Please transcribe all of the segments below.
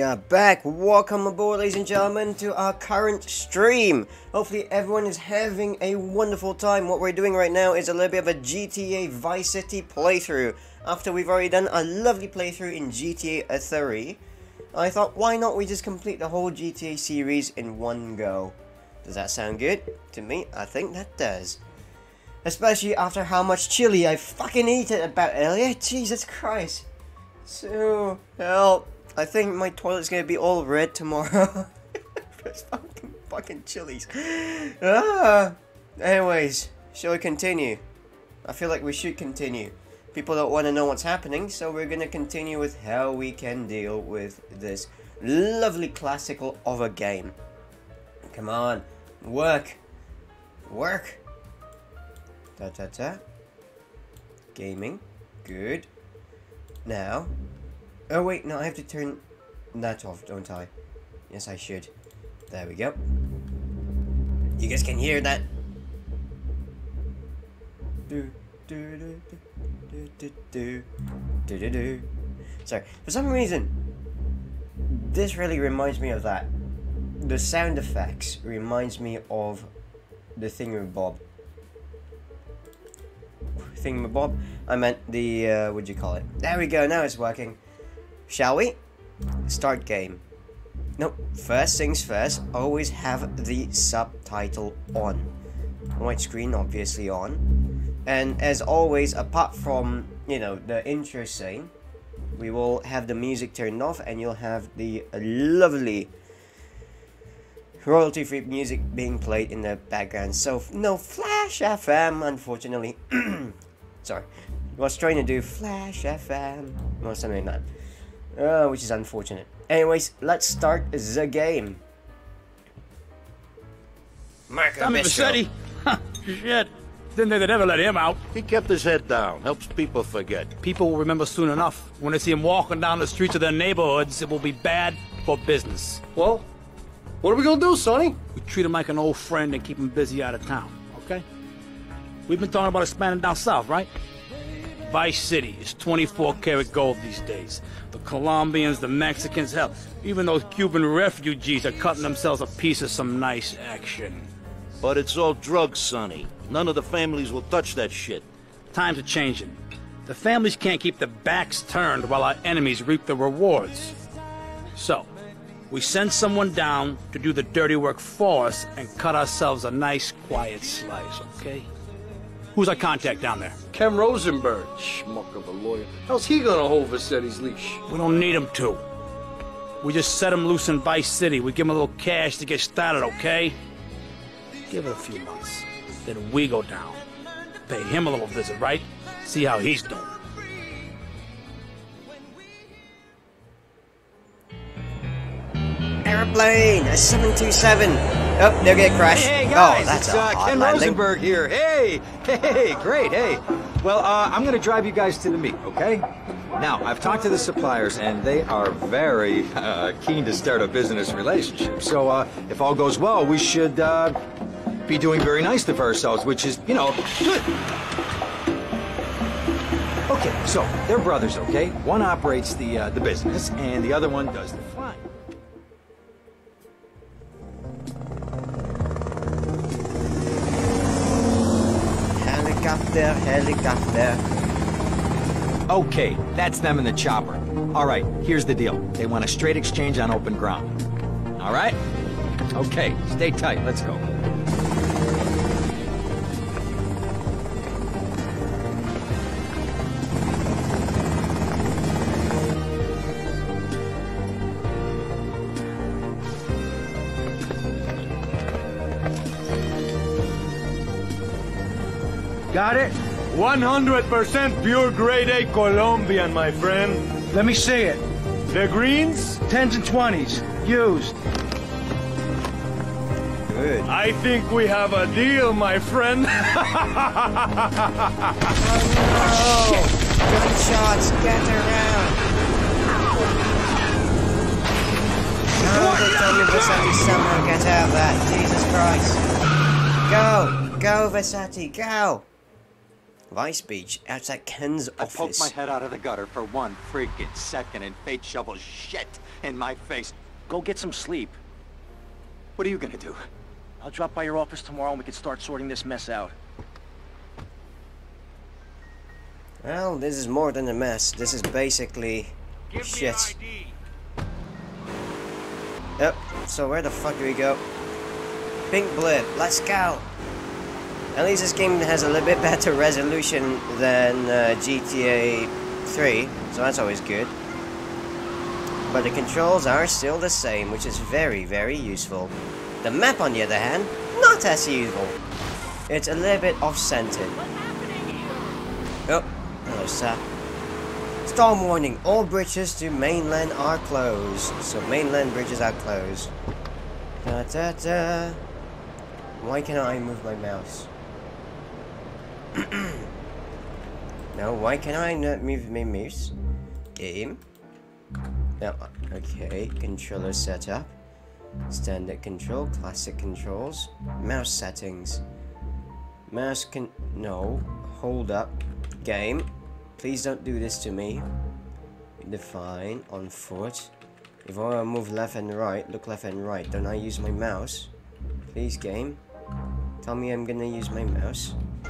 are back. Welcome aboard, ladies and gentlemen, to our current stream. Hopefully everyone is having a wonderful time. What we're doing right now is a little bit of a GTA Vice City playthrough. After we've already done a lovely playthrough in GTA 3, I thought, why not we just complete the whole GTA series in one go? Does that sound good? To me, I think that does. Especially after how much chili I fucking ate about earlier. Jesus Christ. So, help. I think my toilet's gonna be all red tomorrow. There's fucking chilies. Anyways, shall we continue? I feel like we should continue. People don't want to know what's happening, so we're gonna continue with how we can deal with this lovely classical of a game. Come on, work. Work. Ta-ta-ta. Gaming. Good. Now, oh wait, no, I have to turn that off, don't I? Yes, I should. There we go. You guys can hear that? Do do do do do do do do do. Sorry, for some reason, this really reminds me of that. The sound effects reminds me of the Thingamabob. Thingamabob? I meant the, what'd you call it? There we go, now it's working. Shall we? Start game. Nope, first things first, always have the subtitle on. White screen obviously on. And as always, apart from, you know, the intro scene, we will have the music turned off and you'll have the lovely royalty-free music being played in the background. So, no Flash FM, unfortunately. Sorry. I was trying to do Flash FM or something like that. Which is unfortunate. Anyways, let's start the game. Marco Tommy Vercetti? Shit. Didn't think they'd ever let him out. He kept his head down. Helps people forget. People will remember soon enough. When they see him walking down the streets of their neighborhoods, it will be bad for business. Well, what are we gonna do, Sonny? We treat him like an old friend and keep him busy out of town, okay? We've been talking about expanding down south, right? Vice City is 24-karat gold these days. The Colombians, the Mexicans, hell, even those Cuban refugees are cutting themselves a piece of some nice action. But it's all drugs, Sonny. None of the families will touch that shit. Times are changing. The families can't keep their backs turned while our enemies reap the rewards. So, we send someone down to do the dirty work for us and cut ourselves a nice, quiet slice, okay? Who's our contact down there? Ken Rosenberg, schmuck of a lawyer. How's he gonna hold Vercetti's leash? We don't need him to. We just set him loose in Vice City. We give him a little cash to get started, okay? Give it a few months. Then we go down. Pay him a little visit, right? See how he's doing. Airplane, a 727. Oh, they'll get crashed. Hey guys, oh, that's it's a hot Ken landing. Rosenberg here. Hey, great, hey. Well, I'm gonna drive you guys to the meet, okay? Now, I've talked to the suppliers, and they are very keen to start a business relationship. So, if all goes well, we should be doing very nicely for ourselves, which is, you know, good. Okay, so they're brothers, okay? One operates the business, and the other one does the flying. Helicopter. Okay, that's them in the chopper. All right, here's the deal. They want a straight exchange on open ground. All right? Okay, stay tight. Let's go. Got it? 100% pure grade A Colombian, my friend. Let me see it. The greens? 10s and 20s. Used. Good. I think we have a deal, my friend. Oh, gunshots, get around. Oh, they told me Vercetti somehow get out of that. Jesus Christ. Go, Vercetti, go. Vice Beach, outside Ken's I poked office. my head out of the gutter for 1 freaking second and fate shovels shit in my face. Go get some sleep. What are you gonna do? I'll drop by your office tomorrow and we can start sorting this mess out. Well, this is more than a mess. This is basically shit. Yep, so where the fuck do we go? Pink Blip, let's go! At least this game has a little bit better resolution than GTA 3, so that's always good. But the controls are still the same, which is very, very useful. The map, on the other hand, not as useful. It's a little bit off-centered. Oh, hello, sir. Storm warning, all bridges to mainland are closed. So mainland bridges are closed. Da da da. Why can't I move my mouse? No, why can I not move my mouse? Game. No, okay, controller setup. Standard control, classic controls. Mouse settings. Mouse can... no. Hold up. Game. Please don't do this to me. Define, on foot. If I want to move left and right, look left and right. Don't I use my mouse? Please, game. Tell me I'm gonna use my mouse.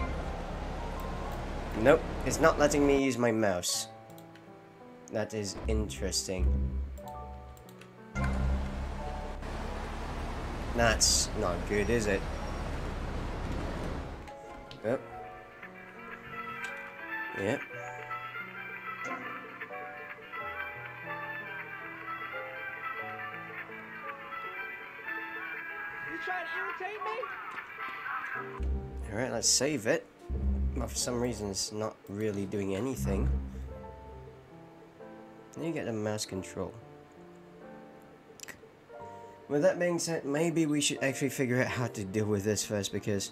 Nope, it's not letting me use my mouse. That is interesting. That's not good, is it? Oh. Yep. You trying to irritate me? Alright, let's save it. But for some reason it's not really doing anything. Then you get the mouse control. With that being said, maybe we should actually figure out how to deal with this first, because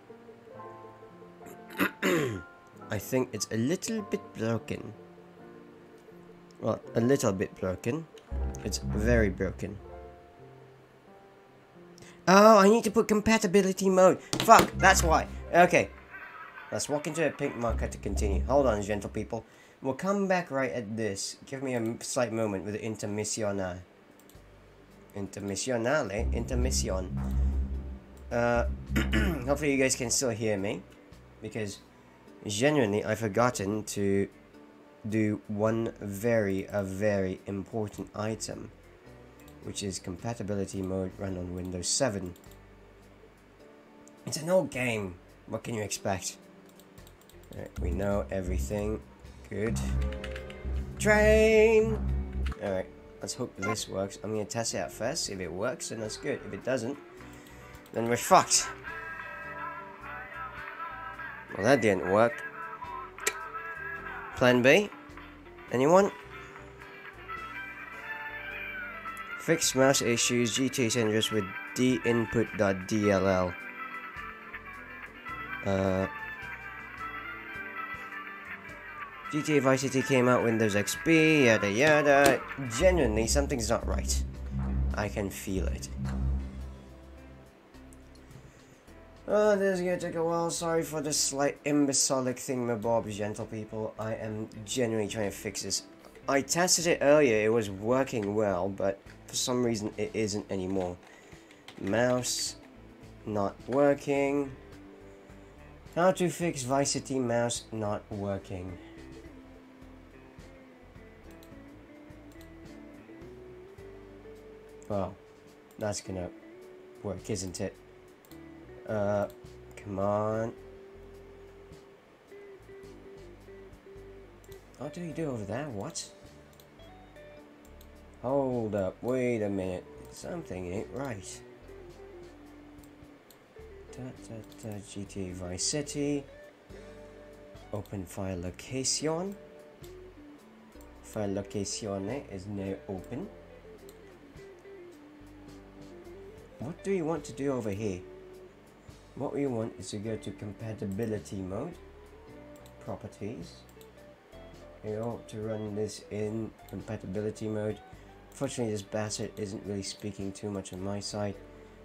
I think it's a little bit broken. Well, a little bit broken. It's very broken. Oh, I need to put compatibility mode. Fuck, that's why. Okay. Let's walk into a pink marker to continue. Hold on, gentle people. We'll come back right at this. Give me a slight moment with the intermissionale. Intermissionale? Intermission. Hopefully you guys can still hear me. Because, genuinely, I've forgotten to do one very important item. Which is compatibility mode run on Windows 7. It's an old game. What can you expect? Alright, we know everything. Good. Train! Alright, let's hope this works. I'm gonna test it out first. If it works, then that's good. If it doesn't, then we're fucked. Well, that didn't work. Plan B? Anyone? Fix mouse issues, GTA San Andreas with dinput.dll. GTA Vice City came out, Windows XP, yada yada. Genuinely, something's not right. I can feel it. Oh, this is gonna take a while. Sorry for the slight imbecilic thingamabobs, gentle people. I am genuinely trying to fix this. I tested it earlier, it was working well, but for some reason it isn't anymore. Mouse not working. How to fix Vice City mouse not working. Well, that's gonna work, isn't it? Come on. What do you do over there? What? Hold up, wait a minute. Something ain't right. GTA Vice City. Open file location. File location is now open. What do you want to do over here? What we want is to go to compatibility mode. Properties. We ought to run this in compatibility mode. Fortunately, this bastard isn't really speaking too much on my side.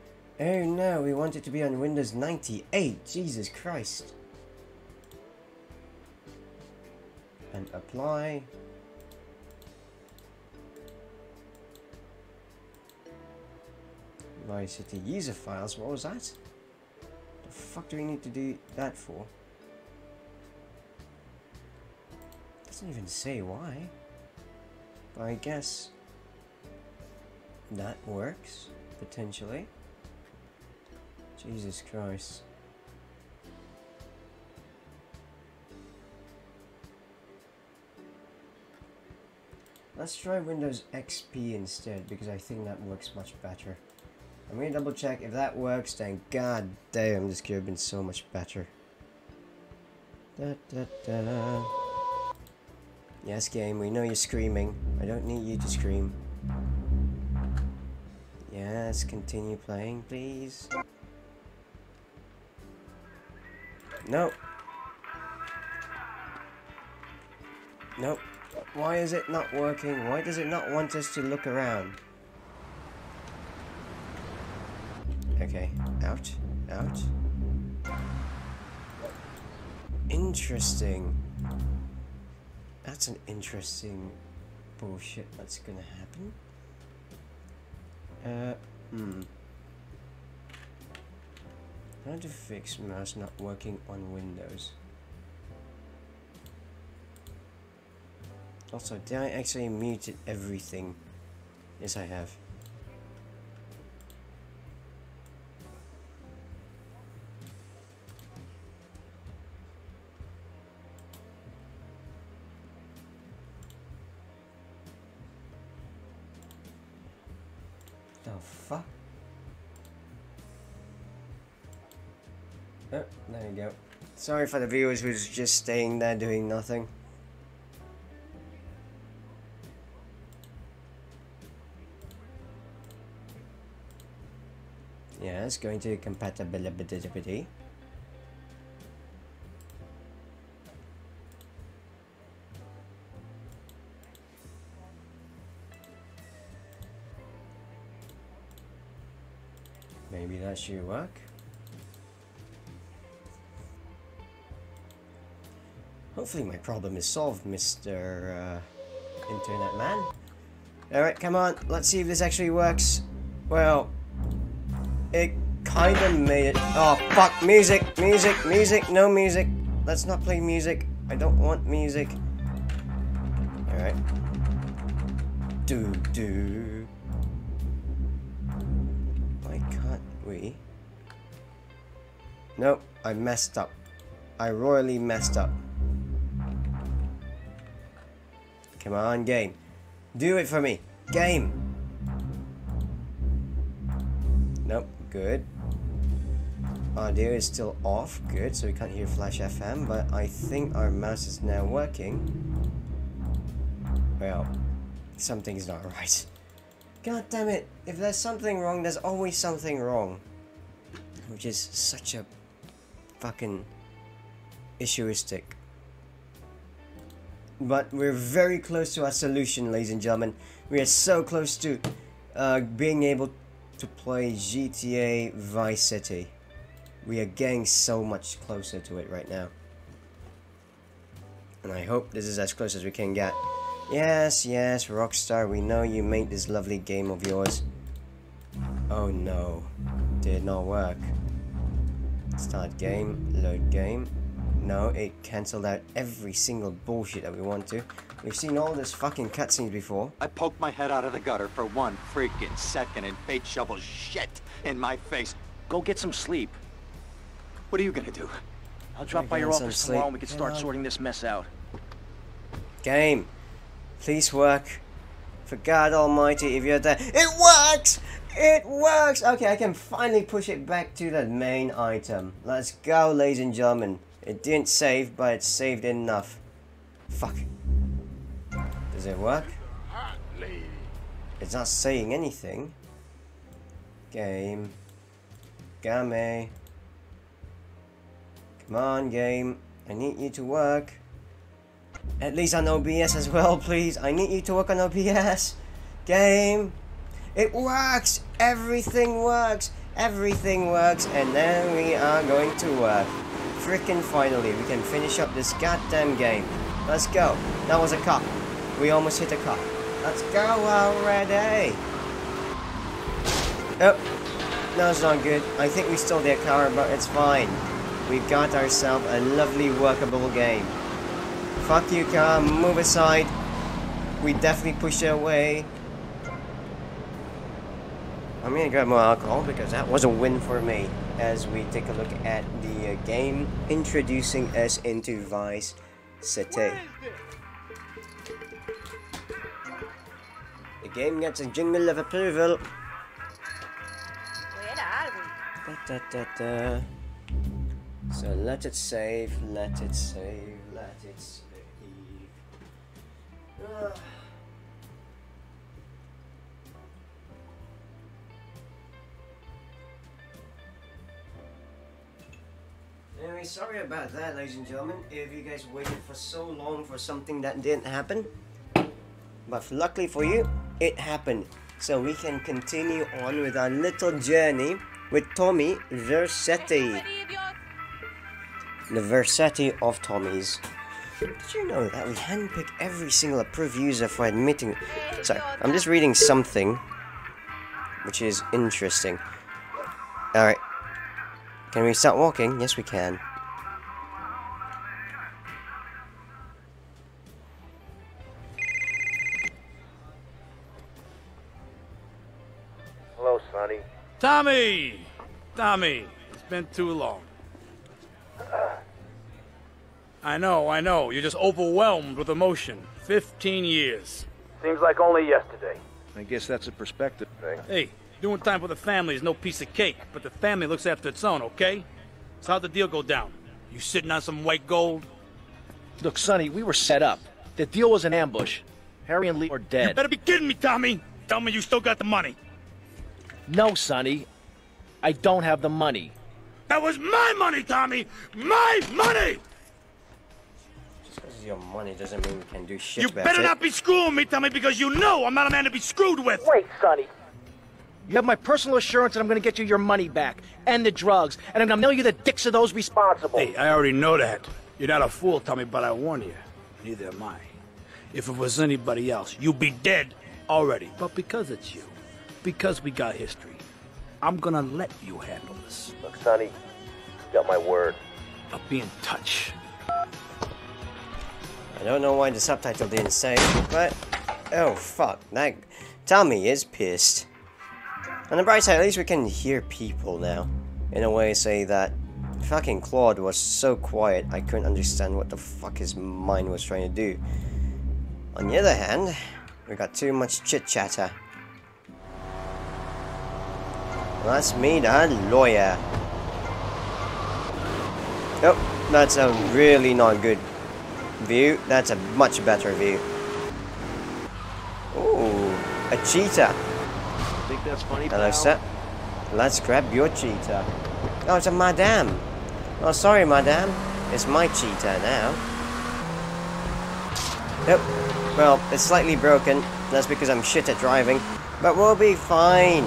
Oh no, we want it to be on Windows 98. Jesus Christ. And apply. Vice City user files, what was that? The fuck do we need to do that for? Doesn't even say why. But I guess that works, potentially. Jesus Christ. Let's try Windows XP instead, because I think that works much better. I'm gonna double check if that works, then god damn, this could have been so much better. Da, da, da. Yes, game, we know you're screaming. I don't need you to scream. Yes, continue playing, please. Nope. Nope. Why is it not working? Why does it not want us to look around? Okay, out, out. Interesting. That's an interesting bullshit that's gonna happen. How to fix mouse not working on Windows? Also, did I actually muted everything? Yes, I have. The fuck? Oh, there you go. Sorry for the viewers who's just staying there doing nothing. Yes, going to compatibility. Maybe that should work. Hopefully my problem is solved, Mr. Internet Man. Alright, come on, let's see if this actually works. Well, it kinda made it. Oh fuck, music, music, music, no music. Let's not play music. I don't want music. Alright. Do. Why can't we? Nope, I messed up. I royally messed up. Come on, game. Do it for me. Game. Nope, good. Audio is still off. Good, so we can't hear Flash FM, but I think our mouse is now working. Well, something's not right. God damn it. If there's something wrong, there's always something wrong. Which is such a fucking issuistic. But we're very close to our solution, ladies and gentlemen. We are so close to being able to play GTA Vice City. We are getting so much closer to it right now. And I hope this is as close as we can get. Yes, yes, Rockstar, we know you made this lovely game of yours. Oh no, did not work. Start game, load game. No, it cancelled out every single bullshit that we want to. We've seen all this fucking cutscenes before. I poked my head out of the gutter for 1 freaking second and fate shovels shit in my face. Go get some sleep. What are you gonna do? I'll drop by your office tomorrow and we can start sorting this mess out. Game, please work. For God Almighty, if you're there. It works! It works! Okay, I can finally push it back to the main item. Let's go, ladies and gentlemen. It didn't save, but it saved enough. Fuck. Does it work? It's not saying anything. Game. Game. Come on, game. I need you to work. At least on OBS as well, please. I need you to work on OBS. Game. It works! Everything works! Everything works, and then we are going to work. Frickin' finally, we can finish up this goddamn game. Let's go. That was a cop. We almost hit a cop. Let's go already. Oh, no, it's not good. I think we stole their car, but it's fine. We got ourselves a lovely workable game. Fuck you, car. Move aside. We definitely pushed it away. I'm gonna grab more alcohol because that was a win for me. As we take a look at the game introducing us into Vice City. The game gets a jingle of approval. Da, da, da. So let it save, let it save, let it save. Anyway, sorry about that, ladies and gentlemen, if you guys waited for so long for something that didn't happen. But luckily for you, it happened. So we can continue on with our little journey with Tommy Vercetti. The Vercetti of Tommy's. Did you know that we handpick every single approved user for admitting... Sorry, I'm just reading something which is interesting. Alright. Can we start walking? Yes, we can. Hello, Sonny. Tommy! Tommy, it's been too long. I know. You're just overwhelmed with emotion. 15 years. Seems like only yesterday. I guess that's a perspective thing. Hey, doing time for the family is no piece of cake, but the family looks after its own, okay? So how'd the deal go down? You sitting on some white gold? Look, Sonny, we were set up. The deal was an ambush. Harry and Lee are dead. You better be kidding me, Tommy! Tell me you still got the money. No, Sonny. I don't have the money. That was my money, Tommy! My money! Just because your money doesn't mean we can do shit You about better it. not be screwing me, Tommy, because you know I'm not a man to be screwed with! Wait, Sonny. You have my personal assurance that I'm going to get you your money back, and the drugs, and I'm going to mail you the dicks of those responsible. Hey, I already know that. You're not a fool, Tommy, but I warn you. Neither am I. If it was anybody else, you'd be dead already. But because it's you, because we got history, I'm gonna let you handle this. Look, Sonny, you got my word. I'll be in touch. I don't know why the subtitle didn't say, but... Oh, fuck. That... Tommy is pissed. On the bright side, at least we can hear people now. In a way, say that... Fucking Claude was so quiet, I couldn't understand what the fuck his mind was trying to do. On the other hand, we got too much chit-chatter. Let's meet a lawyer. Oh, that's a really not good view. That's a much better view. Ooh, a cheetah. Think that's funny, Hello, pal? sir. Let's grab your cheetah. Oh, it's a madame. Oh, sorry, madame. It's my cheetah now. Oh, well, it's slightly broken. That's because I'm shit at driving. But we'll be fine.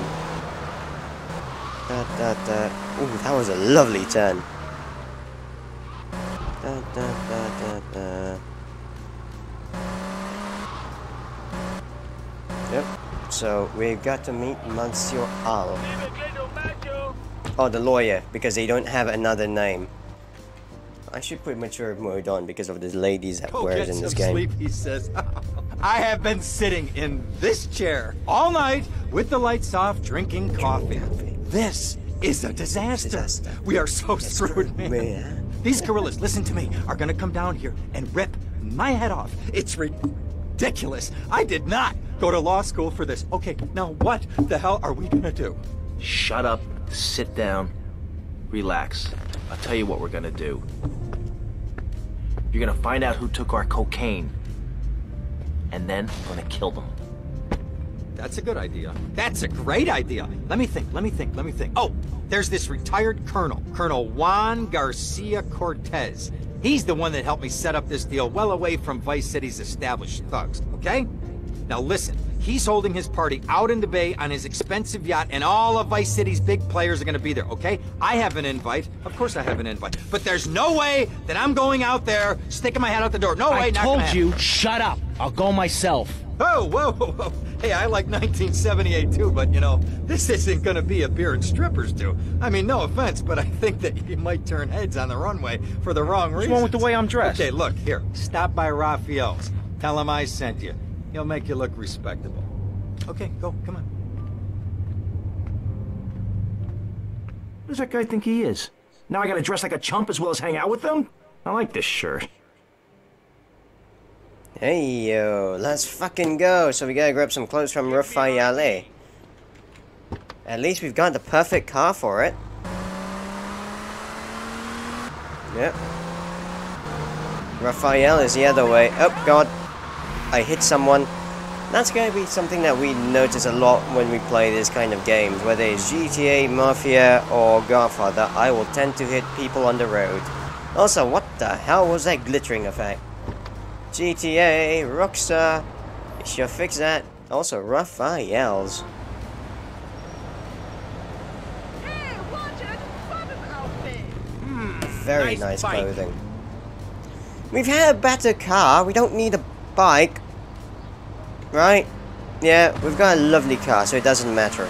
Ooh, that was a lovely turn. Yep. So we've got to meet Monsieur Al. Oh, the lawyer, because they don't have another name. I should put mature mode on because of the ladies that wears in this game. Sleep, he says. I have been sitting in this chair all night with the lights off, drinking coffee. This is a disaster. We are so screwed, man. These gorillas, listen to me, are gonna come down here and rip my head off. It's ridiculous. I did not go to law school for this. Okay, now what the hell are we gonna do? Shut up, sit down, relax. I'll tell you what we're gonna do. You're gonna find out who took our cocaine, and then we're gonna kill them. That's a good idea. That's a great idea. Let me think. Oh, there's this retired colonel, Colonel Juan Garcia Cortez. He's the one that helped me set up this deal well away from Vice City's established thugs, okay? Now listen, He's holding his party out in the bay on his expensive yacht, and all of Vice City's big players are gonna be there, okay? I have an invite. Of course I have an invite. But there's no way that I'm going out there sticking my head out the door. No way, I not told gonna happen. you, shut up. I'll go myself. Oh, whoa, whoa, whoa. Hey, I like 1978 too, but you know, this isn't gonna be a beer and strippers do. I mean, no offense, but I think that you might turn heads on the runway for the wrong reasons. What's wrong with the way I'm dressed? Okay, look, here. Stop by Raphael's. Tell him I sent you. He'll make you look respectable. Okay, go, come on. Who does that guy think he is? Now I gotta dress like a chump as well as hang out with them? I like this shirt. Hey yo, let's fucking go. So we gotta grab some clothes from Raffaele. At least we've got the perfect car for it. Yep. Raphael is the other way. Oh god. I hit someone. That's gonna be something that we notice a lot when we play this kind of games. Whether it's GTA, Mafia, or Godfather, I will tend to hit people on the road. Also, what the hell was that glittering effect? GTA, Rockstar, you sure fix that. Also, Raphael's. Hey, watch it! Bob's outfit! Very nice clothing. We've had a better car, we don't need a bike. Right? Yeah, we've got a lovely car, so it doesn't matter.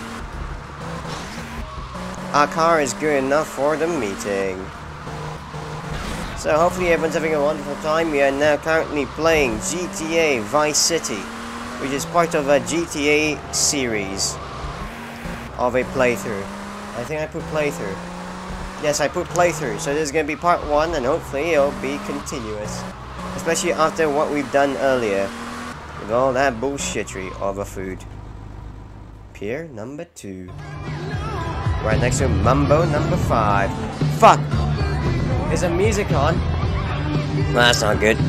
Our car is good enough for the meeting. So hopefully everyone's having a wonderful time. We are now currently playing GTA Vice City, which is part of a GTA series of a playthrough. I think I put playthrough. Yes, I put playthrough. So this is going to be part 1, and hopefully it'll be continuous. Especially after what we've done earlier. With all that bullshittery of a food. Pier number 2. Right next to Mambo number 5. Fuck! Is the music on? Well, that's not good.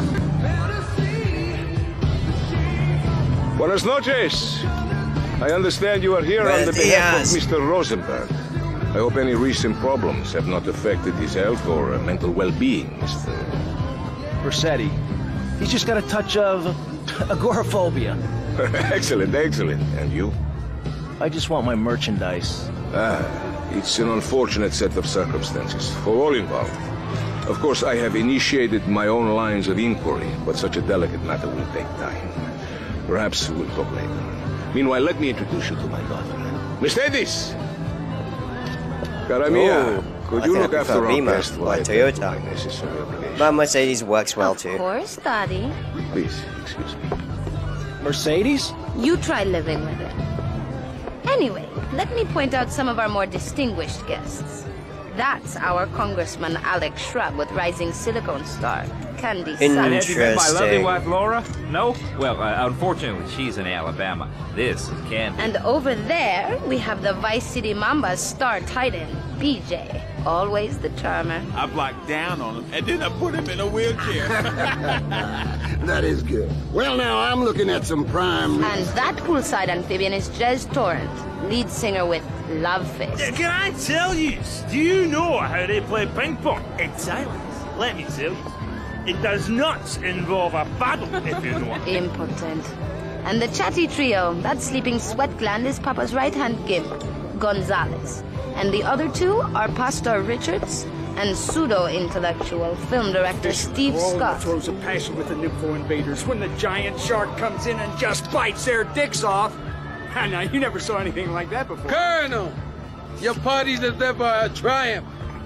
Buenas noches. I understand you are here on the behalf of Mr. Rosenberg. I hope any recent problems have not affected his health or mental well-being, Mr. Rossetti. He's just got a touch of agoraphobia. Excellent, excellent. And you? I just want my merchandise. It's an unfortunate set of circumstances for all involved. Of course, I have initiated my own lines of inquiry, but such a delicate matter will take time. Perhaps we'll talk later. Meanwhile, let me introduce you to my daughter. Mercedes! Cara mia, could you look after our guest while I attend to my necessary obligations? But Mercedes works well too. Of course, Daddy. Please, excuse me. Mercedes? You try living with it. Anyway, let me point out some of our more distinguished guests. That's our Congressman Alex Shrub with Rising Silicon Star, Candy Sun. Have you met my lovely wife, Laura? No? Well, unfortunately, she's in Alabama. This is Candy. And over there, we have the Vice City Mamba's star titan, BJ. Always the charmer. I blocked down on him, and then I put him in a wheelchair. That is good. Well, now, I'm looking at some prime... And that poolside amphibian is Jez Torrent, lead singer with Love Fist. Can I tell you? Do you know how they play ping pong? In silence. Let me tell you. It does not involve a paddle, if you know. Impotent. And the chatty trio, that sleeping sweat gland is Papa's right-hand gimp, Gonzalez. And the other two are Pastor Richards and pseudo-intellectual film director Steve Scott. Throws a passion with the Nympho invaders when the giant shark comes in and just bites their dicks off. Now, you never saw anything like that before. Colonel, your party's never a triumph.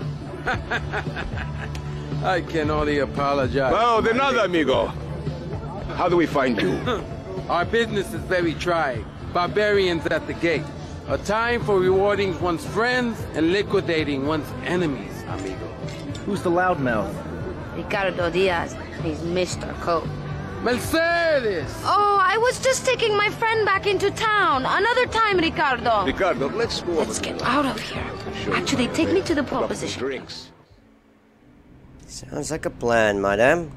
I can only apologize. Oh, de nada, amigo. How do we find you? Our business is very trying. Barbarians at the gate. A time for rewarding one's friends and liquidating one's enemies, amigo. Who's the loudmouth? Ricardo Diaz. He's Mr. Coke. Mercedes! Oh, I was just taking my friend back into town. Another time, Ricardo. Ricardo, let's go over. Let's get out of here. Actually, take me to the pole position. Drinks. Sounds like a plan, madame.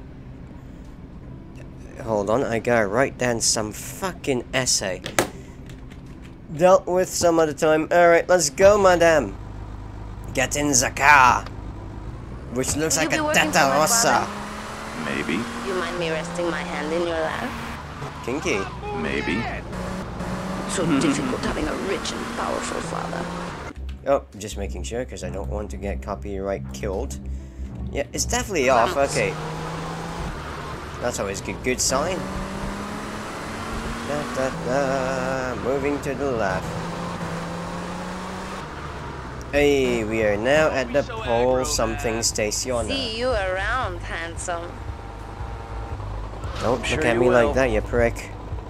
Hold on, I gotta write down some fucking essay. Dealt with some other time. Alright, let's go, madame. Get in the car. Which looks like a Tata Rossa. Maybe. You mind me resting my hand in your lap? Kinky. Maybe. So difficult having a rich and powerful father. Oh, just making sure because I don't want to get copyright killed. Yeah, it's definitely off. Okay. That's always a good sign. Da, da, da. Moving to the left. Hey, we are now at the Pole something station. See you around, handsome. Don't look at me like that, you prick.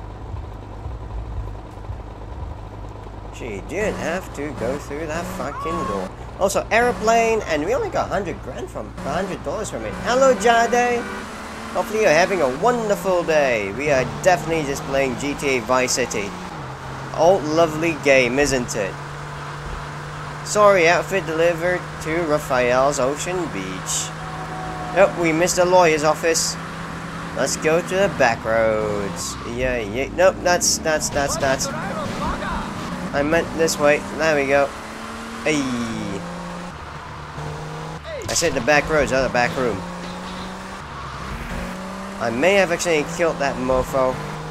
She didn't have to go through that fucking door. Also, airplane, and we only got $100 from it. Hello, Jade. Hopefully you're having a wonderful day. We are definitely just playing GTA Vice City. Old lovely game, isn't it? Sorry, outfit delivered to Raphael's Ocean Beach. Oh, we missed the lawyer's office. Let's go to the back roads. Yeah. Nope, that's. I meant this way. There we go. Hey. I said the back roads, not the back room. I may have actually killed that mofo.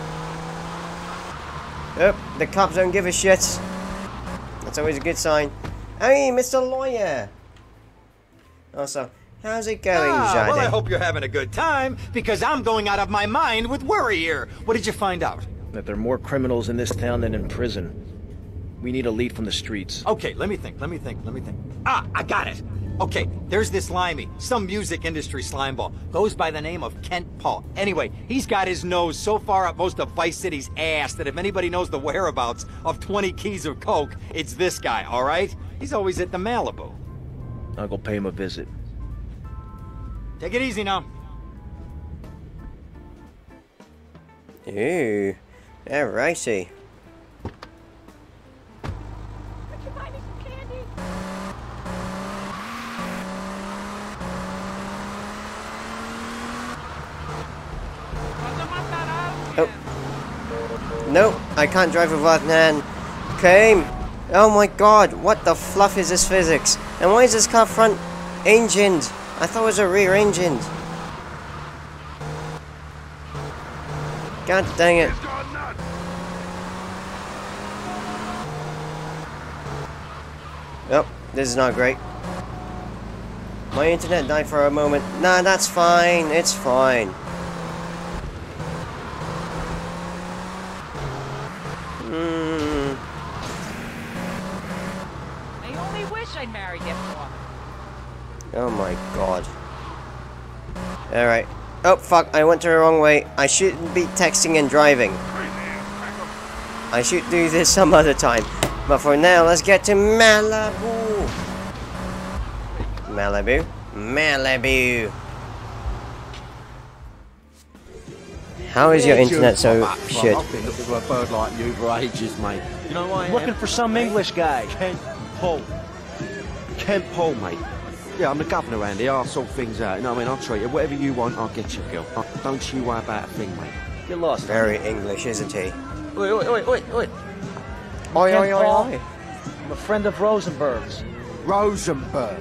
Oh, the cops don't give a shit. That's always a good sign. Hey, Mr. Lawyer. Also, how's it going, Jade? Well, I hope you're having a good time, because I'm going out of my mind with worry here. What did you find out? That there are more criminals in this town than in prison. We need a lead from the streets. Okay, let me think. Ah, I got it. Okay, there's this Limey, some music industry slimeball. Goes by the name of Kent Paul. Anyway, he's got his nose so far up most of Vice City's ass that if anybody knows the whereabouts of 20 keys of coke, it's this guy, all right? He's always at the Malibu. I'll go pay him a visit. Take it easy now. Ooh, alrighty. Oh. No, I can't drive without an hand. Okay. Oh my god, what the fluff is this physics? And why is this car front engined? I thought it was a rear engined. God dang it. Oh, this is not great. My internet died for a moment. Nah, that's fine. It's fine. I only wish I'd married that woman. Oh my god. Alright. Oh fuck, I went the wrong way. I shouldn't be texting and driving. I should do this some other time. But for now, let's get to Malibu. Malibu. How is your internet so shit? I've been looking for a bird like you for ages, mate. You know why? Looking for some English guy. Kent Paul, mate. Yeah, I'm the governor around here. I'll sort things out. You know what I mean? I'll treat you. Whatever you want, I'll get you, girl. Don't you worry about a thing, mate. You're lost. Very English, isn't he? Oi. Oi. I'm a friend of Rosenberg's. Rosenberg.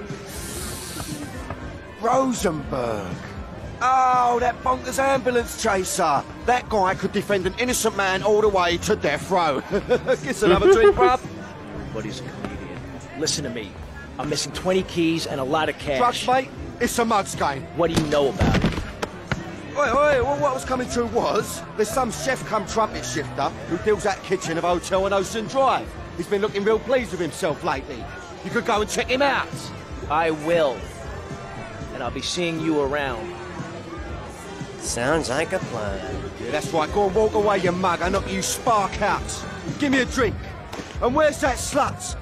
Oh, that bonkers ambulance chaser. That guy could defend an innocent man all the way to death row. Get another drink, bruv. Everybody's a comedian. Listen to me. I'm missing 20 keys and a lot of cash. Drugs, mate? It's a mud's game. What do you know about it? Well, what was coming through was, there's some chef come trumpet shifter who deals that kitchen of a hotel on Ocean Drive. He's been looking real pleased with himself lately. You could go and check him out. I will. And I'll be seeing you around. Sounds like a plan. Yeah, that's right. Go and walk away, you mug. I knock you spark out. Give me a drink. And where's that slut?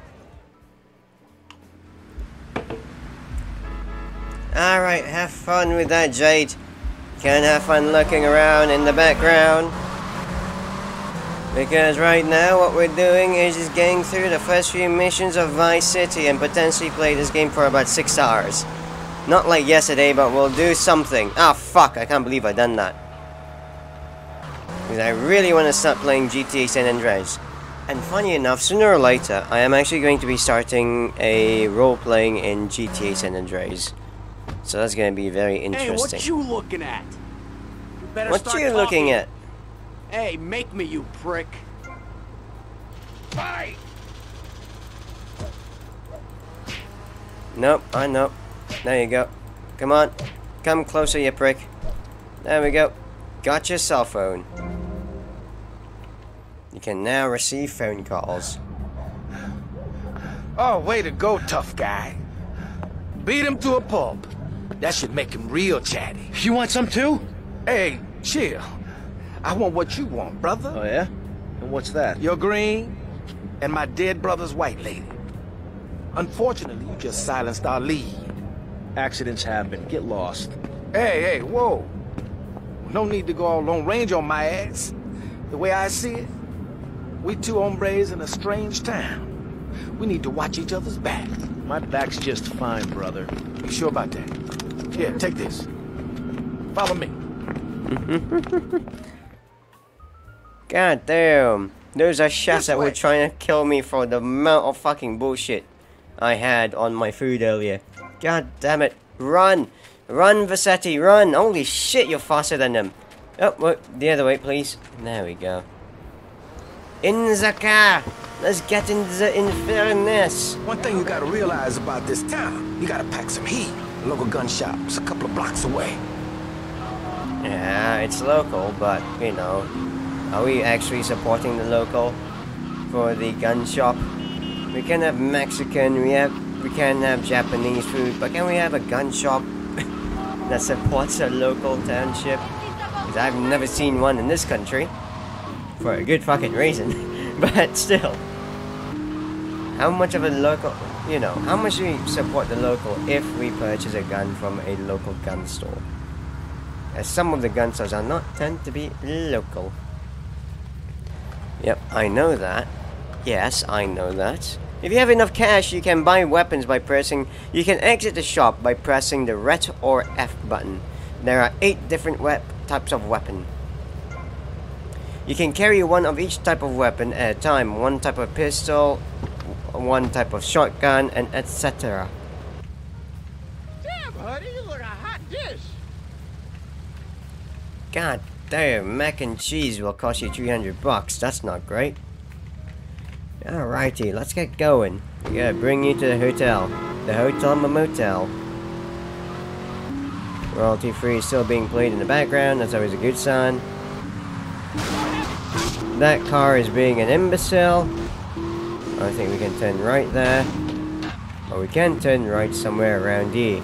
Alright, have fun with that, Jade. Can have fun looking around in the background. Because right now what we're doing is just getting through the first few missions of Vice City and potentially play this game for about 6 hours. Not like yesterday, but we'll do something. Ah, fuck, I can't believe I done that. Because I really want to start playing GTA San Andreas. And funny enough, sooner or later, I am actually going to be starting a role-playing in GTA San Andreas. So that's going to be very interesting. Hey, what you looking at? What you looking at? Hey, make me, you prick. Fight! Nope, I know. There you go. Come on. Come closer, you prick. There we go. Got your cell phone. You can now receive phone calls. Oh, way to go, tough guy. Beat him to a pulp. That should make him real chatty. You want some too? Hey, chill. I want what you want, brother. Oh, yeah? And what's that? Your green and my dead brother's white lady. Unfortunately, you just silenced our lead. Accidents happen. Get lost. Hey, whoa. No need to go all Lone Ranger on my ass. The way I see it, we two hombres in a strange town. We need to watch each other's back. My back's just fine, brother. You sure about that? Here, take this. Follow me. God damn. Those are shots that were trying to kill me for the amount of fucking bullshit I had on my food earlier. God damn it. Run! Run, Vassetti, run! Holy shit, you're faster than them. Oh, wait, the other way, please. There we go. In the car! Let's get in the Infernus! One thing you gotta realize about this town, you gotta pack some heat. The local gun shop's a couple of blocks away. Yeah, it's local, but, you know, are we actually supporting the local for the gun shop? We can have Mexican, we can have Japanese food, but can we have a gun shop that supports a local township? Because I've never seen one in this country. For a good fucking reason. But still. How much of a local, you know, how much do we support the local if we purchase a gun from a local gun store? As some of the gun stores are not tend to be local. Yep, I know that. Yes, I know that. If you have enough cash, you can buy weapons by pressing... You can exit the shop by pressing the red or F button. There are 8 different types of weapon. You can carry one of each type of weapon at a time. One type of pistol, one type of shotgun, and etc. Damn, buddy, you look a hot dish. God damn, mac and cheese will cost you $300. That's not great. Alrighty, let's get going. We gotta bring you to the hotel. The Hotel Motel. Royalty free is still being played in the background. That's always a good sign. That car is being an imbecile. I think we can turn right there. Or we can turn right somewhere around here.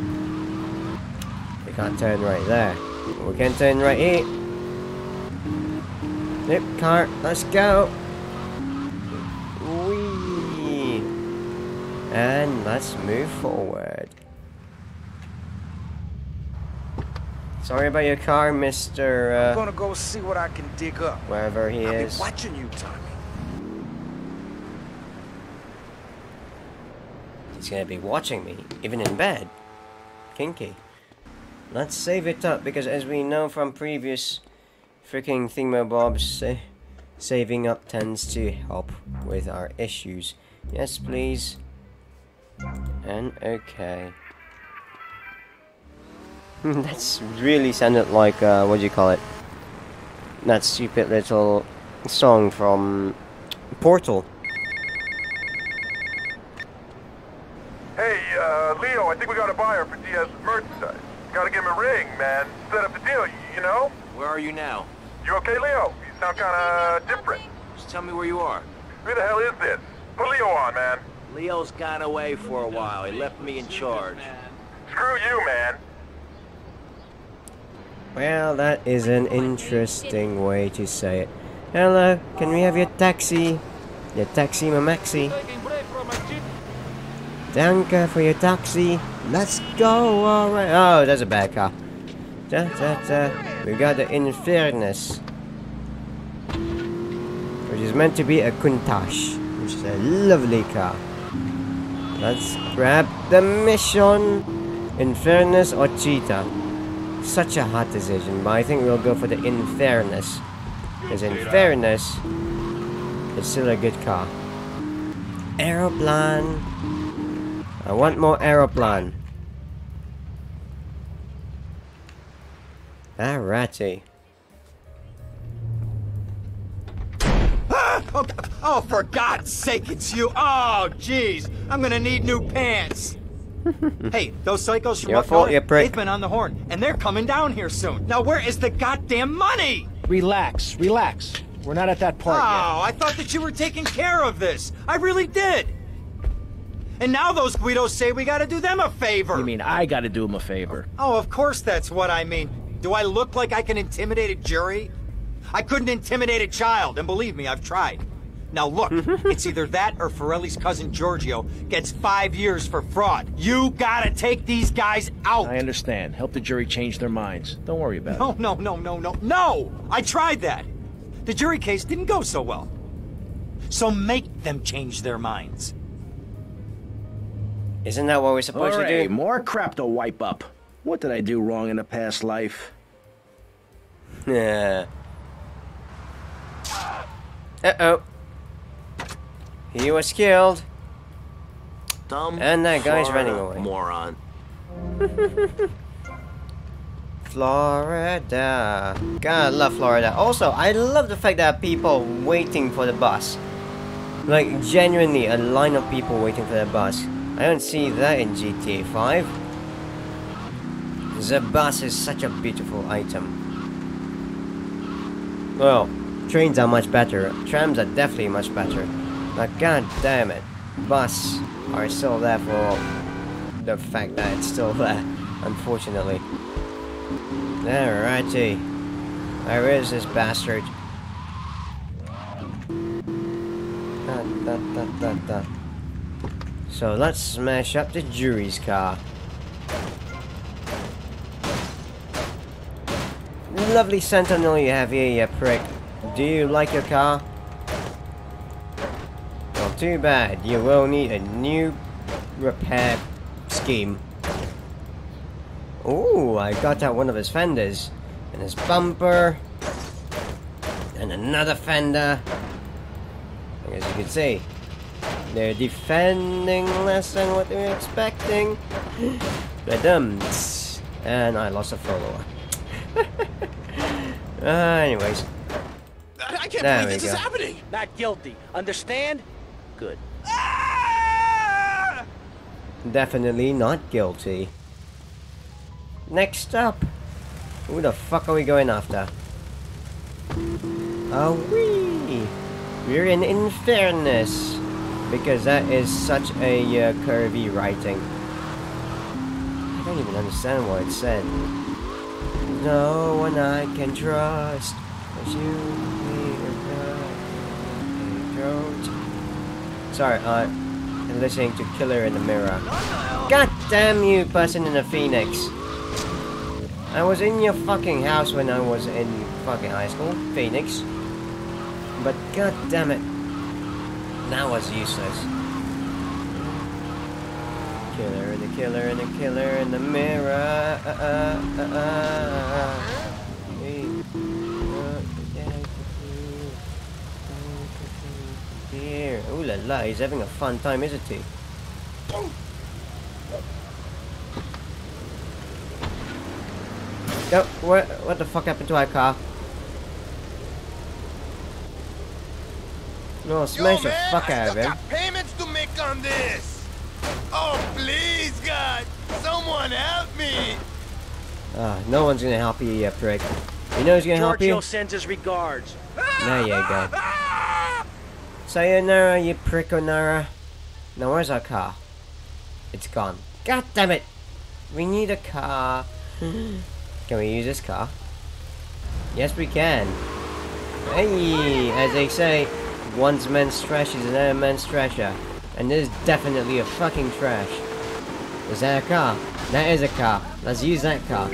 We can't turn right there. We can turn right here. Nope, car, let's go. Whee! And let's move forward. Sorry about your car, Mr. I'm gonna go see what I can dig up. Wherever he is. I'll be watching you, Tommy. He's gonna be watching me, even in bed. Kinky. Let's save it up, because as we know from previous freaking thingamabobs, saving up tends to help with our issues. Yes, please. And okay. That's really sounded like, what do you call it? That stupid little song from Portal. Hey, Leo, I think we got a buyer for Diaz's merchandise. Gotta give him a ring, man. Set up the deal, you know? Where are you now? You okay, Leo? You sound kinda different. Just tell me where you are. Who the hell is this? Put Leo on, man. Leo's gone away for a while. He left me in charge. Screw you, man. Well, that is an interesting way to say it. Hello, can we have your taxi? Your taxi, Mamaxi. Danke for your taxi. Let's go, alright. Oh, that's a bad car. We got the Infernus, which is meant to be a Countach, which is a lovely car. Let's grab the mission. Infernus or Cheetah. Such a hard decision, but I think we'll go for the Infernus. Because Infernus is still a good car. Aeroplan. I want more aeroplan. Alrighty. Oh, for God's sake, it's you. Oh, jeez. I'm gonna need new pants. Hey, those psychos from Your up fault, north, you prick. they've been on the horn, and they're coming down here soon. Now, where is the goddamn money? Relax, relax. We're not at that part yet. Oh, I thought that you were taking care of this. I really did. And now those Guidos say we gotta do them a favor. You mean I gotta do him a favor? Oh, of course that's what I mean. Do I look like I can intimidate a jury? I couldn't intimidate a child, and believe me, I've tried. Now look, it's either that or Forelli's cousin Giorgio gets 5 years for fraud. You gotta take these guys out. I understand. Help the jury change their minds. Don't worry about it. No! I tried that. The jury case didn't go so well. So make them change their minds. Isn't that what we're supposed to do? More crap to wipe up. What did I do wrong in a past life? Yeah. Uh-oh. He was killed. Dumb. And that guy's Florida running away. Moron. Florida. God, I love Florida. Also, I love the fact that people waiting for the bus. Like, genuinely, a line of people waiting for the bus. I don't see that in GTA 5. The bus is such a beautiful item. Well, trains are much better. Trams are definitely much better. But god damn it, bus are still there for the fact that it's still there, unfortunately. Alrighty. Where is this bastard? So let's smash up the jury's car. Lovely Sentinel you have here, you prick. Do you like your car? Well, too bad. You will need a new repair scheme. Ooh, I got out one of his fenders. And his bumper. And another fender. As you can see, they're defending less than what they were expecting. Badums. And I lost a follower. Anyways. I can't There believe we this is go. happening. Not guilty. Understand? Good. Definitely not guilty. Next up. Who the fuck are we going after? Oh, we're in Infernus. Because that is such a curvy writing. I don't even understand what it said. No one I can trust. But you Sorry, I'm listening to Killer in the Mirror. God damn you, person in the Phoenix. I was in your fucking house when I was in fucking high school, Phoenix. But god damn it. That was useless. Killer in the mirror. Here. Ooh la la, he's having a fun time, isn't he? Oh, what the fuck happened to our car? No, smash the fuck out of him. Payments to make on this. Oh, please, God, someone help me. No one's gonna help you, you prick. You know who's gonna help Giorgio you? sends his regards. There you go. Sayonara, you prickonara. Now where's our car? It's gone. God damn it! We need a car. Can we use this car? Yes, we can. Hey, as they say, one's man's trash is another man's trasher. And this is definitely a fucking trash. Is that a car? That is a car. Let's use that car.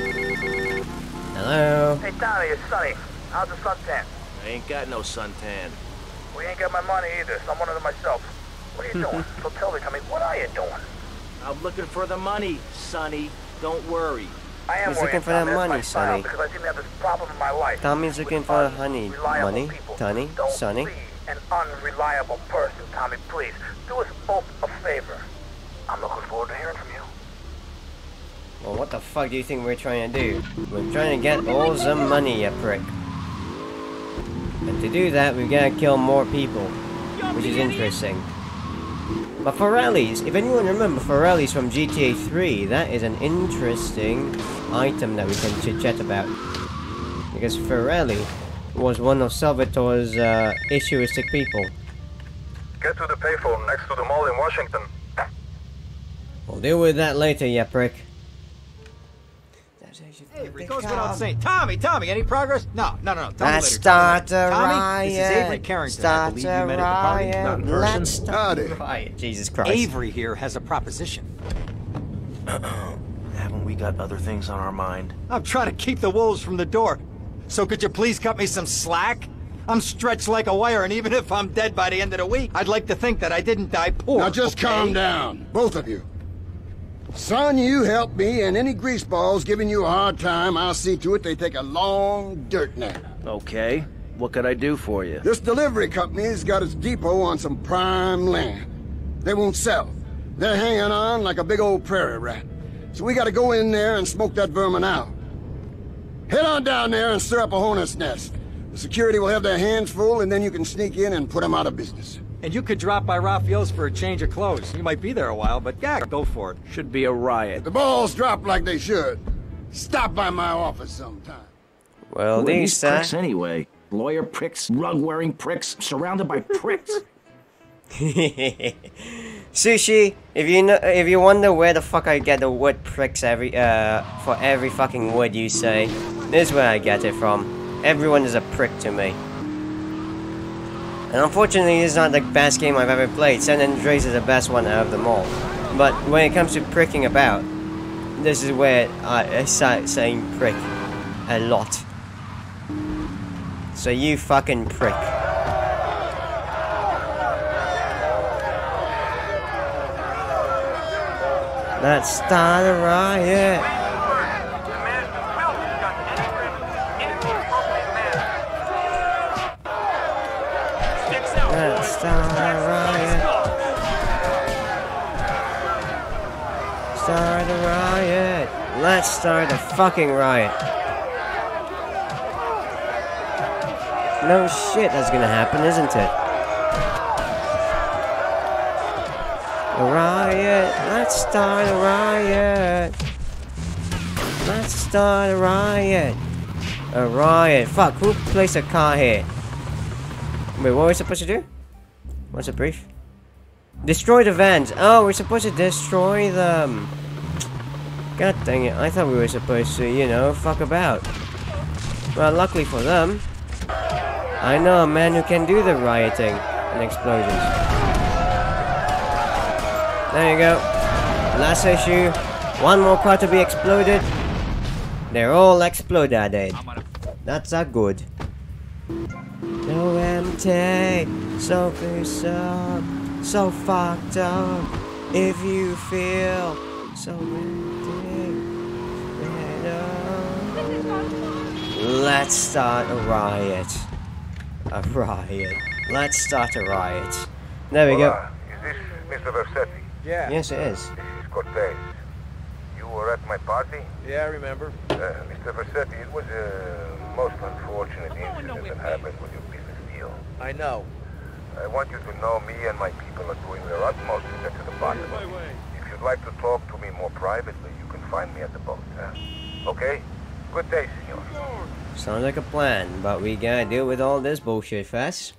Hello? Hey, Tommy, it's Sonny. How's the suntan? I ain't got no suntan. We ain't got my money either, so I'm one of them myself. What are you doing? So tell me, Tommy, what are you doing? I'm looking for the money, Sonny. Don't worry. I am He's looking for that money, Sonny. because I seem to have this problem in my life. Tommy's looking for honey. Money? Tony? Sonny? An unreliable person, Tommy, please. Do us both a favor. I'm looking forward to hearing from you. Well, what the fuck do you think we're trying to do? We're trying to get all the money, you prick. And to do that, we've got to kill more people, which is interesting. But Forelli's, if anyone remember Forelli's from GTA 3, that is an interesting item that we can chit-chat about. Because Forelli was one of Salvatore's issuistic people. Get to the payphone next to the mall in Washington. We'll deal with that later, yeah, prick. Hey, it goes without saying. Tommy, any progress? No. Let's start a Tommy, this is Avery riot. Carrington. I Start believe you a met at the party. riot. Not in person. Let's start a riot. Jesus Christ. Avery here has a proposition. Haven't we got other things on our mind? I'm trying to keep the wolves from the door. So could you please cut me some slack? I'm stretched like a wire, and even if I'm dead by the end of the week, I'd like to think that I didn't die poor. Now just calm down, both of you. Son, you help me, and any greaseballs giving you a hard time, I'll see to it they take a long dirt nap. Okay. What could I do for you? This delivery company's got its depot on some prime land. They won't sell. They're hanging on like a big old prairie rat. So we gotta go in there and smoke that vermin out. Head on down there and stir up a hornet's nest. The security will have their hands full, and then you can sneak in and put them out of business. And you could drop by Raphael's for a change of clothes. You might be there a while, but yeah, go for it. Should be a riot. The balls drop like they should. Stop by my office sometime. Well, Who are these Lisa. pricks anyway? Lawyer pricks, rug-wearing pricks, surrounded by pricks. Sushi, if you wonder where the fuck I get the word pricks for every fucking word you say, this is where I get it from. Everyone is a prick to me. And unfortunately, this is not the best game I've ever played. San Andreas is the best one out of them all. But when it comes to pricking about, this is where I start saying prick a lot. So you fucking prick. Let's start a riot. Let's start a riot. Start a riot. Let's start a fucking riot. No shit, that's gonna happen, isn't it? A riot. Let's start a riot. Let's start a riot. A riot. Fuck, who placed a car here? Wait, what are we supposed to do? What's the brief? Destroy the vans. Oh, we're supposed to destroy them. God dang it. I thought we were supposed to, you know, fuck about. Well, luckily for them, I know a man who can do the rioting and explosions. There you go. Last issue. One more car to be exploded. They're all exploded. That's a good. So empty, so pissed up, so fucked up. If you feel so empty, let's start a riot. A riot. Let's start a riot. There we go. Is this Mr. Versetti? Yeah. Yes, it is. This is Cortez. You were at my party? Yeah, I remember. Mr. Versetti, it was a most unfortunate incident that happened with your business deal. I know. I want you to know me and my people are doing their utmost to get to the bottom of it. If you'd like to talk to me more privately, you can find me at the boat, huh? Okay? Good day, senor. Sounds like a plan, but we gotta deal with all this bullshit first.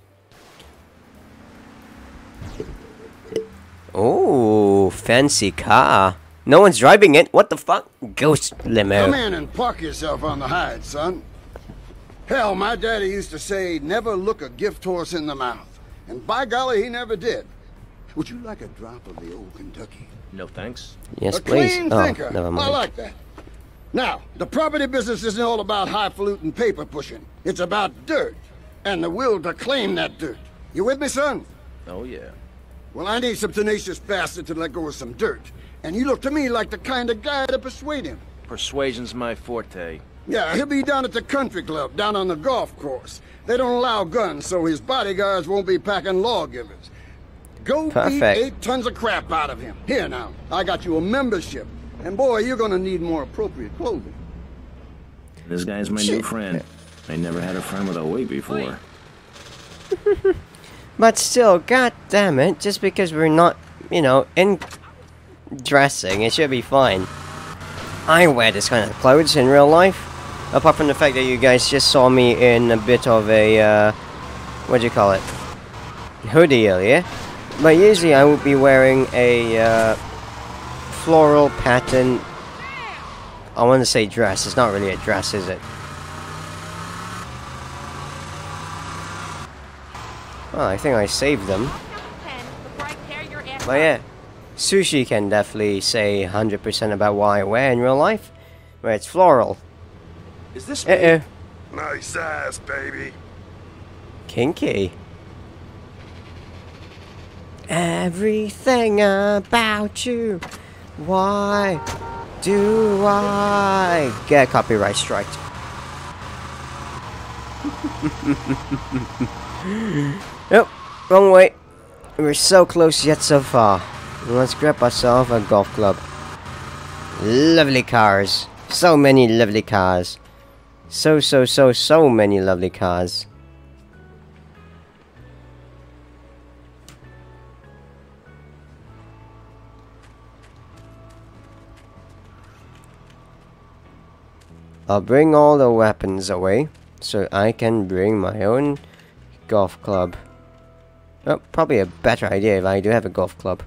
Oh, fancy car. No one's driving it. What the fuck? Ghost limo. Come in and park yourself on the hide, son. Hell, my daddy used to say, never look a gift horse in the mouth. And by golly, he never did. Would you like a drop of the old Kentucky? No thanks. Yes, a please. Clean Oh, thinker. never I mind. like that. Now, the property business isn't all about highfalutin paper pushing. It's about dirt and the will to claim that dirt. You with me, son? Oh, yeah. Well, I need some tenacious bastard to let go of some dirt. And you look to me like the kind of guy to persuade him. Persuasion's my forte. Yeah, he'll be down at the country club, down on the golf course. They don't allow guns, so his bodyguards won't be packing lawgivers. Go beat Perfect. 8 tons of crap out of him. Here now, I got you a membership. And boy, you're gonna need more appropriate clothing. This guy's my new friend. I never had a friend with a weight before. But still, god damn it, just because we're not, you know, in dressing, it should be fine. I wear this kind of clothes in real life. Apart from the fact that you guys just saw me in a bit of a, what do you call it? Hoodie earlier. But usually I would be wearing a, floral pattern. I want to say dress. It's not really a dress, is it? Oh, I think I saved them. But yeah, Sushi can definitely say 100% about what I wear in real life, where it's floral. Is this Nice ass, baby. Kinky. Everything about you. Why do I get copyright striked? Nope, wrong way. We're so close yet so far. Let's grab ourselves a golf club. Lovely cars. So many lovely cars. So many lovely cars. I'll bring all the weapons away so I can bring my own golf club. Oh, probably a better idea if I do have a golf club.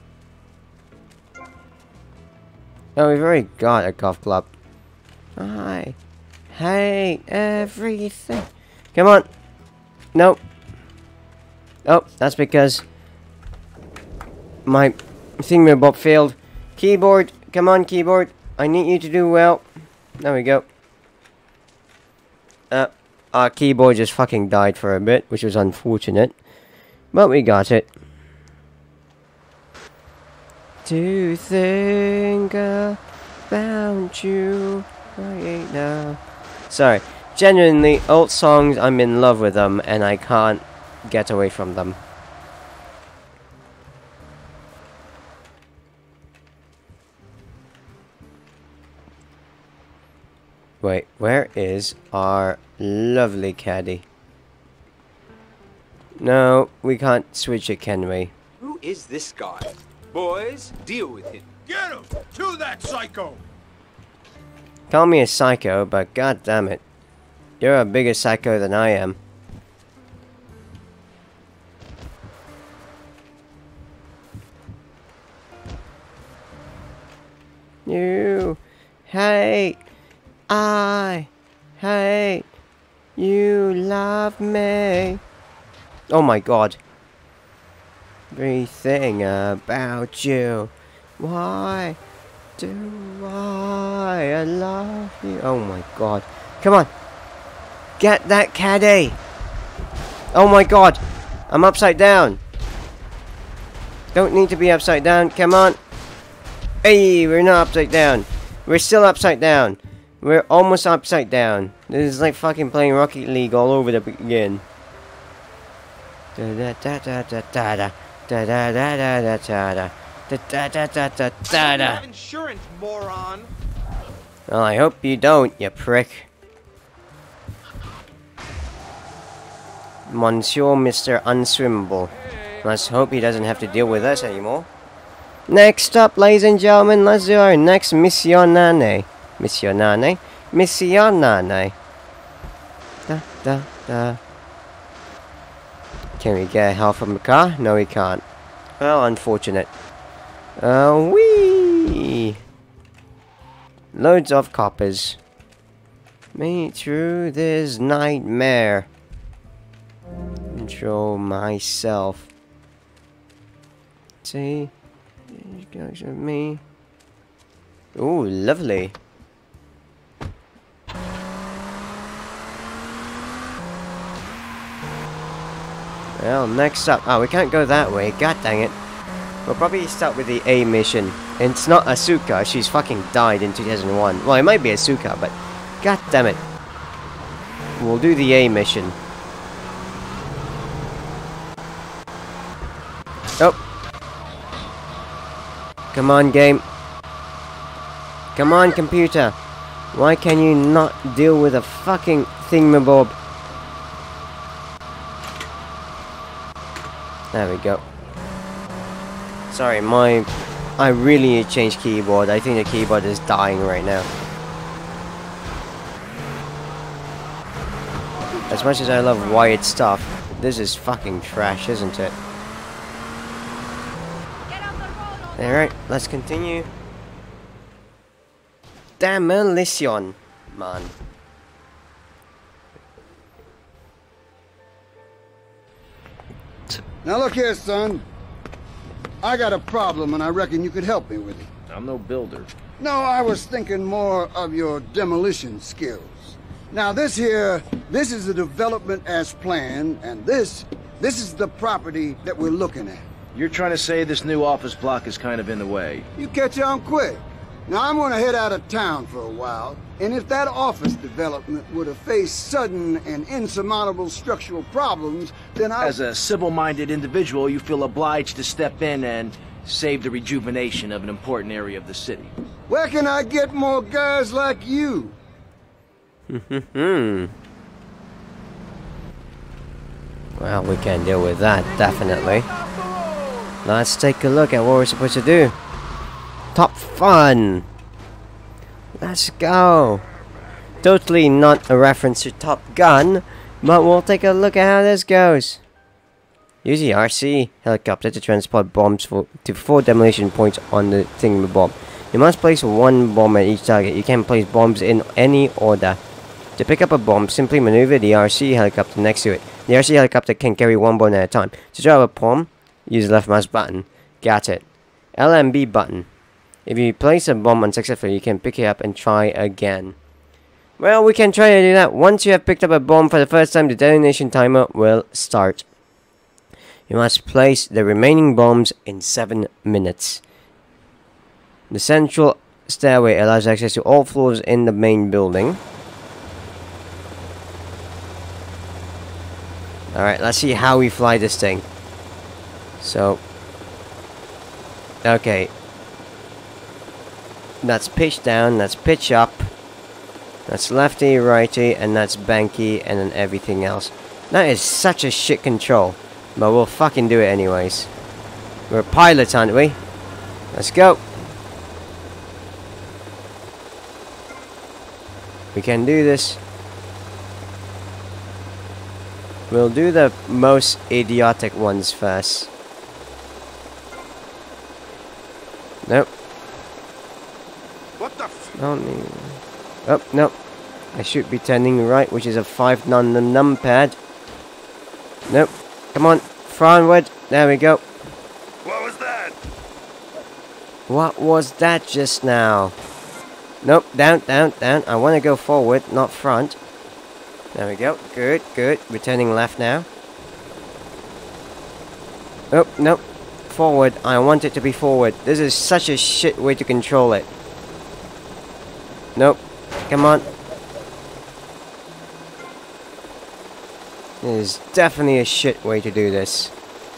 Oh, we've already got a golf club. I hate everything. Come on. Nope. Oh, that's because my thingamabob failed. Keyboard. Come on, keyboard. I need you to do well. There we go. Our keyboard just fucking died for a bit, which was unfortunate. But we got it. To think about you right now. Sorry. Genuinely, old songs, I'm in love with them, and I can't get away from them. Wait, where is our lovely caddy? No, we can't switch it, can we? Who is this guy? Boys, deal with him. Get him! To that psycho! Call me a psycho, but god damn it. You're a bigger psycho than I am. You hate. I hate. You love me. Oh my god. Everything about you. Why do I love you? Oh my god. Come on. Get that caddy. Oh my god. I'm upside down. Don't need to be upside down. Come on. Hey, we're not upside down. We're still upside down. We're almost upside down. This is like fucking playing Rocket League all over the again. Da da da da da da da da da da da da da da da da da da. Insurance, moron. Well, I hope you don't, you prick. Monsieur Mr. Unswimmable. Let's hope he doesn't have to deal with us anymore. Next up, ladies and gentlemen, let's do our next missionane. Missionane? Missionane. Da da da. Can we get help from the car? No, we can't. Well, unfortunate. Wee! Loads of coppers. Me through this nightmare. Control myself. See? These guys with me. Ooh, lovely. Well, next up. Oh, we can't go that way. God dang it. We'll probably start with the A mission. And it's not Asuka. She's fucking died in 2001. Well, it might be Asuka, but god damn it. We'll do the A mission. Oh. Come on, game. Come on, computer. Why can you not deal with a fucking thingamabob? There we go. Sorry, I really need to change keyboard. I think the keyboard is dying right now. As much as I love wired stuff, this is fucking trash, isn't it? Alright, let's continue. Demolition, man. Now look here, son. I got a problem and I reckon you could help me with it. I'm no builder. No, I was thinking more of your demolition skills. Now this is the development as planned, and this is the property that we're looking at. You're trying to say this new office block is kind of in the way? You catch on quick. Now I'm gonna head out of town for a while, and if that office development were to face sudden and insurmountable structural problems, then As a civil-minded individual, you feel obliged to step in and save the rejuvenation of an important area of the city. Where can I get more guys like you? Well, we can deal with that, definitely. Let's take a look at what we're supposed to do. Top Fun! Let's go! Totally not a reference to Top Gun, but we'll take a look at how this goes. Use the RC helicopter to transport bombs to 4 demolition points on the thingamabob. You must place 1 bomb at each target. You can place bombs in any order. To pick up a bomb, simply maneuver the RC helicopter next to it. The RC helicopter can carry 1 bomb at a time. To drop a bomb, use the left mouse button. Got it. LMB button. If you place a bomb unsuccessfully, you can pick it up and try again. Well, we can try to do that. Once you have picked up a bomb for the first time, the detonation timer will start. You must place the remaining bombs in 7 minutes. The central stairway allows access to all floors in the main building. Alright, let's see how we fly this thing. So, okay. That's pitch down, that's pitch up. That's lefty, righty, and that's banky, and then everything else. That is such a shit control. But we'll fucking do it anyways. We're pilots, aren't we? Let's go. We can do this. We'll do the most idiotic ones first. Nope. What the f— Oh, nope. I should be turning right, which is a 5 on the numpad. Nope. Come on. Forward. There we go. What was that? What was that just now? Nope. Down, down, down. I want to go forward, not front. There we go. Good, good. We're turning left now. Oh, nope. Forward. I want it to be forward. This is such a shit way to control it. Nope. Come on. This is definitely a shit way to do this.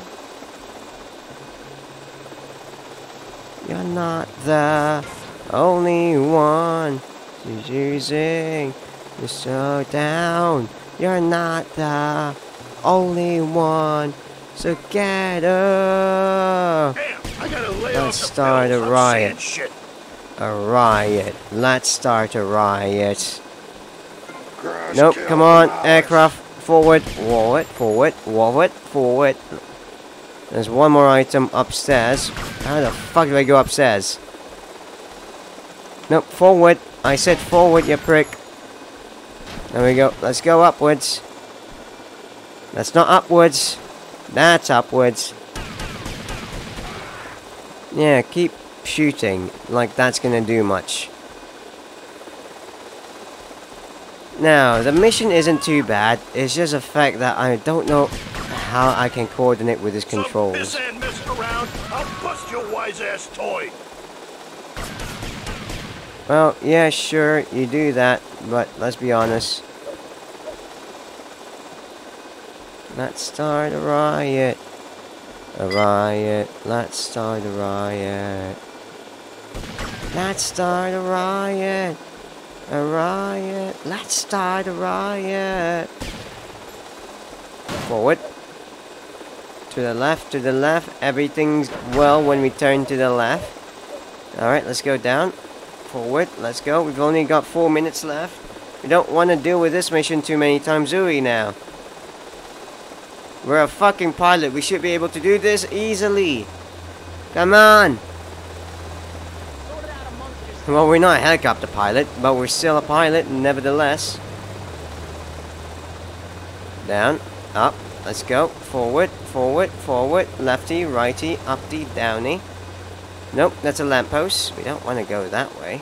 You're not the only one who's using. You're so down. You're not the only one. So get up. Damn, I gotta lay Let's off the start a pills. I'm riot. saying shit. A riot. Let's start a riot. Crash Nope, kill come on, Alex. aircraft. Forward, forward, forward, forward, forward. There's one more item upstairs. How the fuck do I go upstairs? Nope, forward. I said forward, you prick. There we go. Let's go upwards. That's not upwards. That's upwards. Yeah, keep shooting like that's gonna do much. Now, the mission isn't too bad. It's just a fact that I don't know how I can coordinate with his controls. Piss and mess around. I'll bust your wise ass toy. Well, yeah, sure, you do that, but let's be honest. Let's start a riot. A riot. Let's start a riot. Let's start a riot. A riot. Let's start a riot. Forward. To the left, to the left. Everything's well when we turn to the left. Alright, let's go down. Forward, let's go. We've only got 4 minutes left. We don't want to deal with this mission too many times, do we now? We're a fucking pilot. We should be able to do this easily. Come on. Well, we're not a helicopter pilot, but we're still a pilot nevertheless. Down, up, let's go. Forward, forward, forward. Lefty, righty, uppy, downy. Nope, that's a lamppost. We don't want to go that way.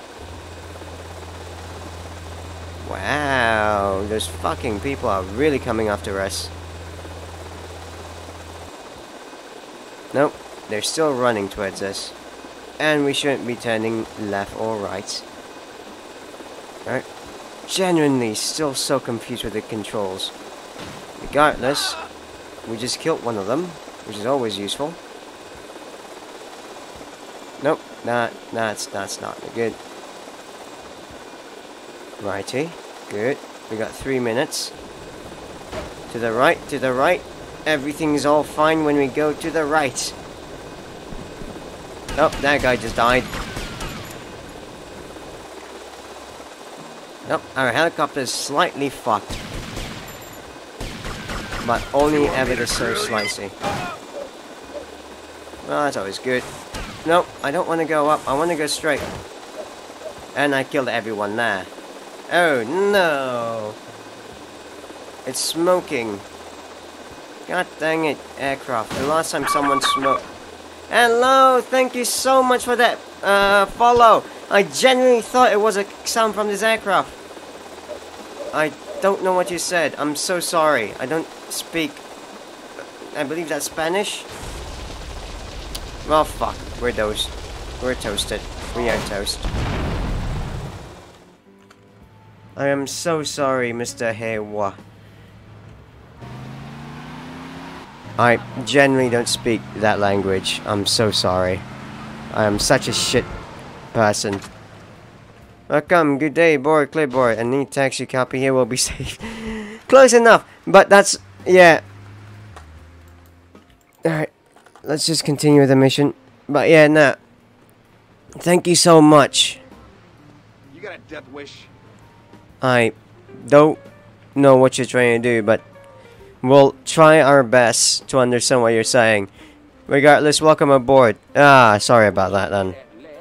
Wow, those fucking people are really coming after us. Nope, they're still running towards us. And we shouldn't be turning left or right. Alright. Genuinely still so confused with the controls. Regardless, we just killed one of them, which is always useful. Nope, that's not good. Righty, good. We got 3 minutes. To the right, to the right. Everything's all fine when we go to the right. Oh, that guy just died. Nope, our helicopter is slightly fucked. But only ever so slightly. Well, that's always good. Nope, I don't want to go up. I want to go straight. And I killed everyone there. Oh, no. It's smoking. God dang it, aircraft. The last time someone smoked. Hello, thank you so much for that follow. I genuinely thought it was a sound from this aircraft. I don't know what you said. I'm so sorry. I don't speak... I believe that's Spanish. Well, fuck. We're toast. We're toasted. We are toast. I am so sorry, Mr. Hewa. I genuinely don't speak that language. I'm so sorry. I am such a shit person. Welcome, good day, boy, clipboard. Any taxi copy here will be safe. Close enough, but that's... yeah. Alright, let's just continue with the mission. But yeah, nah. Thank you so much. You got a death wish? I don't know what you're trying to do, but we'll try our best to understand what you're saying. Regardless, welcome aboard. Ah, sorry about that then.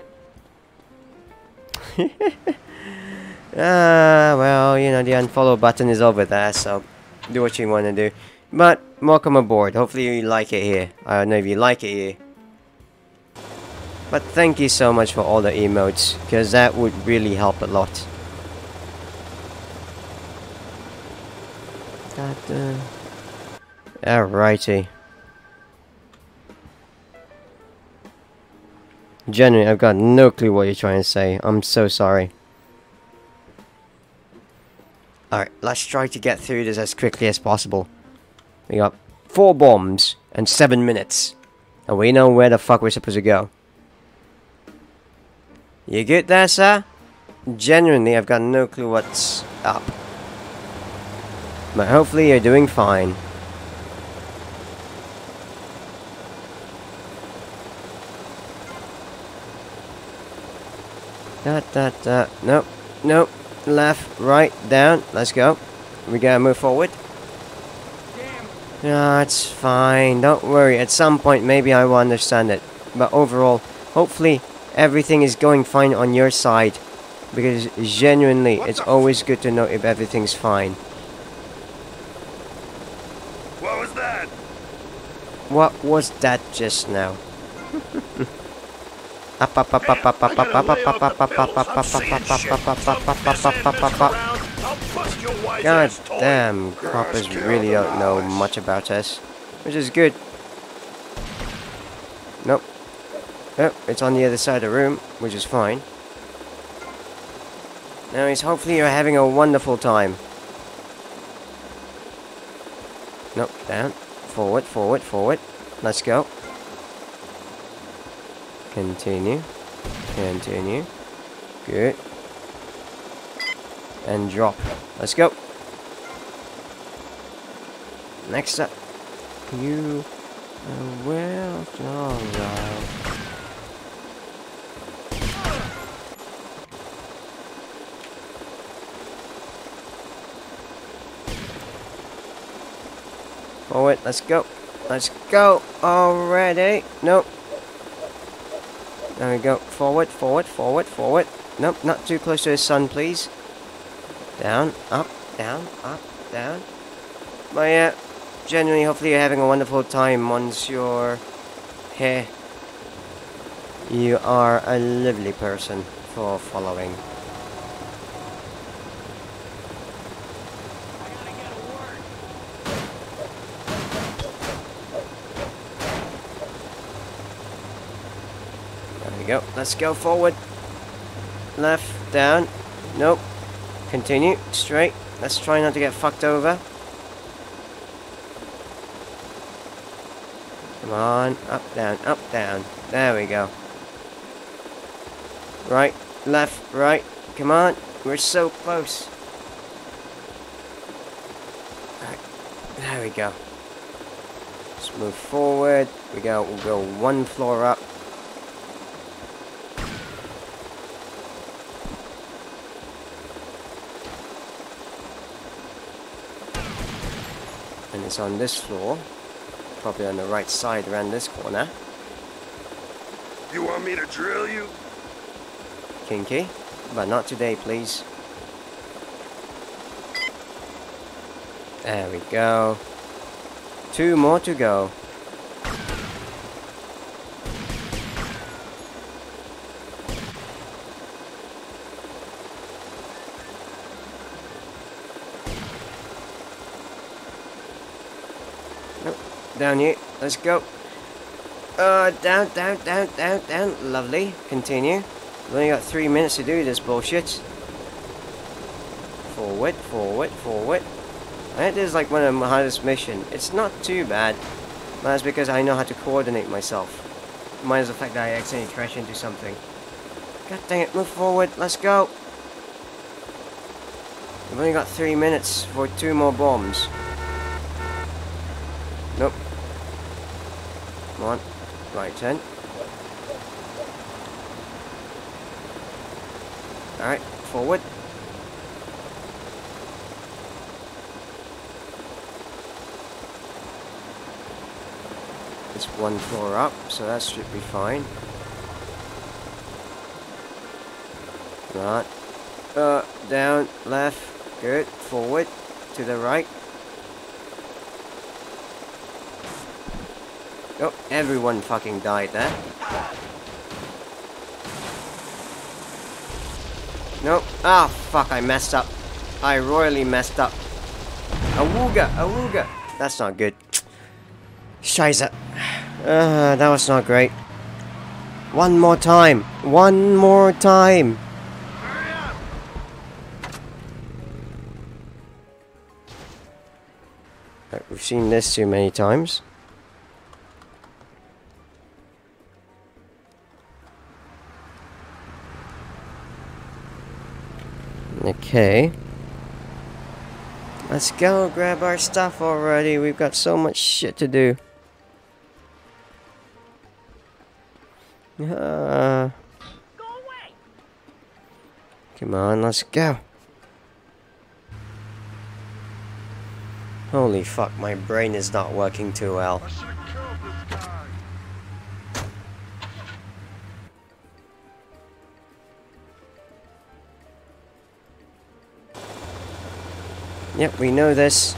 Well, you know, the unfollow button is over there, so do what you want to do. But, welcome aboard. Hopefully you like it here. I don't know if you like it here. But thank you so much for all the emotes, because that would really help a lot. Alrighty. Genuinely, I've got no clue what you're trying to say. I'm so sorry. Alright, let's try to get through this as quickly as possible. We got 4 bombs and 7 minutes. And we know where the fuck we're supposed to go. You good there, sir? Genuinely, I've got no clue what's up. But hopefully you're doing fine. Nope, nope. Left, right, down. Let's go. We gotta move forward. No, it's fine. Don't worry. At some point, maybe I will understand it. But overall, hopefully, everything is going fine on your side. Because genuinely, it's always good to know if everything's fine. What was that? What was that just now? God damn, coppers really don't know much about us, which is good. Nope. Oh, it's on the other side of the room, which is fine. Anyways, hopefully you're having a wonderful time. Nope, down. Forward, forward, forward. Let's go. Continue. Continue. Good. And drop. Let's go. Next up. You. Well, alright. Forward, let's go. Let's go already. Nope. There we go. Forward, forward, forward, forward. Nope, not too close to the sun, please. Down, up, down, up, down. But yeah, genuinely, hopefully you're having a wonderful time once you're here. You are a lovely person for following. There we go. Let's go forward. Left, down. Nope. Continue. Straight. Let's try not to get fucked over. Come on. Up, down, up, down. There we go. Right, left, right. Come on. We're so close. Right. There we go. Let's move forward. We'll go one floor up. And it's on this floor. Probably on the right side around this corner. You want me to drill you? Kinky. But not today, please. There we go. 2 more to go. Nope. Down here. Let's go. Down, down, down, down, down. Lovely. Continue. We've only got 3 minutes to do this bullshit. Forward, forward, forward. That is like one of my hardest missions. It's not too bad. But that's because I know how to coordinate myself. Minus the fact that I accidentally crash into something. God dang it, move forward. Let's go. We've only got 3 minutes for 2 more bombs. Nope. Come on. Right turn. Alright, forward. It's 1 floor up, so that should be fine. Right. Down, left, good. Forward, to the right. Oh, everyone fucking died there. Nope. Ah, fuck, I messed up. I royally messed up. Awooga, awooga. That's not good. Scheiße. That was not great. One more time. One more time. Right, we've seen this too many times. Okay. Let's go grab our stuff already. We've got so much shit to do. Come on, let's go. Holy fuck, my brain is not working too well. Yep, we know this.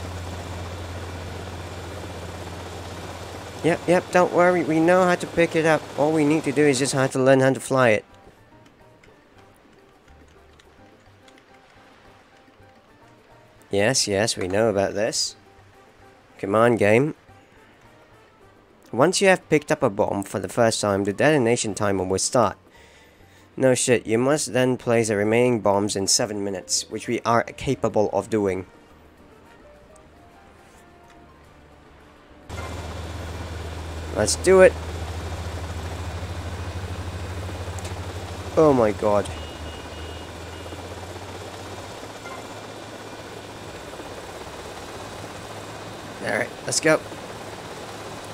Yep, don't worry, we know how to pick it up. All we need to do is just have to learn how to fly it. Yes, we know about this. Come on, game. Once you have picked up a bomb for the first time, the detonation timer will start. No shit, you must then place the remaining bombs in 7 minutes, which we are capable of doing. Let's do it. Oh my god. Alright, let's go.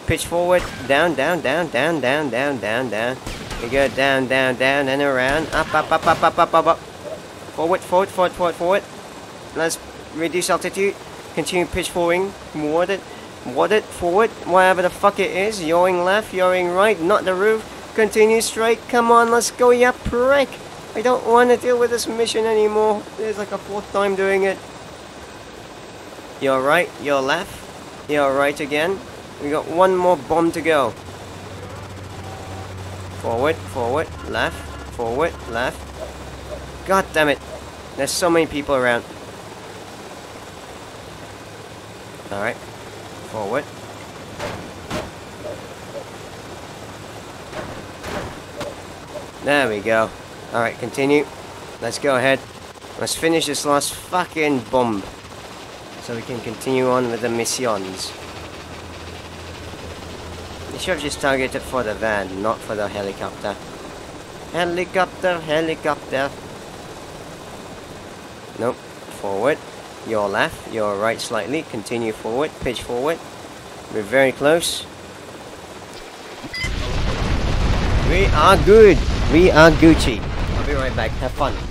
pitch forward, down, down, down, down, down, down, down, down. We go down, down, down, and around, up, up, up, up, up, up, up, up. Forward, forward, forward, forward, forward. Let's reduce altitude. Continue pitch forward, forward, whatever the fuck it is. Yawing left, yawing right, not the roof. Continue straight. Come on, let's go, ya prick. I don't want to deal with this mission anymore. There's like a 4th time doing it. You're right, you're left. You're right again. We got one more bomb to go. Forward, forward, left, forward, left. God damn it. There's so many people around. Alright. Forward. There we go. Alright, continue. Let's go ahead. Let's finish this last fucking bomb. So we can continue on with the missions. They should have just targeted for the van, not for the helicopter. Helicopter, helicopter. Nope. Forward. Your left. Your right slightly. Continue forward. Pitch forward. We're very close. We are good. We are Gucci. I'll be right back. Have fun.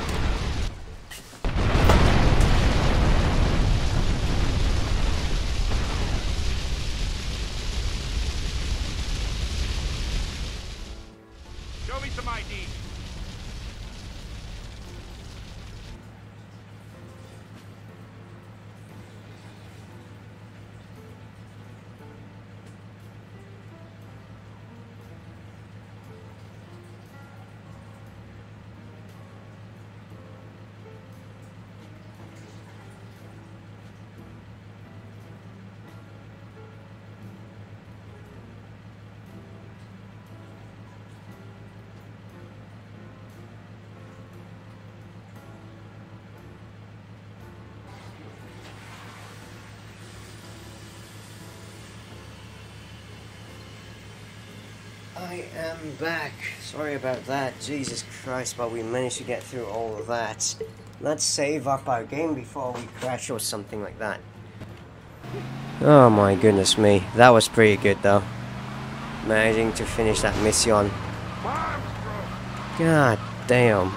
Show me some ID. I am back. Sorry about that. Jesus Christ, but we managed to get through all of that. Let's save up our game before we crash or something like that. Oh my goodness me. That was pretty good though. Managing to finish that mission. God damn.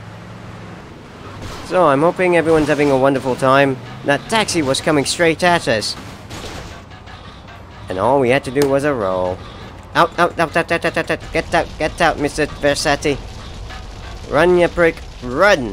So I'm hoping everyone's having a wonderful time. That taxi was coming straight at us. And all we had to do was a roll. Out, out, out, out, out, out, out, out. Get out, Mr. Versace. Run, you prick. Run.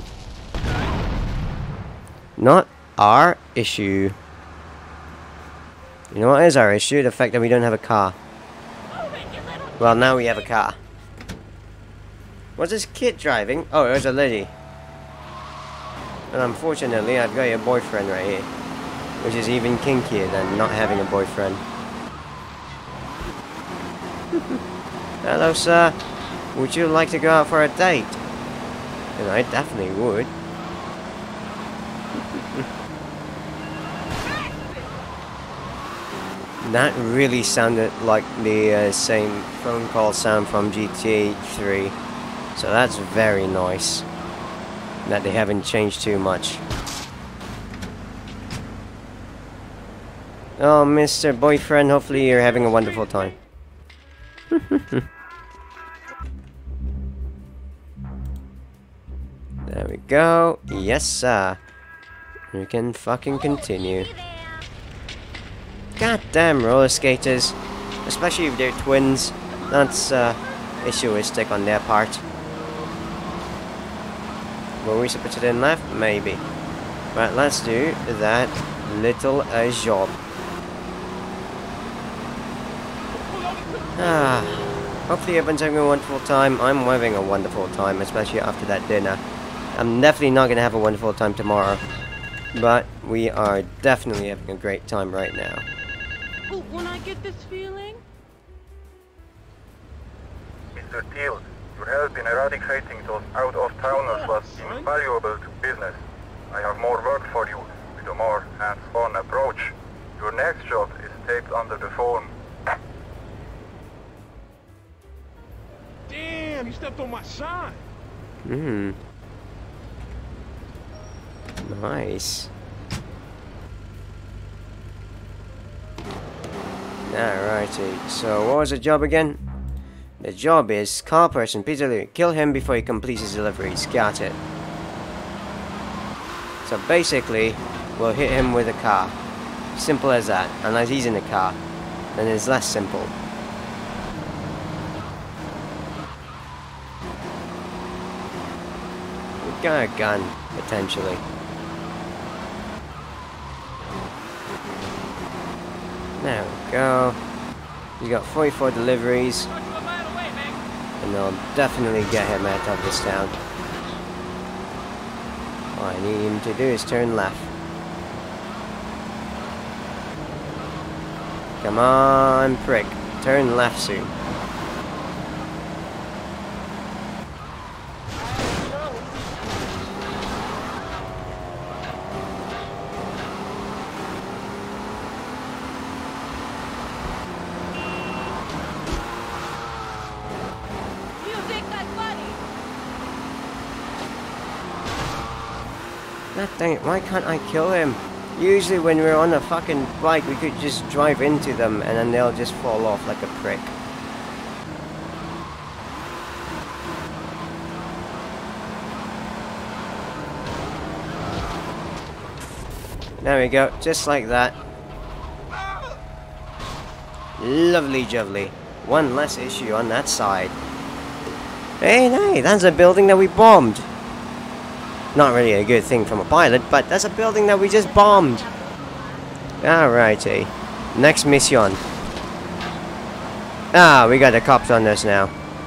Not our issue. You know what is our issue? The fact that we don't have a car. Well, now we have a car. What's this kid driving? Oh, it was a lady. And unfortunately, I've got a boyfriend right here. Which is even kinkier than not having a boyfriend. Hello, sir. Would you like to go out for a date? And I definitely would. That really sounded like the same phone call sound from GTA 3. So that's very nice. That they haven't changed too much. Oh, Mr. Boyfriend, hopefully you're having a wonderful time. There we go. Yes, sir. We can fucking continue. Goddamn roller skaters. Especially if they're twins. That's issuistic on their part. Were we supposed to turn left? Maybe. Right, let's do that little job. Hopefully everyone's having a wonderful time. I'm having a wonderful time, especially after that dinner. I'm definitely not going to have a wonderful time tomorrow. But we are definitely having a great time right now. But when I get this feeling... Mr. Teal, your help in eradicating those out-of-towners was invaluable to business. I have more work for you, with a more hands-on approach. Your next job is taped under the phone. Damn, you stepped on my sign. Nice. Alright. Alrighty, so what was the job again? The job is car person Peterloo. Kill him before he completes his deliveries. Got it. So basically, we'll hit him with a car. Simple as that. Unless he's in the car, then it's less simple. We got a gun, potentially. There we go. You got 44 deliveries. And they'll definitely get him out of this town. All I need him to do is turn left. Come on, prick. Turn left soon. God dang it, why can't I kill him? Usually when we're on a fucking bike, we could just drive into them and then they'll just fall off like a prick. There we go, just like that. Lovely jubbly. One less issue on that side. Hey, that's a building that we bombed. Not really a good thing from a pilot, but that's a building that we just bombed. Alrighty. Next mission. Ah, we got the cops on us now.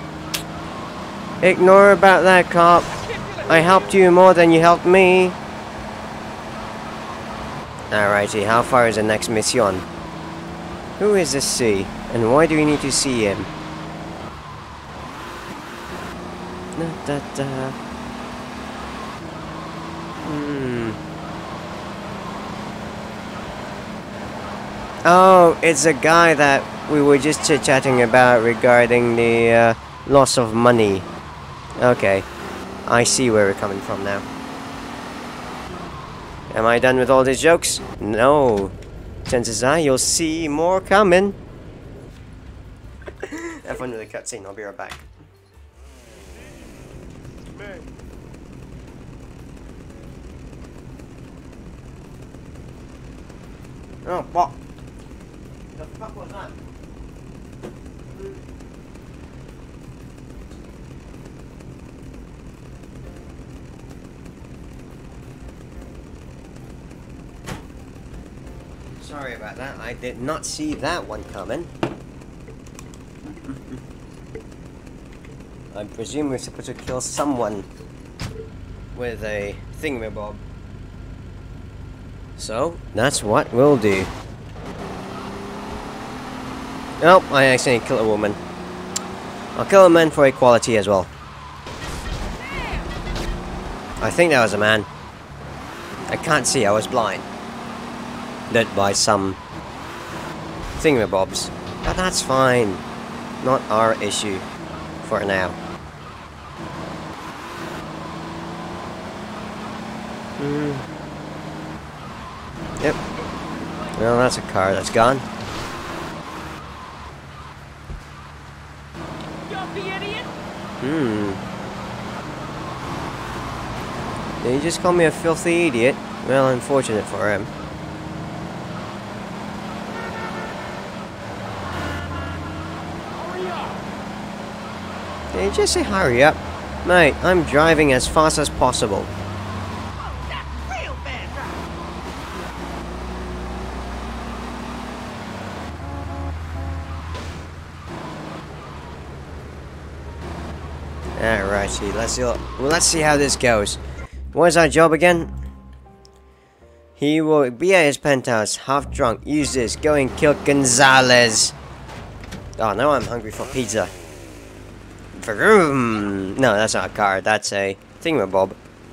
Ignore about that, cop. I helped you more than you helped me. Alrighty, how far is the next mission? Who is this C? And why do we need to see him? Da, da, da. Oh, it's a guy that we were just chit-chatting about regarding the loss of money. Okay, I see where we're coming from now. Am I done with all these jokes? No. Chances are you'll see more coming. Have fun with the cutscene, I'll be right back. Oh, what? The fuck was that? Sorry about that, I did not see that one coming. I presume we're supposed to kill someone with a thingamabob. So, that's what we'll do. Oh, I accidentally killed a woman. I'll kill a man for equality as well. I think that was a man. I can't see, I was blind. Led by some thingamabobs. But that's fine. Not our issue for now. Yep. Well, that's a car that's gone. Did he just call me a filthy idiot? Well, unfortunate for him. Did he just say hurry up? Mate, I'm driving as fast as possible. Alrighty, let's see how this goes. What's our job again? He will be at his penthouse, half drunk. Use this. Go and kill Gonzalez. Oh, now I'm hungry for pizza. No, that's not a car. That's a thingamabob.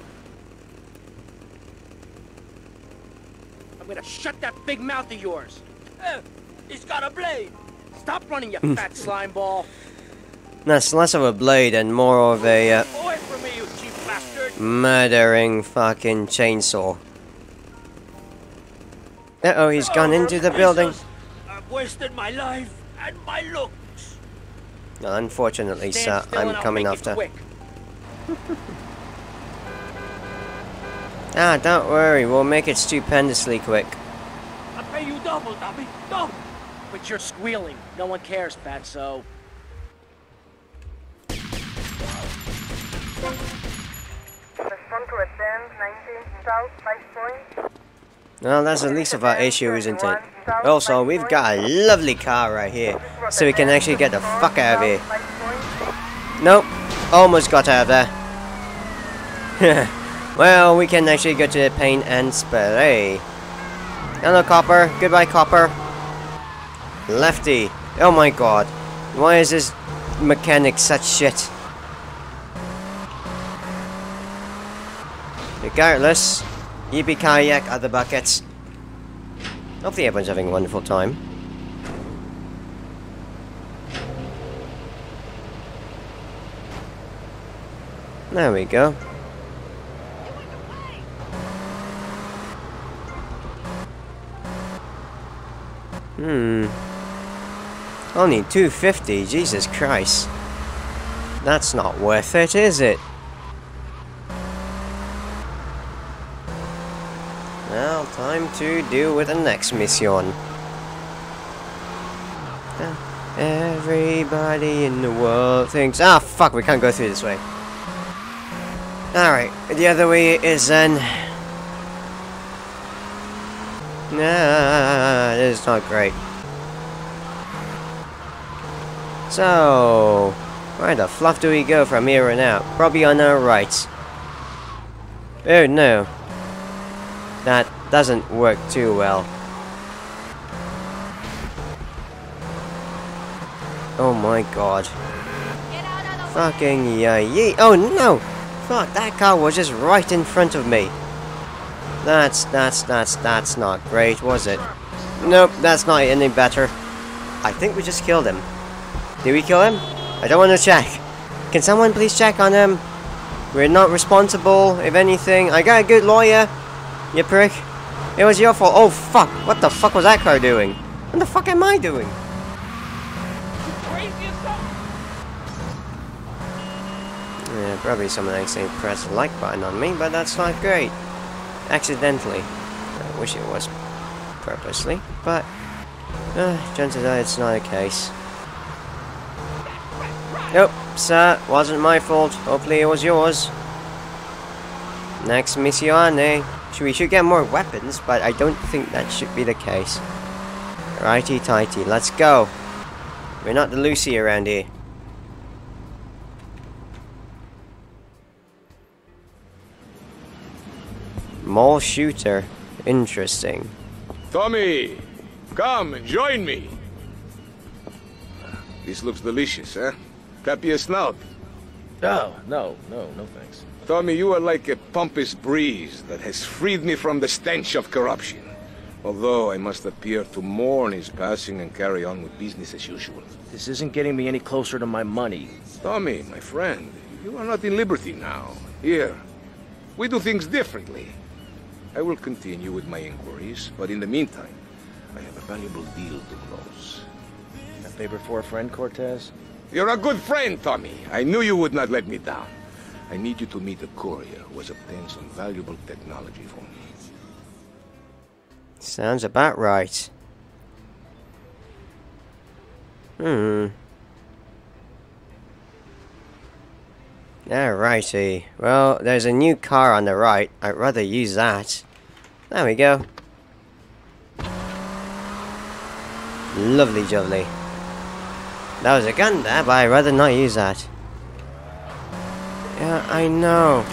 I'm gonna shut that big mouth of yours. He's got a blade. Stop running, you fat slime ball. That's less of a blade and more of a Away from me, you cheap bastard. murdering fucking chainsaw. Uh-oh, he's gone into the building. I've wasted my life and my looks. Well, unfortunately, Stand sir, still I'm and I'll coming make it after. quick. Ah, don't worry, we'll make it stupendously quick. I'll pay you double, Dobby. Double. But you're squealing. No one cares, Fatso. Respond to attend 19 South 5 Point. Well, that's the least of our issue, isn't it? Also, we've got a lovely car right here, so we can actually get the fuck out of here. Nope, almost got out of there. Well, we can actually go to the paint and spray. Hello, Copper. Goodbye, Copper. Lefty. Oh my god. Why is this mechanic such shit? Regardless, yippee-kayak other buckets. Hopefully everyone's having a wonderful time. There we go. Only 250, Jesus Christ. That's not worth it, is it? Well, time to deal with the next mission. Everybody in the world thinks... Ah, fuck, we can't go through this way. Alright, the other way is then... Nah, this is not great. So... where the fluff do we go from here on out? Probably on our right. Oh no. That doesn't work too well. Oh my god. Fucking yay. Oh no! Fuck, that car was just right in front of me. That's not great, was it? Nope, that's not any better. I think we just killed him. Did we kill him? I don't want to check. Can someone please check on him? We're not responsible, if anything. I got a good lawyer. You prick. It was your fault. Oh fuck, what the fuck was that car doing? What the fuck am I doing? Yeah, probably someone accidentally pressed the like button on me, but that's not great. Accidentally. I wish it was purposely, but chances are it's not a case. Nope, sir, wasn't my fault. Hopefully it was yours. Next missione. We should get more weapons, but I don't think that should be the case. Righty tighty, let's go. We're not the Lucy around here. Mall shooter. Interesting. Tommy! Come and join me! This looks delicious, eh? Copy a snout. Oh, no thanks. Tommy, you are like a pompous breeze that has freed me from the stench of corruption. Although I must appear to mourn his passing and carry on with business as usual. This isn't getting me any closer to my money. Tommy, my friend, you are not in Liberty now. Here, we do things differently. I will continue with my inquiries, but in the meantime, I have a valuable deal to close. A favor for a friend, Cortez? You're a good friend, Tommy. I knew you would not let me down. I need you to meet a courier who has obtained some valuable technology for me. Sounds about right. Alrighty. Well, there's a new car on the right. I'd rather use that. There we go. Lovely jubbly. That was a gun there, but I'd rather not use that. Yeah, I know.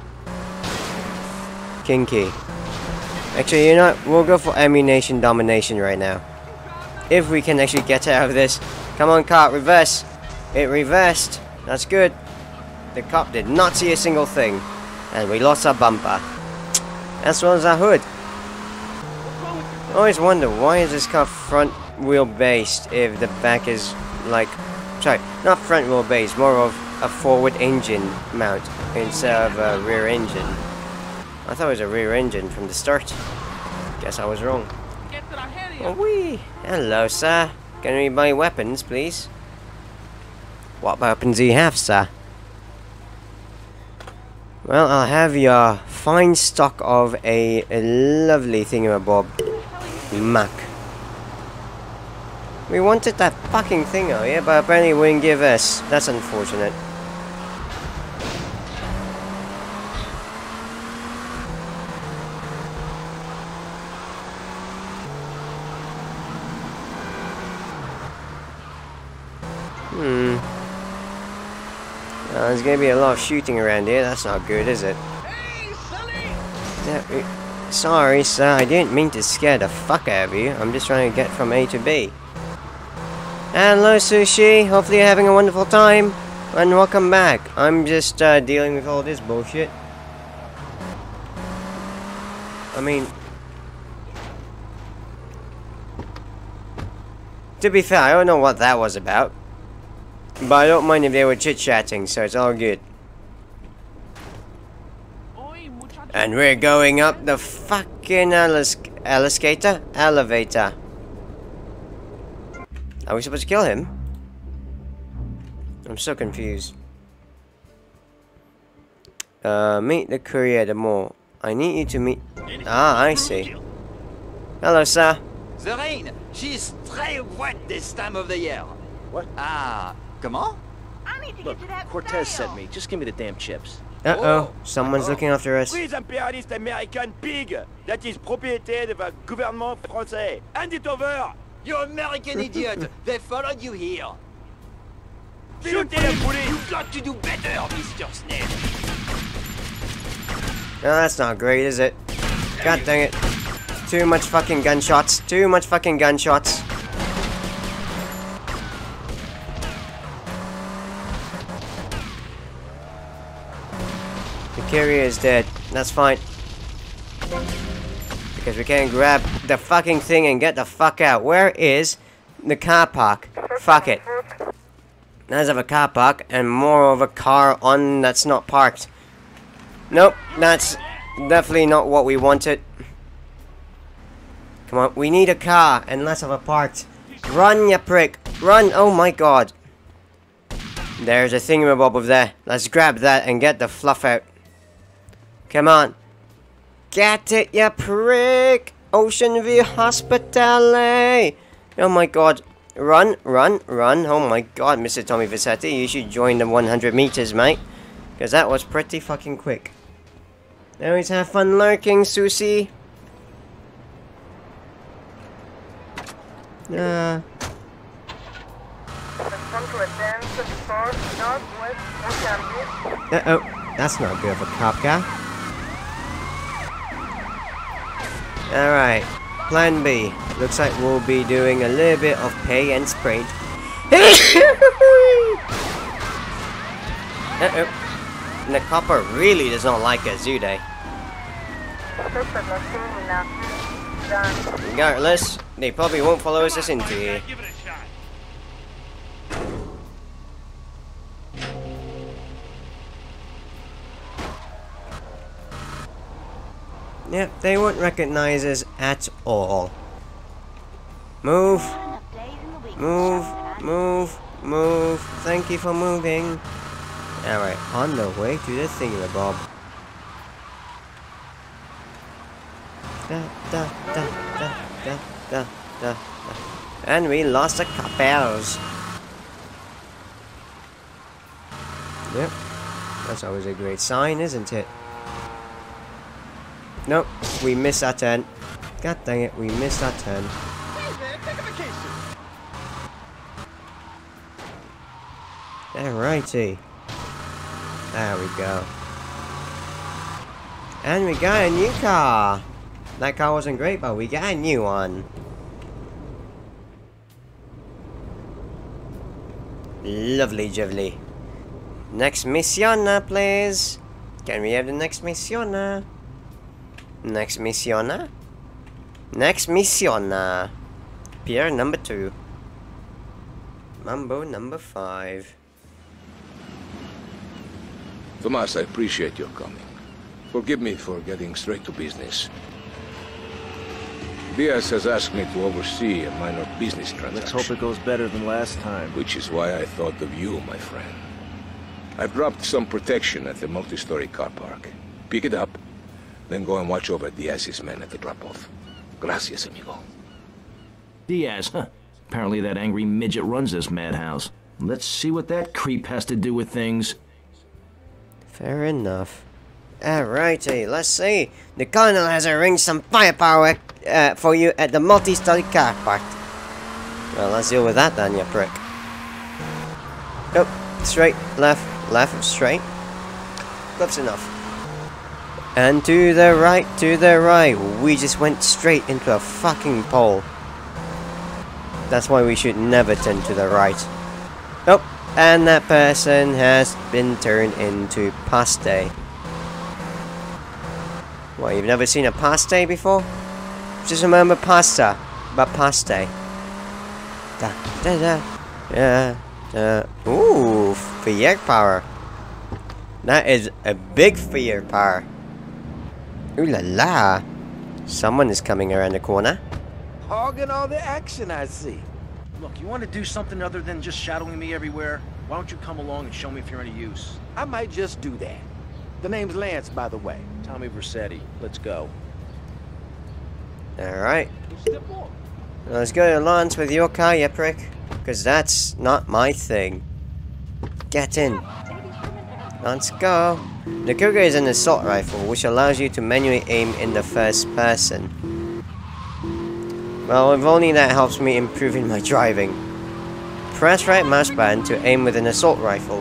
Kinky. Actually, you know what? We'll go for ammunition domination right now. If we can actually get out of this. Come on, car, reverse. It reversed. That's good. The cop did not see a single thing. And we lost our bumper. As well as our hood. I always wonder, why is this car front wheel based if the back is like... Sorry, not front wheel based, more of a forward engine mount instead of a rear engine. I thought it was a rear engine from the start. Guess I was wrong. Oh wee! Hello, sir. Can we buy weapons, please? What weapons do you have, sir? Well, I'll have your fine stock of a lovely thingamabob. Mac. We wanted that fucking thing out here, but apparently it wouldn't give us. That's unfortunate. There's gonna be a lot of shooting around here. That's not good, is it? Yeah, sorry, sir. I didn't mean to scare the fuck out of you. I'm just trying to get from A to B. Hello, Sushi. Hopefully you're having a wonderful time. And welcome back. I'm just dealing with all this bullshit. I mean... to be fair, I don't know what that was about. But I don't mind if they were chit-chatting, so it's all good. And we're going up the fucking elevator. Are we supposed to kill him? I'm so confused. Meet the courier at the mall. I need you to meet... Ah, I see. Hello, sir. The rain, she's très wet this time of the year. What? Ah, comment? Look, Cortez sent me. Just give me the damn chips. Uh-oh, someone's looking after us. Free the imperialist American pig that is propriété of the gouvernement français. Hand it over! You American idiot! They followed you here. Shoot the police! You've got to do better, Mr. Snake. No, that's not great, is it? God dang it. Too much fucking gunshots. Too much fucking gunshots. The carrier is dead. That's fine. Because we can't grab the fucking thing and get the fuck out. Where is the car park? Fuck it. Let's have a car park and more of a car on that's not parked. Nope, that's definitely not what we wanted. Come on, we need a car and less of a parked. Run, you prick. Run, oh my god. There's a thingamabob over there. Let's grab that and get the fluff out. Come on. Get it, you prick. Ocean View Hospitality. Oh my god. Run, run, run. Oh my god, Mr. Tommy Vercetti. You should join the 100 meters, mate. Because that was pretty fucking quick. Always have fun lurking, Susie. Welcome to Advance 4 Northwest Mozambique. Uh-oh. That's not good of a cop car. Alright. Plan B. Looks like we'll be doing a little bit of pay and spray. Uh-oh. And the copper really does not like us, do they? Regardless, they probably won't follow us into here. Yep, they won't recognize us at all. Move. Move. Move. Move. Thank you for moving. Alright, on the way to the thingamabob. Da, da, da, da, da, da, da, da. And we lost the coppers. Yep. That's always a great sign, isn't it? Nope, we missed our turn. God dang it, we missed our turn. Alrighty. There we go. And we got a new car. That car wasn't great, but we got a new one. Lovely jubbly. Next missiona, please. Can we have the next missiona? Next missiona? Next missiona. Pier number 2. Mambo number 5. Tomas, I appreciate your coming. Forgive me for getting straight to business. Diaz has asked me to oversee a minor business transaction. Let's hope it goes better than last time. Which is why I thought of you, my friend. I've dropped some protection at the multi-story car park. Pick it up, then go and watch over Diaz's men at the drop-off. Gracias, amigo. Diaz, huh? Apparently that angry midget runs this madhouse. Let's see what that creep has to do with things. Fair enough. Alrighty, let's see. The Colonel has arranged some firepower for you at the multi-story car park. Well, let's deal with that then, you prick. Nope. Straight, left, left, straight. Close enough. And to the right, to the right. We just went straight into a fucking pole. That's why we should never turn to the right. Oh, and that person has been turned into paste. What, you've never seen a paste before? Just remember pasta, but paste. Da da da. Yeah. Ooh, firepower. That is a big firepower. Ooh la la. Someone is coming around the corner. Hogging all the action, I see. Look, you want to do something other than just shadowing me everywhere? Why don't you come along and show me if you're any use? I might just do that. The name's Lance, by the way. Tommy Vercetti. Let's go. Alright. Let's go to Lance with your car, you prick. Because that's not my thing. Get in. Let's go. The Cougar is an assault rifle, which allows you to manually aim in the first person. Well, if only that helps me improving my driving. Press right mouse button to aim with an assault rifle.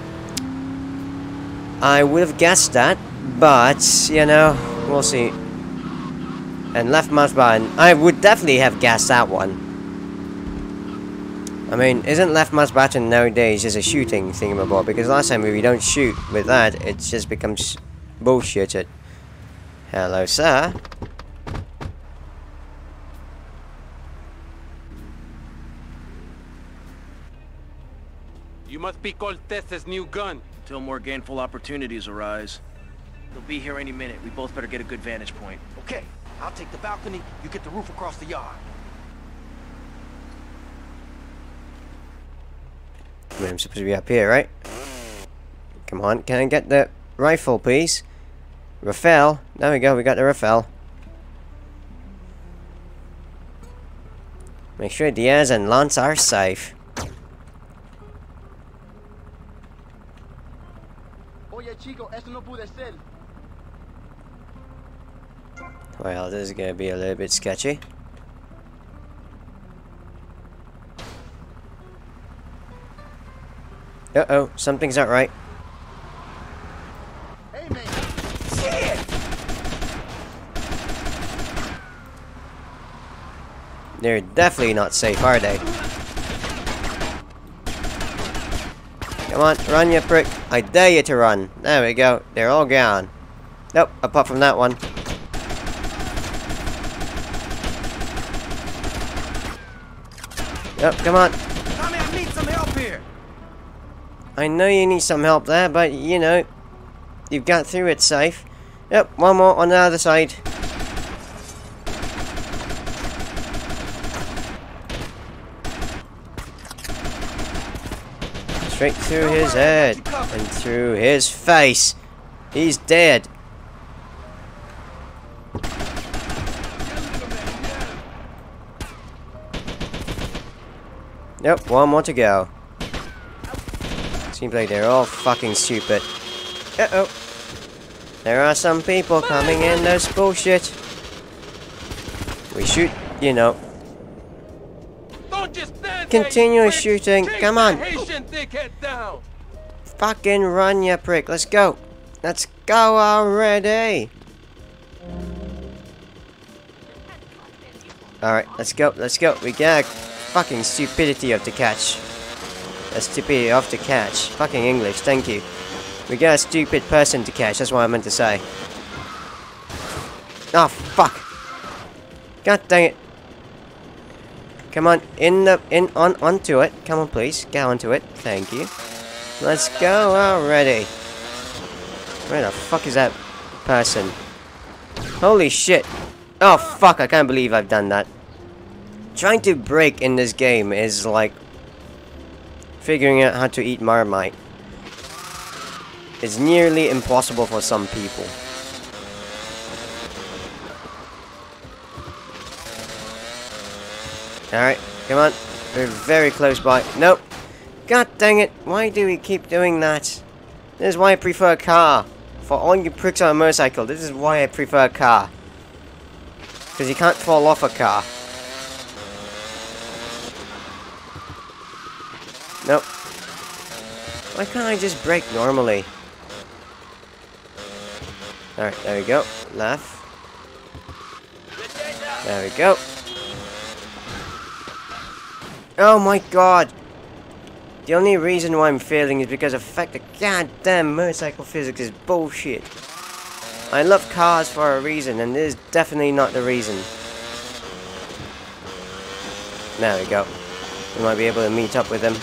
I would have guessed that, but, you know, we'll see. And left mouse button, I would definitely have guessed that one. I mean, isn't left mouse button nowadays just a shooting thingamabob? Because last time if you don't shoot with that, it just becomes bullshitted. Hello, sir. You must be Cortez's new gun. Till more gainful opportunities arise. They'll be here any minute. We both better get a good vantage point. Okay, I'll take the balcony, you get the roof across the yard. I'm supposed to be up here, right? Come on, can I get the rifle, please? Rafael. There we go, we got the Rafael. Make sure Diaz and Lance are safe. Well, this is gonna be a little bit sketchy. Uh-oh, something's not right. Hey, man. Shit! They're definitely not safe, are they? Come on, run, you prick. I dare you to run. There we go. They're all gone. Nope, apart from that one. Yep, come on. Tommy, I need some help here. I know you need some help there, but, you know, you've got through it safe. Yep, one more on the other side. Straight through his head and through his face. He's dead. Yep, one more to go. Seems like they're all fucking stupid. Uh-oh. There are some people coming in, that's bullshit. We shoot, you know. Don't just stand Continue there, shooting, Take come on. Haitian dickhead down. Fucking run, you prick. Let's go. Let's go already. Alright, let's go. Let's go. We got fucking stupidity of the catch. A stupidity of the catch. Fucking English, thank you. We got a stupid person to catch. That's what I meant to say. Oh, fuck. God dang it. Come on, onto it. Come on, please. Get onto it. Thank you. Let's go already. Where the fuck is that person? Holy shit. Oh fuck, I can't believe I've done that. Trying to brake in this game is like figuring out how to eat Marmite. It's nearly impossible for some people. Alright, come on. We're very close by. Nope. God dang it. Why do we keep doing that? This is why I prefer a car. For all you pricks on a motorcycle, this is why I prefer a car. Because you can't fall off a car. Nope. Why can't I just brake normally? Alright, there we go. Left. There we go. Oh my god! The only reason why I'm failing is because of the fact that goddamn motorcycle physics is bullshit. I love cars for a reason, and this is definitely not the reason. There we go. We might be able to meet up with them.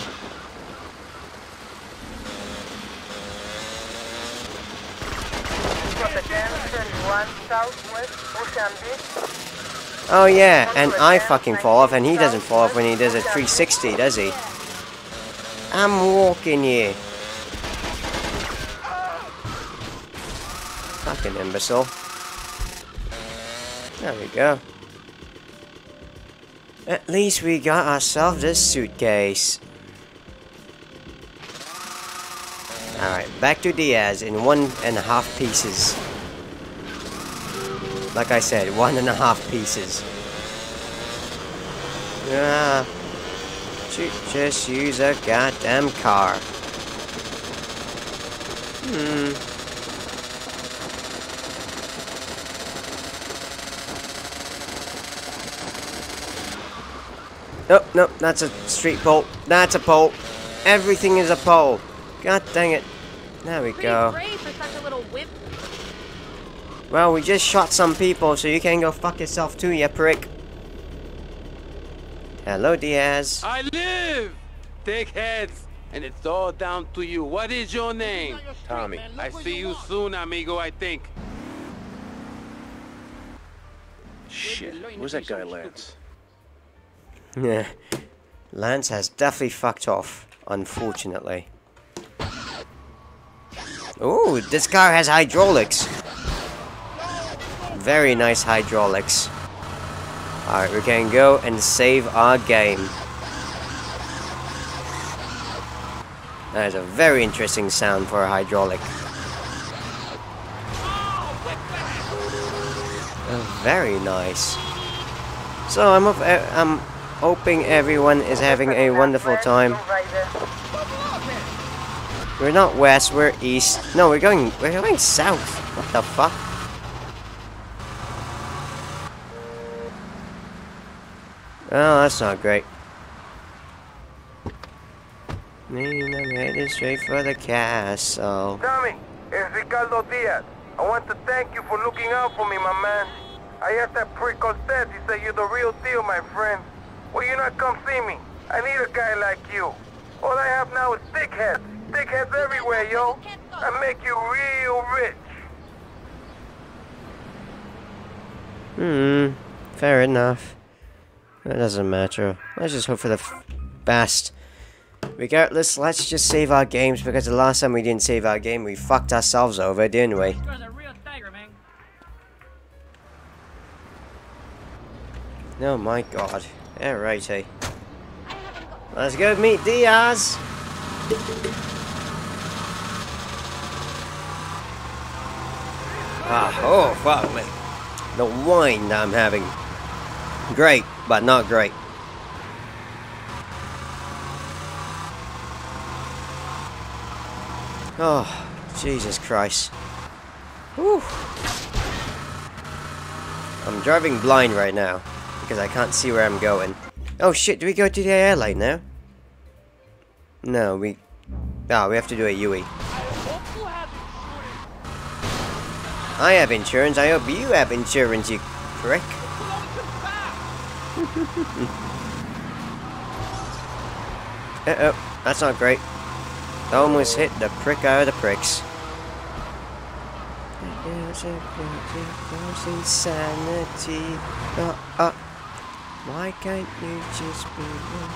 Oh yeah, and I fucking fall off, and he doesn't fall off when he does a 360, does he? I'm walking here. Fucking imbecile. There we go. At least we got ourselves a suitcase. Alright, back to Diaz in 1.5 pieces. Like I said, 1.5 pieces. Yeah. Should just use a goddamn car. Nope, nope, that's a street pole. That's a pole. Everything is a pole. God dang it. There we go. Well, we just shot some people, so you can go fuck yourself too, you prick. Hello, Diaz. I live! Take heads, and it's all down to you. What is your name? Tommy. I see you soon, amigo, I think. Shit, where's that guy Lance? Yeah. Lance has definitely fucked off, unfortunately. Ooh, this car has hydraulics. Very nice hydraulics. Alright, we can go and save our game. That is a very interesting sound for a hydraulic. Very nice. So I'm hoping everyone is having a wonderful time. We're not west, we're east. No, we're going south. What the fuck? Oh, that's not great. I'm headed straight for the castle. Tommy, it's Ricardo Diaz. I want to thank you for looking out for me, my man. I asked that prick Cortez, he said you're the real deal, my friend. Will you not come see me? I need a guy like you. All I have now is dickheads. Dickheads everywhere, yo. I make you real rich. Fair enough. That doesn't matter. Let's just hope for the best. Regardless, let's just save our games, because the last time we didn't save our game, we fucked ourselves over, didn't we? Oh my god. Alrighty. Let's go meet Diaz! Oh, fuck me. The wine that I'm having. Great, but not great. Oh, Jesus Christ. Whew. I'm driving blind right now, because I can't see where I'm going. Oh shit, do we go to the airline now? No, we have to do a UE. I have insurance, I hope you have insurance, you prick. Uh-oh, that's not great. Almost hit the prick out of the pricks. insanity. Why can't you just be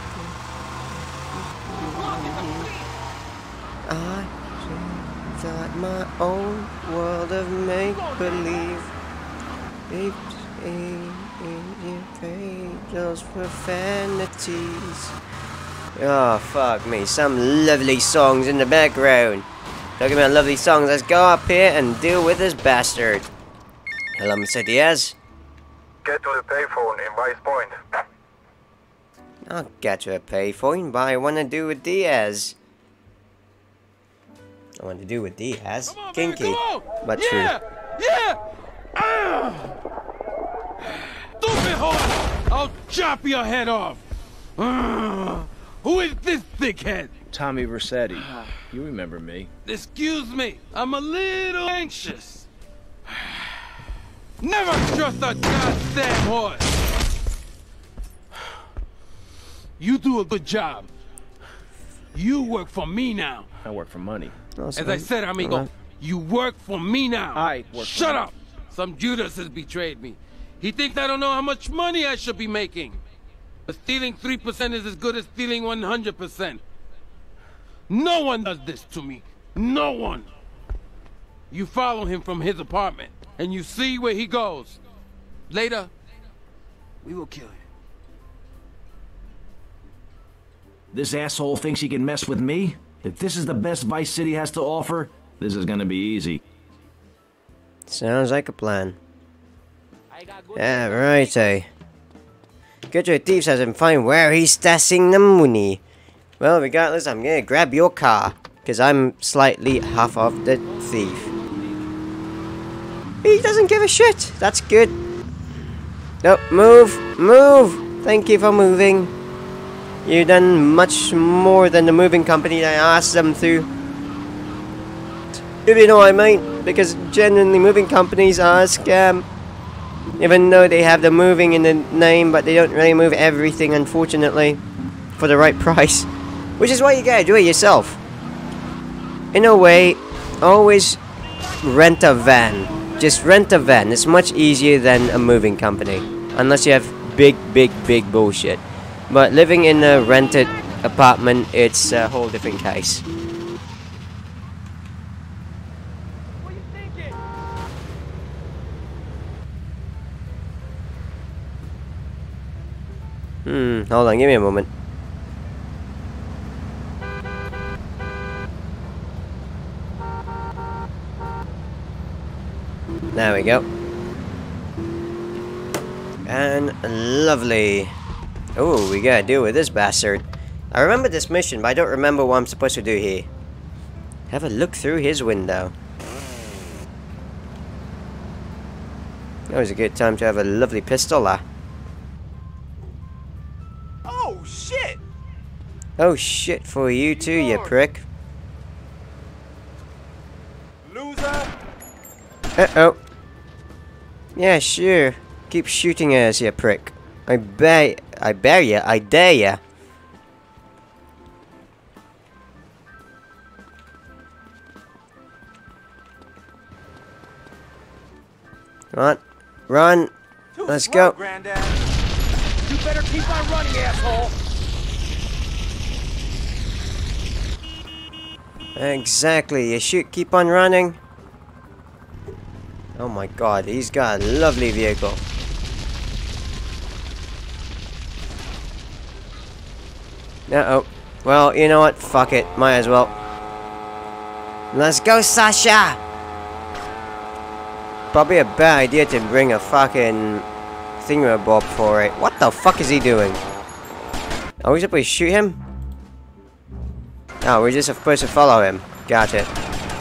I got my own world of make-believe. Those profanities. Oh, fuck me. Some lovely songs in the background. Talking about lovely songs, let's go up here and deal with this bastard. Hello, Mr. Diaz. Get to the payphone in Vice Point. I'll get to a payphone, but I want to do with Diaz. I want to do with Diaz. On, kinky, but true. Yeah! Stupid whore! I'll chop your head off! Who is this thickhead? Tommy Vercetti. You remember me. Excuse me, I'm a little anxious. Never trust a goddamn horse! You do a good job. You work for me now. I work for money. As I said, amigo, you work for me now. I work Shut up! Some Judas has betrayed me. He thinks I don't know how much money I should be making. But stealing 3% is as good as stealing 100%. No one does this to me. No one. You follow him from his apartment, and you see where he goes. Later, we will kill him. This asshole thinks he can mess with me? If this is the best Vice City has to offer, this is gonna be easy. Sounds like a plan. Yeah, righty. Go to a thief's house and find where he's stashing the money. Well, regardless, I'm gonna grab your car, because I'm slightly half of the thief. He doesn't give a shit. That's good. No, move! Move! Thank you for moving. You've done much more than the moving company I asked them to. If you know what I mean, because genuinely moving companies are a scam. Even though they have the moving in the name, but they don't really move everything, unfortunately, for the right price. Which is why you gotta do it yourself. In a way, always rent a van. Just rent a van. It's much easier than a moving company. Unless you have big bullshit. But living in a rented apartment, it's a whole different case. Hold on, give me a moment. There we go. And lovely. Oh, we gotta deal with this bastard. I remember this mission, but I don't remember what I'm supposed to do here. Have a look through his window. That was a good time to have a lovely pistol there. Oh, shit! Oh, shit for you too, you prick. Loser! Uh-oh. Yeah, sure. Keep shooting us, you prick. I dare ya. Come on. Run. Let's go. Granddad. You better keep on running, asshole! Exactly. You should keep on running. Oh my god, he's got a lovely vehicle. Uh-oh. Well, you know what? Fuck it. Might as well. Let's go, Sasha! Probably a bad idea to bring a fucking thingamabob for it. What the fuck is he doing? Are we supposed to shoot him? Oh, we're just supposed to follow him. Got it.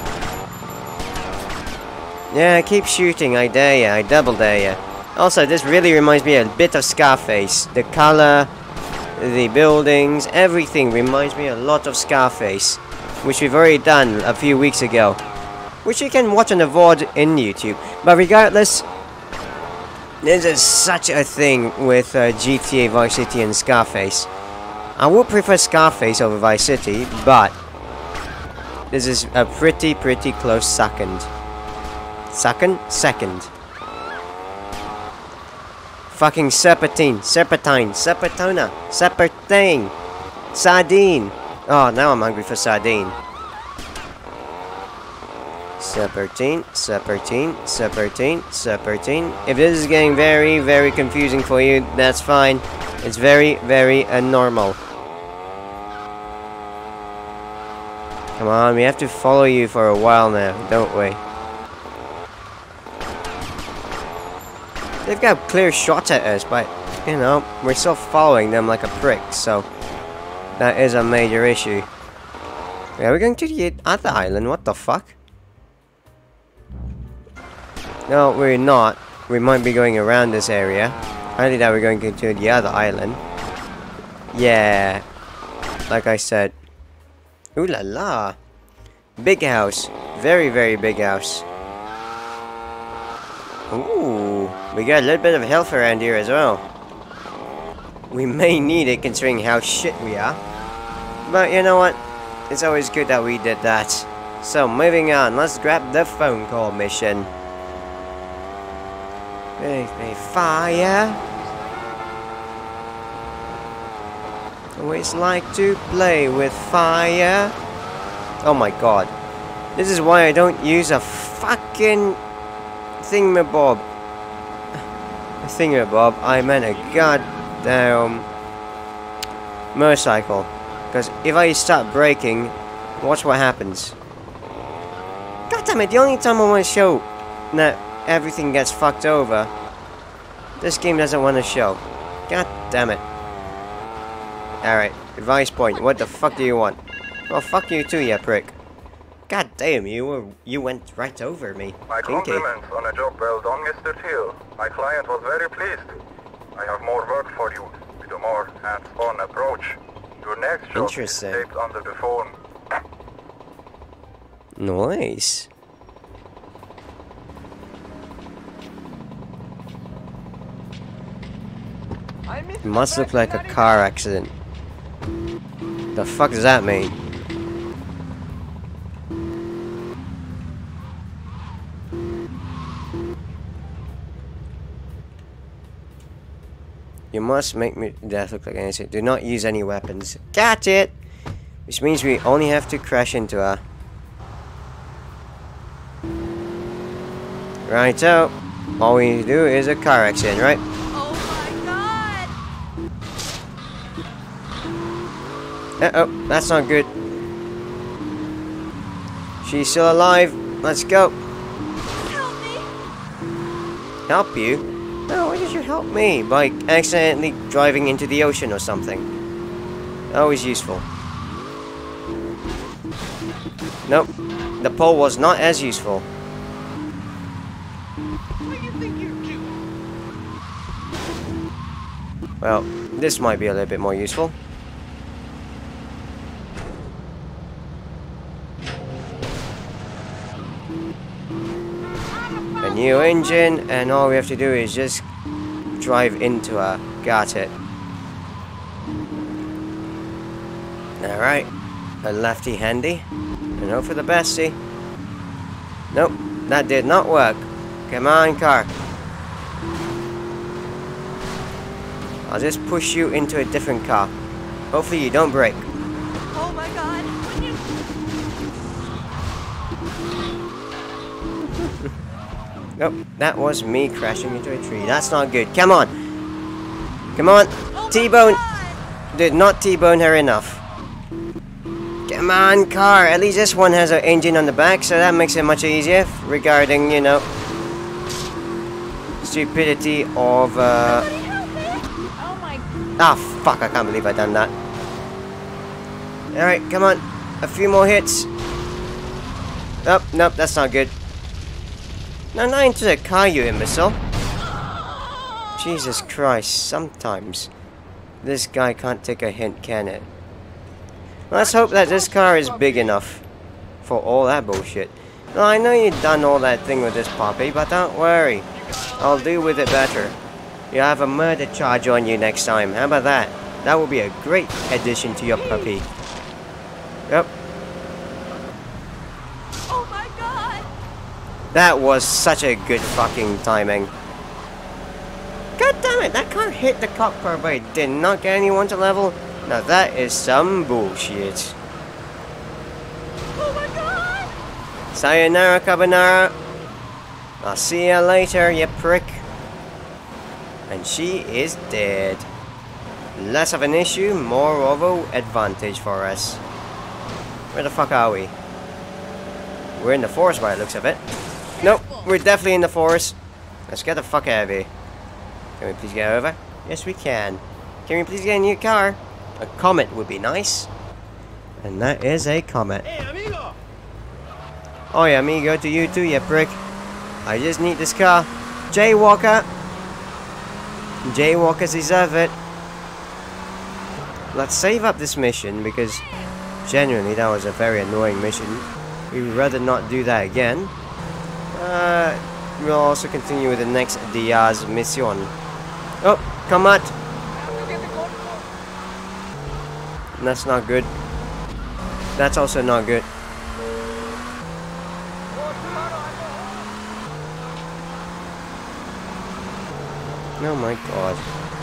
Yeah, keep shooting. I dare ya. I double dare ya. Also, this really reminds me a bit of Scarface. The color, the buildings, everything reminds me a lot of Scarface, which we've already done a few weeks ago, which you can watch on the VOD in YouTube. But regardless, there's such a thing with GTA Vice City and Scarface. I would prefer Scarface over Vice City, but this is a pretty close second. Second? Second. Fucking serpentine. Serpentine. Serpentona. Serpentine. Sardine. Oh, now I'm hungry for sardine. Serpentine. Serpentine. Serpentine. Serpentine. If this is getting very, very confusing for you, that's fine. It's very, very normal. Come on, we have to follow you for a while now, don't we? They've got clear shots at us, but, you know, we're still following them like a prick, so that is a major issue. Yeah, we're going to the other island, what the fuck? No, we're not. We might be going around this area. I think that we're going to the other island. Yeah, like I said. Ooh la la. Big house. Very, very big house. Ooh, we got a little bit of health around here as well. We may need it considering how shit we are. But you know what? It's always good that we did that. So moving on, let's grab the phone call mission. Fire. Always like to play with fire. Oh my god. This is why I don't use a fucking thingamabob. A thingamabob. I meant a goddamn motorcycle. Because if I start braking, watch what happens. God damn it, the only time I want to show that everything gets fucked over, this game doesn't want to show. God damn it. Alright, advice point. What the fuck do you want? Well, fuck you too, you prick. God damn, you went right over me. My compliments on a job well done, Mr. Teal. My client was very pleased. I have more work for you, with a more hands-on approach. Your next job is taped under the phone. Nice. It must look like a car accident. The fuck does that mean? You must make me death look like an accident. Do not use any weapons. Got it! Which means we only have to crash into her. Righto. All we need to do is a car accident, right? Uh-oh, that's not good. She's still alive. Let's go. Help me. Help you? No, why did you help me? By accidentally driving into the ocean or something. Always useful. Nope. The pole was not as useful. What do you think you're doing? Well, this might be a little bit more useful. A new engine, and all we have to do is just drive into her. Got it. Alright. A lefty handy. And hope for the best, see? Nope, that did not work. Come on, car. I'll just push you into a different car. Hopefully you don't break. Oh my god. Nope, that was me crashing into a tree. That's not good. Come on. Come on. T-bone. Did not T-bone her enough. Come on, car. At least this one has an engine on the back, so that makes it much easier regarding, you know, stupidity of, Ah, fuck, I can't believe I done that. Alright, come on. A few more hits. Oh, nope, that's not good. No, not into the car, you imbecile. Jesus Christ, sometimes this guy can't take a hint, can it? Let's hope that this car is big enough for all that bullshit. Now, I know you've done all that thing with this puppy, but don't worry. I'll deal with it better. You'll have a murder charge on you next time. How about that? That will be a great addition to your puppy. Yep. Oh my god! That was such a good fucking timing. God damn it, that car hit the cop car but it did not get anyone to level. Now that is some bullshit. Oh my god! Sayonara, Carbonara. I'll see you later, you prick. And she is dead. Less of an issue, more of an advantage for us. Where the fuck are we? We're in the forest by the looks of it. Nope, we're definitely in the forest. Let's get the fuck out of here. Can we please get over? Yes, we can. Can we please get a new car? A Comet would be nice. And that is a Comet. Hey, amigo! Oh, yeah, amigo to you too, you prick. I just need this car. Jaywalker! Jaywalkers deserve it. Let's save up this mission because genuinely that was a very annoying mission. We would rather not do that again. We'll also continue with the next Diaz mission. Oh, come on! That's not good. That's also not good. Oh my god.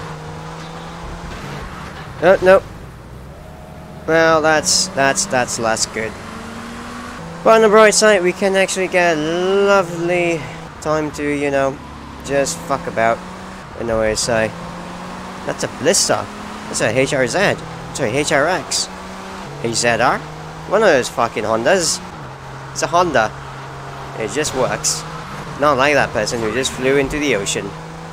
Oh, no. Well, that's less good. But on the bright side, we can actually get a lovely time to, you know, just fuck about. I know what I say. That's a Blister. That's a HRZ. Sorry, HRX. HZR? One of those fucking Hondas. It's a Honda. It just works. Not like that person who just flew into the ocean.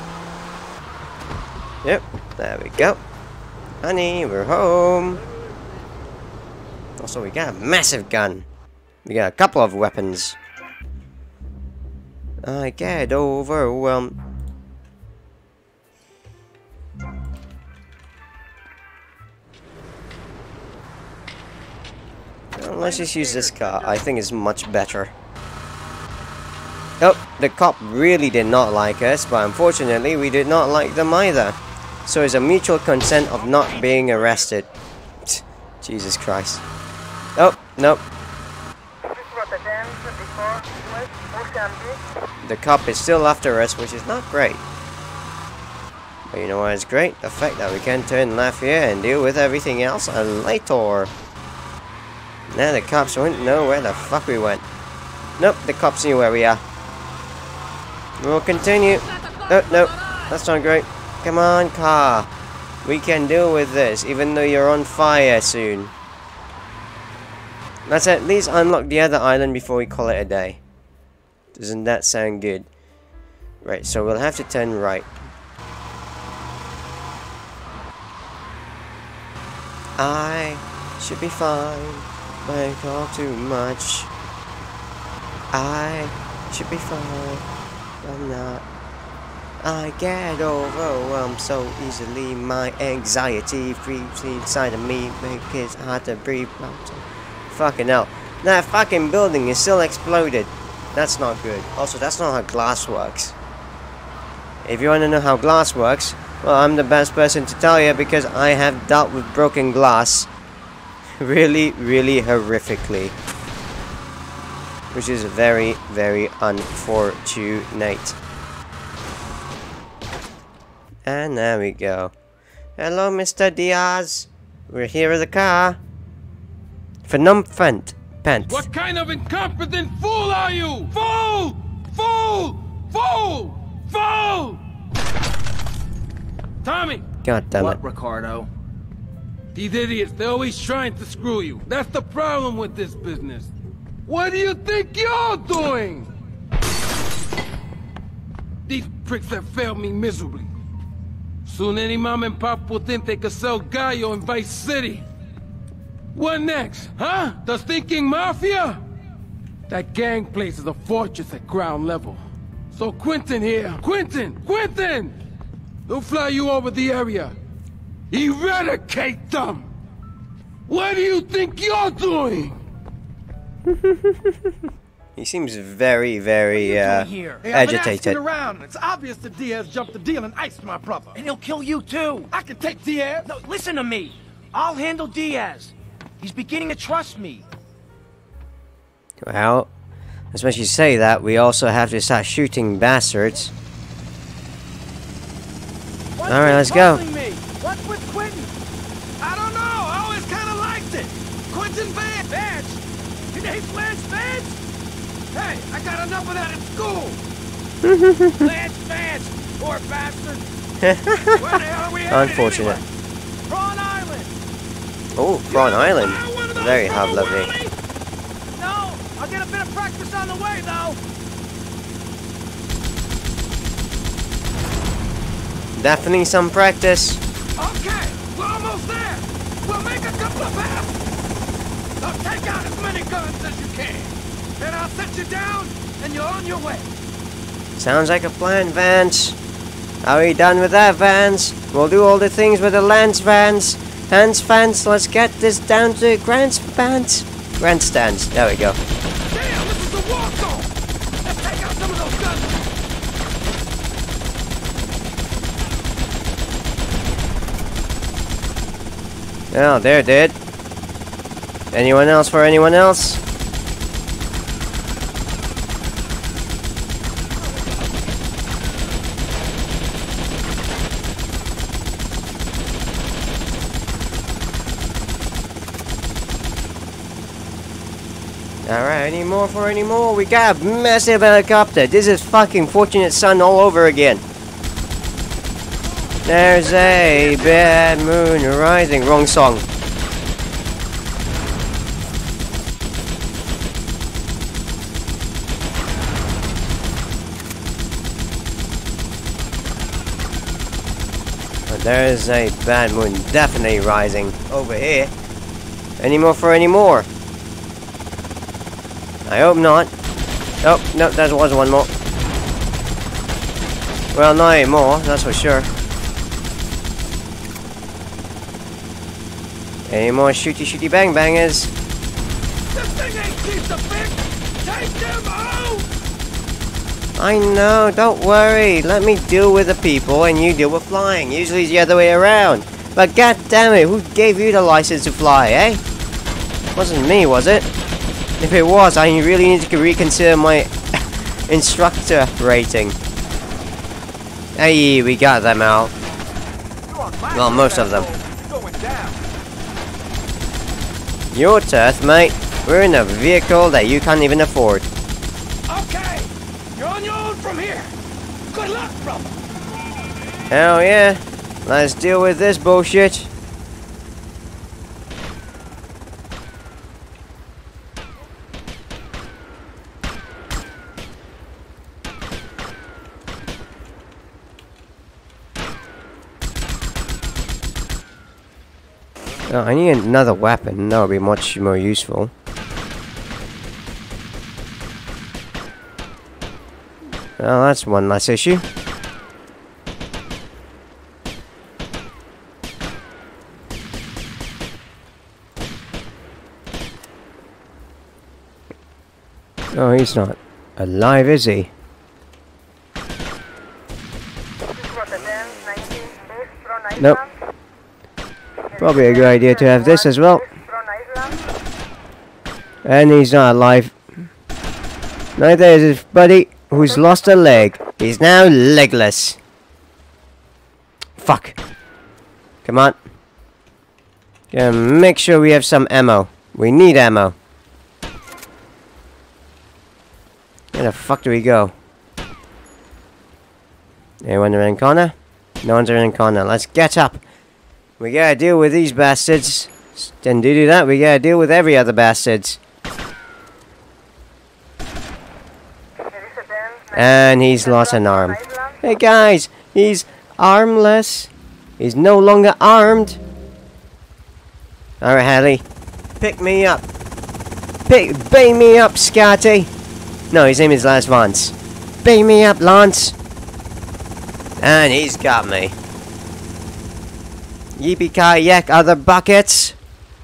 Yep, there we go. Honey, we're home. Also, we got a massive gun. We got a couple of weapons. I get overwhelmed. Well, let's just use this car. I think it's much better. Oh, the cop really did not like us, but unfortunately we did not like them either. So it's a mutual consent of not being arrested. Jesus Christ. Oh, nope. The cop is still after us, which is not great. But you know what is great? The fact that we can turn left here and deal with everything else later. Now the cops won't know where the fuck we went. Nope, the cops knew where we are. We'll continue. Oh, no, that's not great. Come on, car. We can deal with this, even though you're on fire soon. Let's at least unlock the other island before we call it a day. Doesn't that sound good? Right, so we'll have to turn right. I should be fine, but I talk too much. I should be fine, but I'm not. I get overwhelmed so easily. My anxiety creeps inside of me, make it hard to breathe. Fucking hell. That fucking building is still exploded. That's not good. Also, that's not how glass works. If you want to know how glass works, well, I'm the best person to tell you because I have dealt with broken glass really, really horrifically. Which is very, very unfortunate. And there we go. Hello, Mr. Diaz. We're here with the car. Phenomenal. Pent. What kind of incompetent fool are you? Fool! Fool! Fool! Fool! Tommy! God damn it. What, Ricardo? These idiots, they're always trying to screw you. That's the problem with this business. What do you think you're doing? These pricks have failed me miserably. Soon any mom and pop will think they could sell Gallo in Vice City. What next, huh? The Stinking Mafia? That gang place is a fortress at ground level. So Quentin here, Quentin! He'll fly you over the area. Eradicate them! What do you think you're doing? He seems very, very agitated. Around. It's obvious that Diaz jumped the deal and iced my brother. And he'll kill you too. I can take Diaz. No, listen to me. I'll handle Diaz. He's beginning to trust me. Well, As much as you say that, we also have to start shooting bastards. Alright, let's go. What's with Quentin? I don't know. I always kind of liked it. Quentin Vance. Your name's Lance Vance? Hey, I got enough of that at school. Lance Vance, poor bastard. Where the hell are we headed Unfortunate. anyway? Prawn Island. Oh, Prawn Island. Very lovely. No, I'll get a bit of practice on the way, though. Definitely some practice. Okay, we're almost there. We'll make a couple of passes. I'll take out as many guns as you can. Then I'll set you down, and you're on your way. Sounds like a plan, Vance. Are we done with that, Vance? We'll do all the things with the Lance Vance. Hans Vance, let's get this down to grandstands. There we go. Damn, this is the war zone. Let's take out some of those guns. Oh, they're dead. Anyone else for anyone else? Alright, any more for any more? We got a massive helicopter. This is fucking Fortunate Son all over again. There's a bad moon rising. Wrong song. But there's a bad moon definitely rising over here. Any more for any more? I hope not. Oh, no, there was one more. Well, not anymore, that's for sure. Any more shooty bang bangers? This thing ain't cheap to fix. Take them out. I know, don't worry. Let me deal with the people and you deal with flying. Usually it's the other way around. But god damn it, who gave you the license to fly, eh? Wasn't me, was it? If it was, I really need to reconsider my instructor rating. Hey, we got them out. Well, most of them. Your turf, mate. We're in a vehicle that you can't even afford. Okay, you're on your own from here. Good luck, brother. Hell yeah. Let's deal with this bullshit. Oh, I need another weapon. That would be much more useful. Well, that's one less issue. Oh, he's not alive, is he? Nope. Probably a good idea to have this as well. And he's not alive. Neither is his buddy, who's lost a leg. He's now legless. Fuck. Come on. Gotta make sure we have some ammo. We need ammo. Where the fuck do we go? Anyone in the corner? No one's in the corner. Let's get up. We gotta deal with these bastards. And to do that, we gotta deal with every other bastards. And he's lost an arm. Hey guys, he's armless. He's no longer armed. Alright, Hallie. Pick me up. Bay me up, Scotty. No, his name is Lance Vance. Bay me up, Lance. And he's got me. Yippee-ki-yak, other buckets.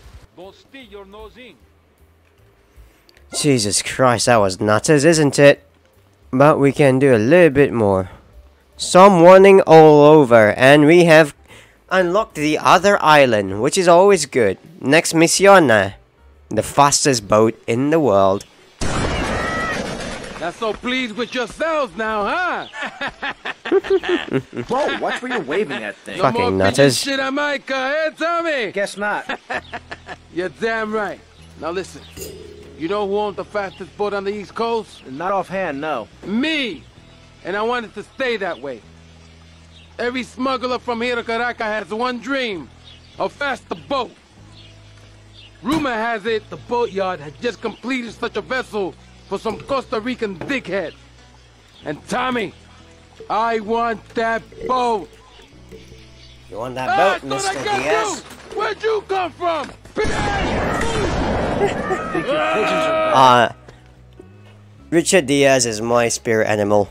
Jesus Christ, that was nutters, isn't it? But we can do a little bit more. Some warning all over, and we have unlocked the other island, which is always good. Next mission, the fastest boat in the world. Not so pleased with yourselves now, huh? Whoa, watch where you're waving that thing. No more Fucking bitchin' nutters. shit on my car, eh, Tommy? Guess not. You're damn right. Now listen, you know who owns the fastest boat on the East Coast? Not offhand, no. Me! And I want it to stay that way. Every smuggler from here to Caracas has one dream. A faster boat. Rumor has it the boatyard has just completed such a vessel for some Costa Rican dickhead. And Tommy, I want that boat. You want that boat, Mr. Diaz? Where'd you come from? Richard Diaz is my spirit animal.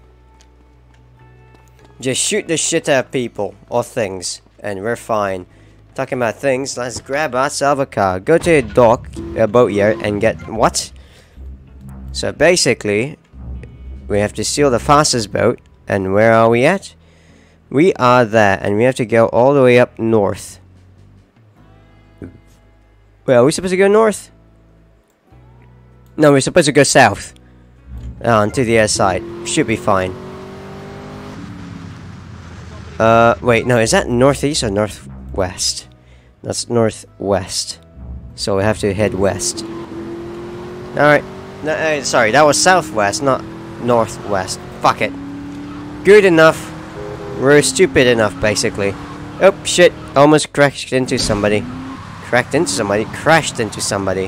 Just shoot the shit out of people or things, and we're fine. Talking about things, let's grab ourselves a car. Go to a dock, a boatyard, and get what? So basically, we have to steal the fastest boat. And where are we at? We are there, and we have to go all the way up north. Well, are we supposed to go north? No, we're supposed to go south. On to the other side. Should be fine. Wait, no, is that northeast or northwest? That's northwest. So we have to head west. Alright. No, sorry, that was southwest, not northwest. Fuck it. Good enough. We're stupid enough, basically. Oh, shit. Almost crashed into somebody. Crashed into somebody.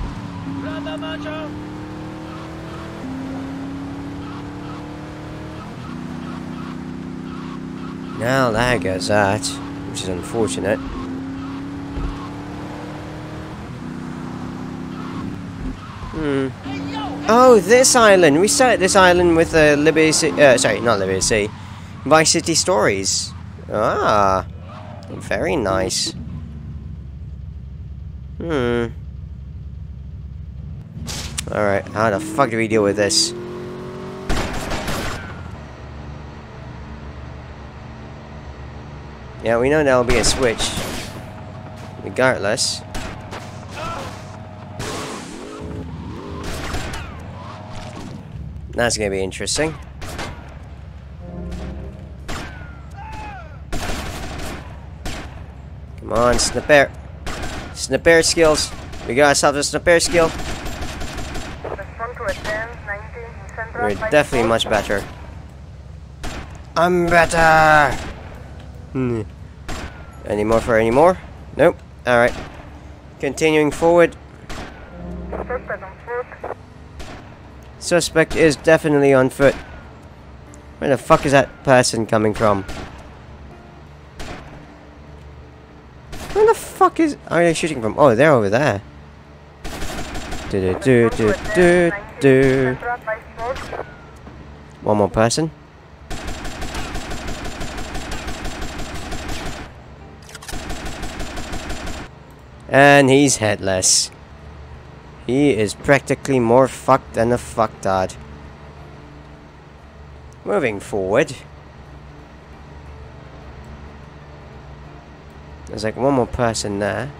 Now there goes that, which is unfortunate. Oh, this island! We started this island with Liberty City, sorry, not Liberty City. Vice City Stories. Ah, very nice. Alright, how the fuck do we deal with this? Yeah, we know there'll be a switch. Regardless. That's gonna be interesting. Come on, Snapper. Snapper skills. We got ourselves a Snapper skill. We're definitely much better. I'm better! Any more for any more? Nope. Alright. Continuing forward. Suspect is definitely on foot. Where the fuck is that person coming from? Where the fuck are they shooting from? Oh, they're over there. One more person. And he's headless. He is practically more fucked than a fucktard. Moving forward. There's like one more person there.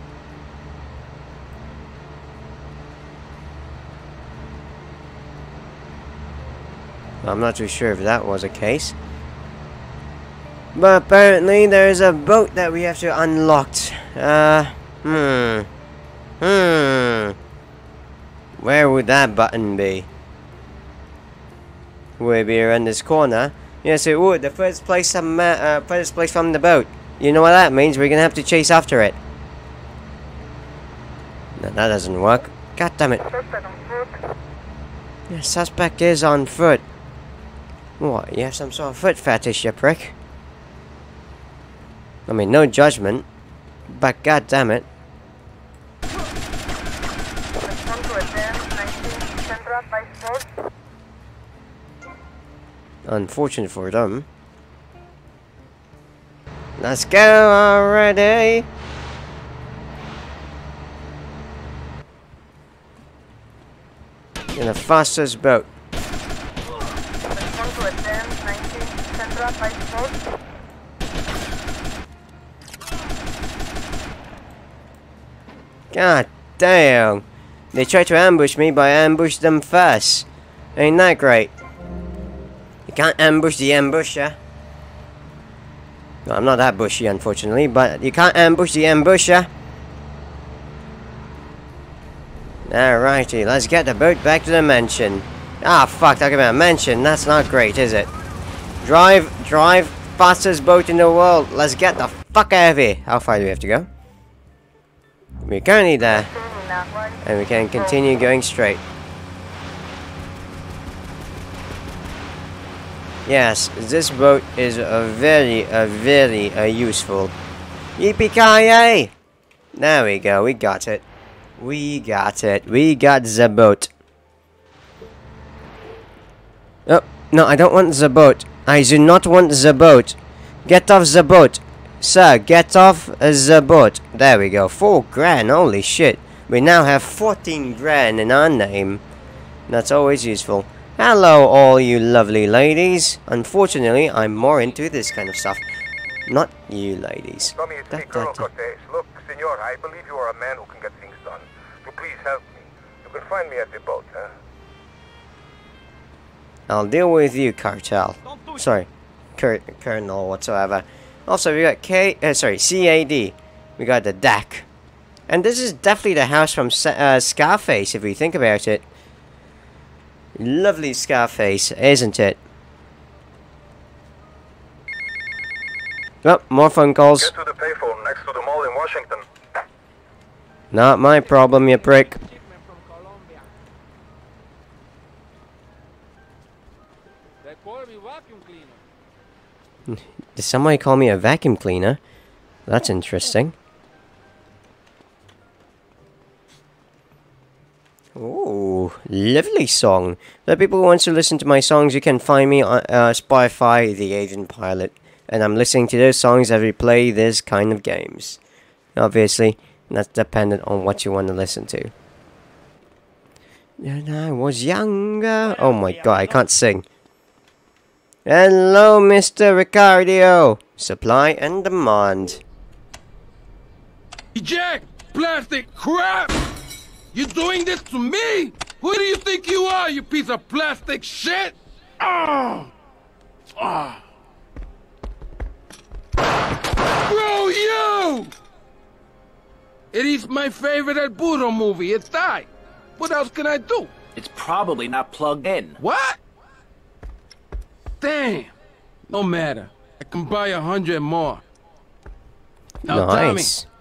I'm not too sure if that was the case. But apparently there's a boat that we have to unlock. Where would that button be? Would it be around this corner? Yes, it would. The first place from the boat. You know what that means? We're gonna have to chase after it. No, that doesn't work. God damn it. The suspect is on foot. What? You have some sort of foot fetish, you prick? I mean, no judgment. But god damn it. Unfortunate for them. Let's go already! In the fastest boat. God damn! They tried to ambush me, but I ambushed them first. Ain't that great? You can't ambush the ambusher. No, I'm not that bushy, unfortunately, but you can't ambush the ambusher. Alrighty, let's get the boat back to the mansion. Ah, fuck, talking about a mansion, that's not great, is it? Drive, fastest boat in the world. Let's get the fuck out of here. How far do we have to go? We're currently there. And we can continue going straight. Yes, this boat is very useful. Yippee-ki-yay! There we go, we got it. We got the boat. Oh, no, I don't want the boat. I do not want the boat. Get off the boat. Sir, get off the boat. There we go, 4 grand, holy shit. We now have 14 grand in our name. That's always useful. Hello, all you lovely ladies. Unfortunately, I'm more into this kind of stuff. Not you ladies. Tommy, it's me, Colonel Cortez. Look, senor, I believe you are a man who can get things done. So please help me. You can find me at the boat, huh? I'll deal with you, cartel. Sorry, colonel whatsoever. Also, we got CAD. We got the DAC. And this is definitely the house from Scarface, if we think about it. Lovely Scarface, isn't it? Oh, more phone calls. Get to the payphone next to the mall in Washington. Not my problem, you prick. Did somebody call me a vacuum cleaner? That's interesting. Ooh, lovely song. For people who want to listen to my songs, you can find me on Spotify, The Agent Pilot. And I'm listening to those songs as we play this kind of games. Obviously, that's dependent on what you want to listen to. When I was younger... Oh my god, I can't sing. Hello, Mr. Ricardio. Supply and demand. Jack, plastic crap! You doing this to me? Who do you think you are, you piece of plastic shit? Oh! Oh! Bro, you! It is my favorite El Burro movie. It's died. What else can I do? It's probably not plugged in. What? Damn. No matter. I can buy 100 more. Now, nice. Tommy,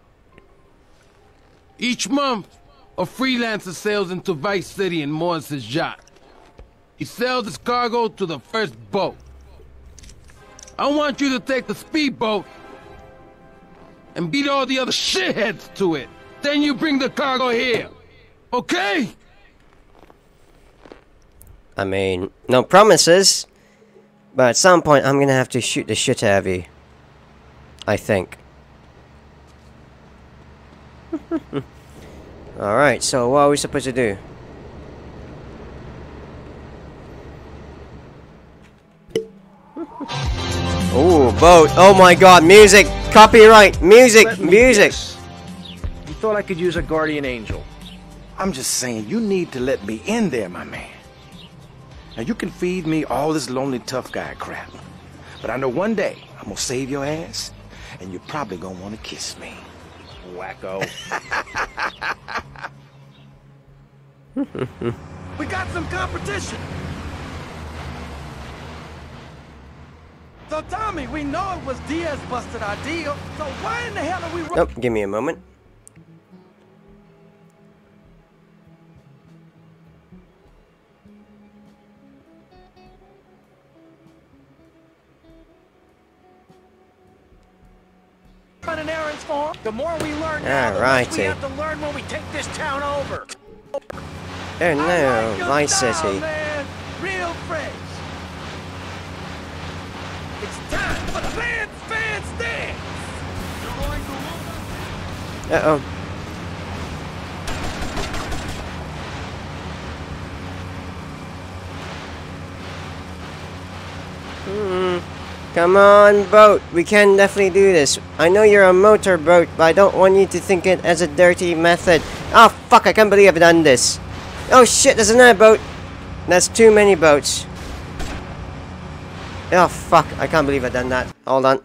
each month, a freelancer sails into Vice City in Morris's yacht. He sells his cargo to the first boat. I want you to take the speedboat and beat all the other shitheads to it. Then you bring the cargo here. Okay? I mean, no promises. But at some point, I'm gonna have to shoot the shit out of you. I think. Alright, so what are we supposed to do? Ooh, boat. Oh my god, music! Copyright! Music! Music! You thought I could use a guardian angel. I'm just saying, you need to let me in there, my man. Now, you can feed me all this lonely tough guy crap. But I know one day, I'm gonna save your ass, and you're probably gonna want to kiss me. Wacko. We got some competition. So, Tommy, we know it was Diaz busted our deal, so why in the hell are we... Nope, give me a moment. Running errands for him. The more we learn now, the less we have to learn when we take this town over. Oh no, Vice City. Man. Real fresh. It's time for the Fan Dance. Uh-oh. Come on, boat. We can definitely do this. I know you're a motorboat, but I don't want you to think it as a dirty method. Oh, fuck, I can't believe I've done this. Oh, shit, there's another boat. That's too many boats. Oh, fuck. I can't believe I done that. Hold on.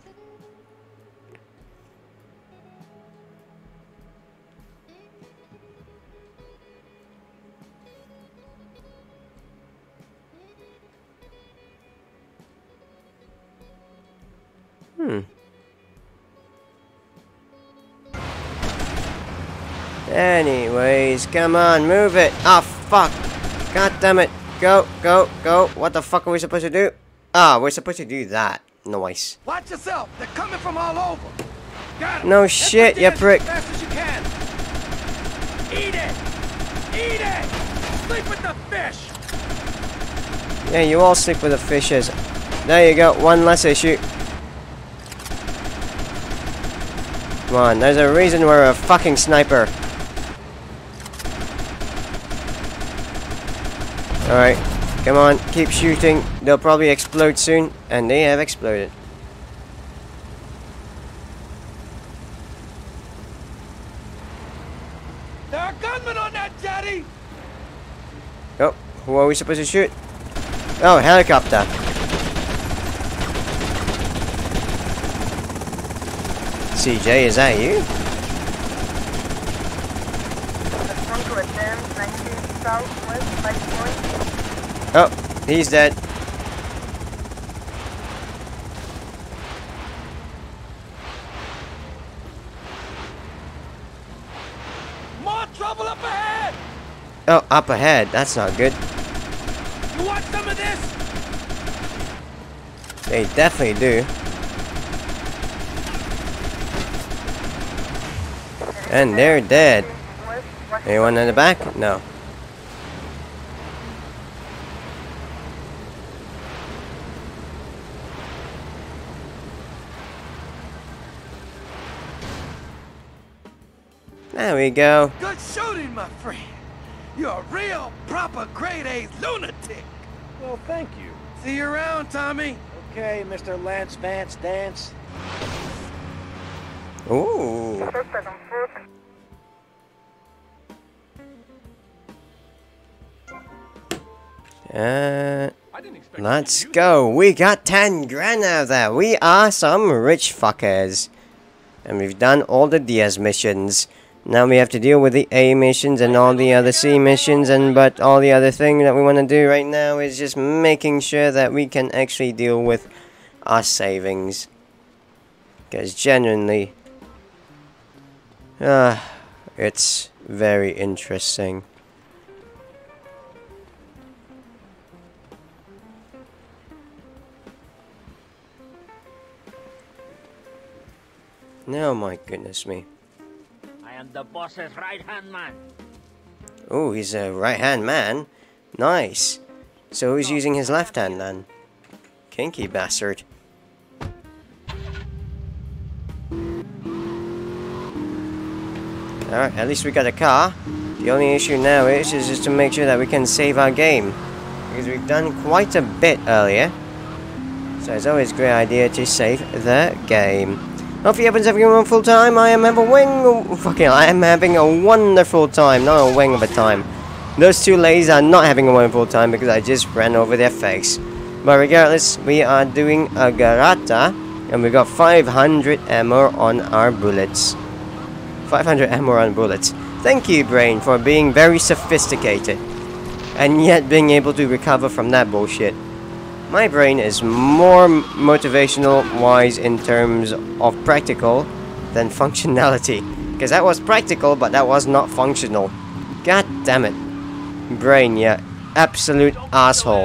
Anyways, come on, move it. Oh, fuck. God damn it. Go, go, go. What the fuck are we supposed to do? Ah, we're supposed to do that. Nice. Watch yourself. They're coming from all over. Got 'em. No shit, you prick. As fast as you can. Eat it. Eat it. Sleep with the fish. Yeah, you all sleep with the fishes. There you go. One less issue. Come on, there's a reason we're a fucking sniper. Alright, come on, keep shooting. They'll probably explode soon, and they have exploded. There are gunmen on that jetty. Oh, who are we supposed to shoot? Oh, helicopter. CJ, is that you? Oh, he's dead. More trouble up ahead. Oh, up ahead. That's not good. You want some of this? They definitely do. And they're dead. Anyone in the back? No. There we go. Good shooting, my friend. You're a real, proper grade-A lunatic. Well, thank you. See you around, Tommy. Okay, Mr. Lance Vance Dance. Ooh. Let's go. We got 10 grand out of that. We are some rich fuckers. And we've done all the Diaz missions. Now we have to deal with the A missions and all the other C missions, but all the other thing that we want to do right now is just making sure that we can actually deal with our savings. Because genuinely, it's very interesting. Oh my goodness me. I am the boss's right-hand man. Oh, he's a right-hand man. Nice. So who's using his left hand then? Kinky bastard. Alright, at least we got a car. The only issue now is just to make sure that we can save our game. Because we've done quite a bit earlier. So it's always a great idea to save the game. Hopefully everyone's having a wonderful time. I am having a wonderful time. Not a wing of a time. Those two ladies are not having a wonderful time because I just ran over their face. But regardless, we are doing a garata. And we got 500 ammo on our bullets. 500 ammo on bullets. Thank you, Brain, for being very sophisticated. And yet being able to recover from that bullshit. My brain is more motivational-wise in terms of practical than functionality. Because that was practical, but that was not functional. God damn it. Brain, you absolute asshole.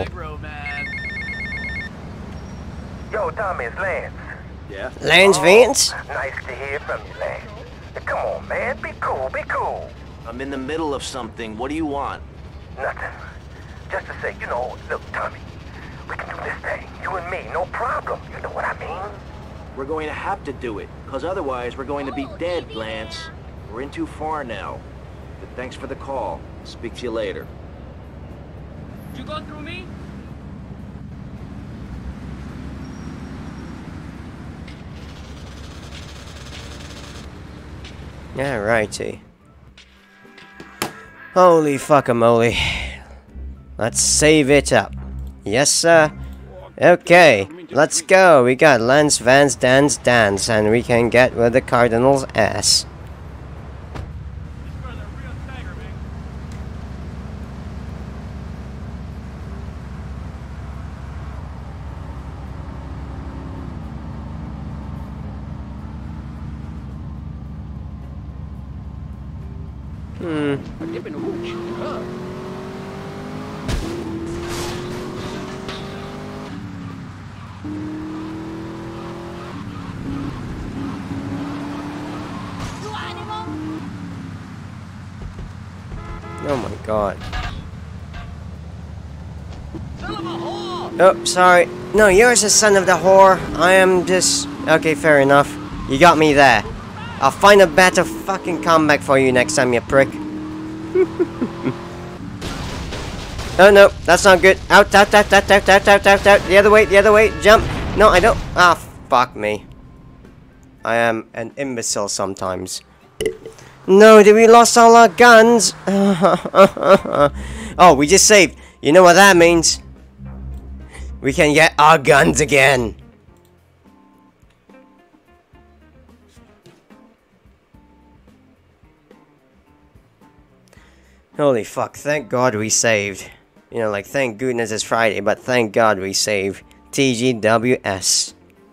Yo, Tommy, it's Lance. Yeah? Lance Vance? Nice to hear from you, Lance. Come on, man. Be cool, be cool. I'm in the middle of something. What do you want? Nothing. Just to say, look, Tommy. We can do this thing, you and me, no problem. You know what I mean? We're going to have to do it, because otherwise we're going to be dead, Lance. We're in too far now. But thanks for the call. Speak to you later. You go through me? Alrighty. Holy fuck-a-moly. Let's save it up. Yes, sir. Okay, let's go. We got Lance Vance Dance, and we can get with the Cardinal's ass. Oh my god. Oh, sorry. No, you're the son of the whore. I am just... Okay, fair enough. You got me there. I'll find a better fucking comeback for you next time, you prick. Oh no, that's not good. Out, out, out, out, out, out, out, out, out. The other way, jump. No, I don't. Ah, fuck me. I am an imbecile sometimes. No, did we lost all our guns? Oh, we just saved. You know what that means? We can get our guns again. Holy fuck, thank God we saved. You know, like, thank goodness it's Friday, but thank God we saved. TGWS.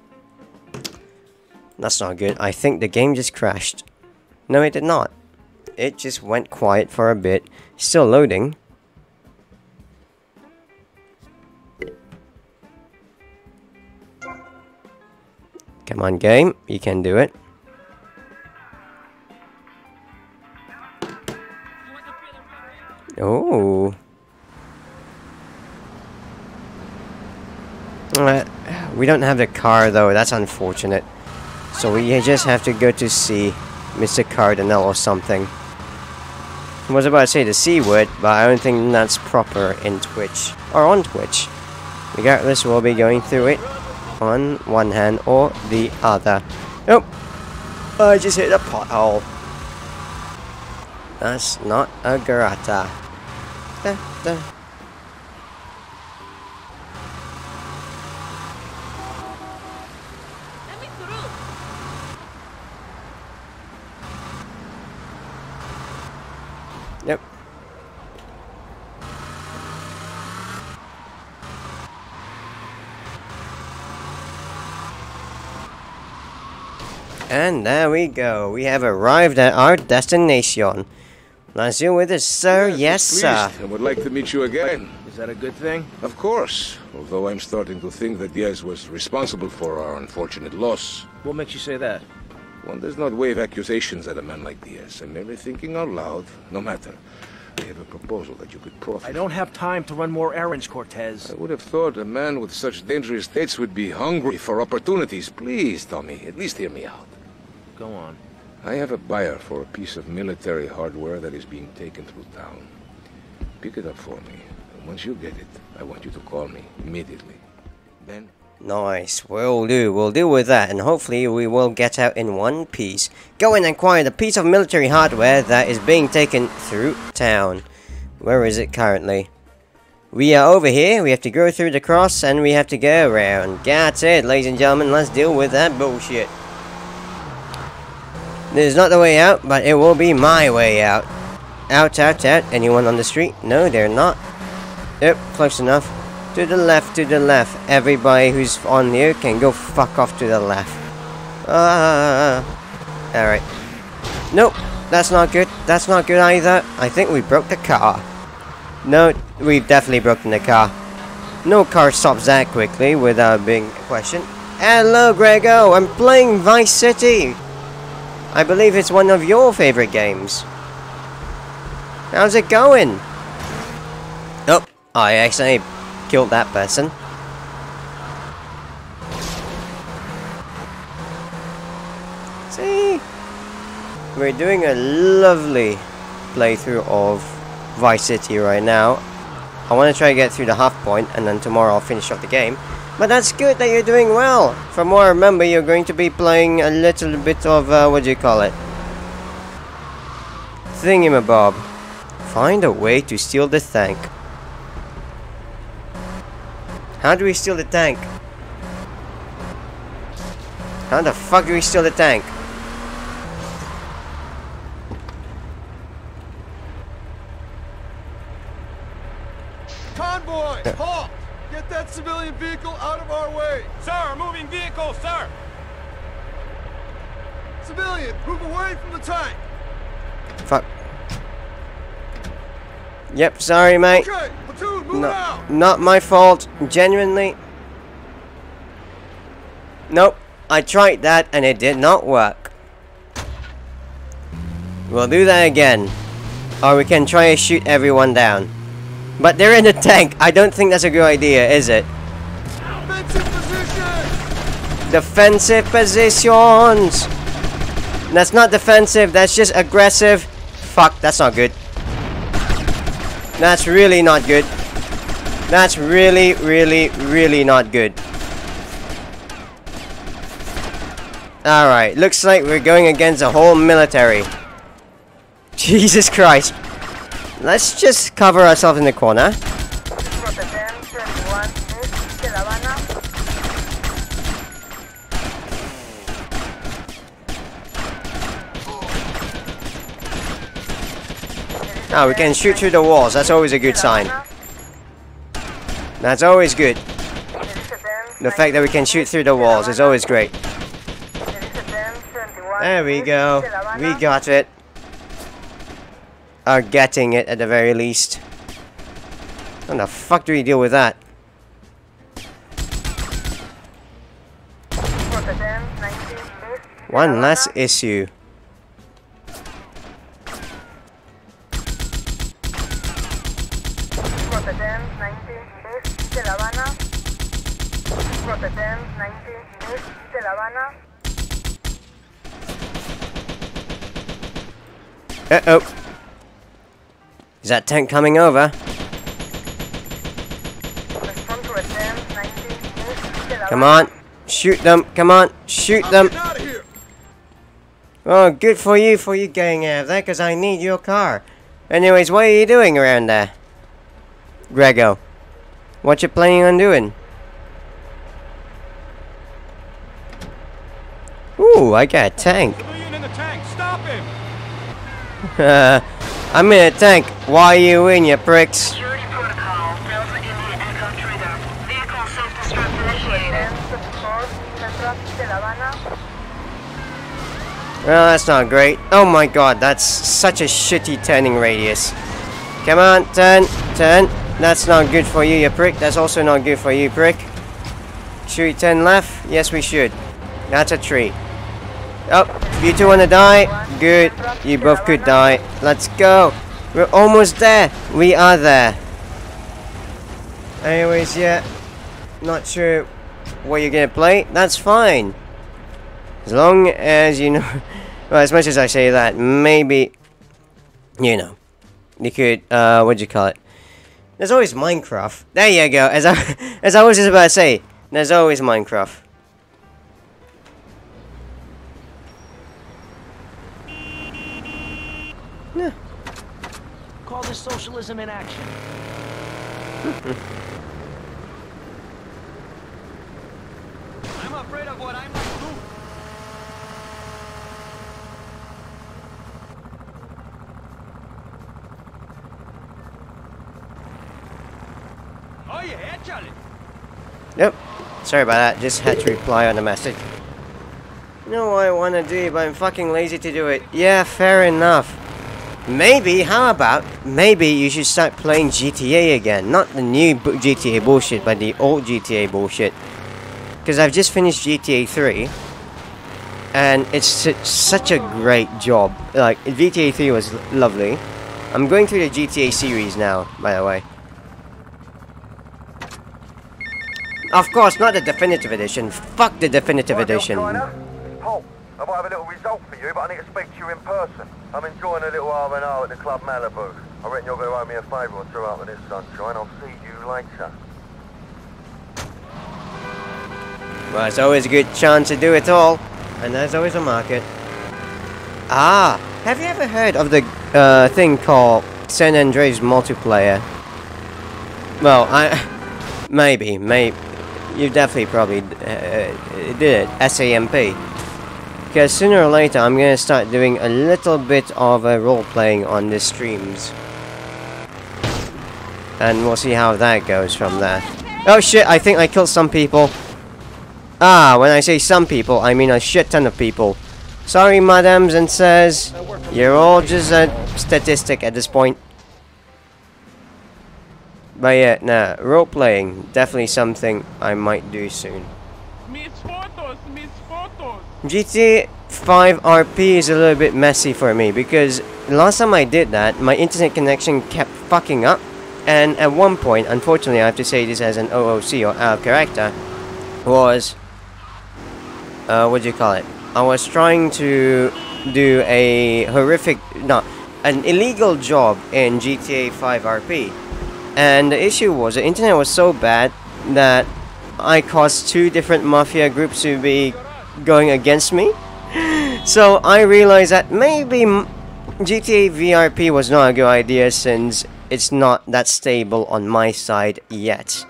That's not good. I think the game just crashed. No, it did not. It just went quiet for a bit. Still loading. Come on, game. You can do it. Oh. We don't have the car though, that's unfortunate. So we just have to go to see Mr. Cardinal or something. I was about to say the C word, but I don't think that's proper in Twitch. Or on Twitch. Regardless, we'll be going through it on one hand or the other. Nope. I just hit a pothole. That's not a garata. Da, da. Yep. And there we go. We have arrived at our destination. Nice you with us, sir. Yes, sir. I would like to meet you again. Is that a good thing? Of course. Although I'm starting to think that Diaz was responsible for our unfortunate loss. What makes you say that? One does not wave accusations at a man like Diaz. I'm merely thinking out loud. No matter. I have a proposal that you could profit. I don't have time to run more errands, Cortez. I would have thought a man with such dangerous dates would be hungry for opportunities. Please, Tommy, at least hear me out. Go on. I have a buyer for a piece of military hardware that is being taken through town. Pick it up for me. And once you get it, I want you to call me immediately. Then... Nice, we'll do with that, and hopefully we will get out in one piece. Go and acquire the piece of military hardware that is being taken through town. Where is it currently? We are over here, we have to go through the cross, and we have to go around. That's it, ladies and gentlemen, let's deal with that bullshit. This is not the way out, but it will be my way out. Out, out, out. Anyone on the street? No, they're not. Yep, close enough. To the left, to the left. Everybody who's on here can go fuck off to the left. Alright. Nope, that's not good. That's not good either. I think we broke the car. No, we've definitely broken the car. No car stops that quickly without being questioned. Hello, Grego. I'm playing Vice City. I believe it's one of your favorite games. How's it going? Oh, I accidentally killed that person. See? We're doing a lovely playthrough of Vice City right now. I want to try to get through the half point, and then tomorrow I'll finish up the game. But that's good that you're doing well. From what I remember, you're going to be playing a little bit of, what do you call it? Thingamabob. Find a way to steal the tank. How do we steal the tank? How the fuck do we steal the tank? Convoy! Halt! Get that civilian vehicle out of our way! Sir, moving vehicle, sir! Civilian, move away from the tank! Fuck. Yep, sorry, mate. Okay, platoon, move out! Not my fault, genuinely. Nope, I tried that and it did not work. We'll do that again. Or we can try to shoot everyone down. But they're in the tank. I don't think that's a good idea, is it? Defensive position! Defensive positions! That's not defensive, that's just aggressive. Fuck, that's not good. That's really not good. That's really, really, really not good. Alright, looks like we're going against the whole military. Jesus Christ. Let's just cover ourselves in the corner. Ah, we can shoot through the walls. That's always a good sign. That's always good. The fact that we can shoot through the walls is always great. There we go. We got it. Are getting it at the very least. How the fuck do we deal with that? One less issue. Uh-oh. Is that tank coming over? Come on. Shoot them. Come on. Shoot them. Oh, good for you getting out of there, because I need your car. Anyways, what are you doing around there? Grego. What you planning on doing? Ooh, I got a tank. Civilian in the tank, stop him! I'm in a tank. Why are you in, you pricks? Well, that's not great. Oh my god, that's such a shitty turning radius. Come on, turn, turn. That's not good for you, you prick. That's also not good for you, prick. Should we turn left? Yes, we should. That's a tree. Oh, you two wanna die? Good. You both could die. Let's go. We're almost there. We are there. Anyways, yeah. Not sure what you're gonna play. That's fine. As long as you know. Well, as much as I say that, maybe, you know, you could, what'd you call it? There's always Minecraft. There you go. As I was just about to say, there's always Minecraft. Yeah. Call this socialism in action. I'm afraid of what I might do. Oh, you had Charlie. Yep. Sorry about that. Just had to reply on the message. You know what I want to do, but I'm fucking lazy to do it. Yeah, fair enough. Maybe, how about, maybe you should start playing GTA again. Not the new GTA bullshit, but the old GTA bullshit. Because I've just finished GTA 3. And it's such a great job. Like, GTA 3 was lovely. I'm going through the GTA series now, by the way. Of course, not the definitive edition. Fuck the definitive edition. Paul, I might have a little result for you, but I need to speak to you in person. I'm enjoying a little R&R at the Club Malibu. I reckon you're going to owe me a favour or two after this, sunshine. I'll see you later. Well, it's always a good chance to do it all. And there's always a market. Ah, have you ever heard of the thing called San Andreas multiplayer? Well, Maybe. You definitely probably did it. SAMP. Because sooner or later I'm gonna start doing a little bit of role-playing on the streams. And we'll see how that goes from there. Oh shit, I think I killed some people. Ah, when I say some people, I mean a shit ton of people. Sorry, madams and sirs. You're all just a statistic at this point. But yeah, nah, role-playing, definitely something I might do soon. GTA 5 RP is a little bit messy for me because last time I did that, my internet connection kept fucking up. And at one point, unfortunately I have to say this as an OOC or out of character, was... what do you call it? I was trying to do a horrific... no, an illegal job in GTA 5 RP. And the issue was the internet was so bad that I caused 2 different mafia groups to be going against me. So I realized that maybe GTA VRP was not a good idea since it's not that stable on my side yet.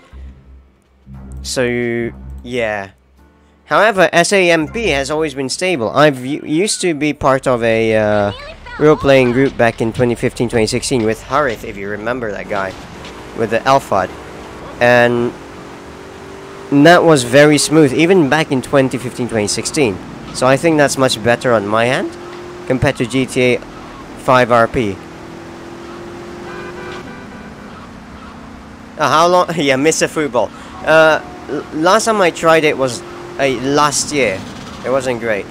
So yeah. However, SAMP has always been stable. I've used to be part of a role-playing group back in 2015-2016 with Harith, if you remember that guy, with the Alphod. And that was very smooth, even back in 2015-2016. So I think that's much better on my end, compared to GTA 5 RP. How long? Yeah, Mr. Football. Last time I tried it was last year. It wasn't great.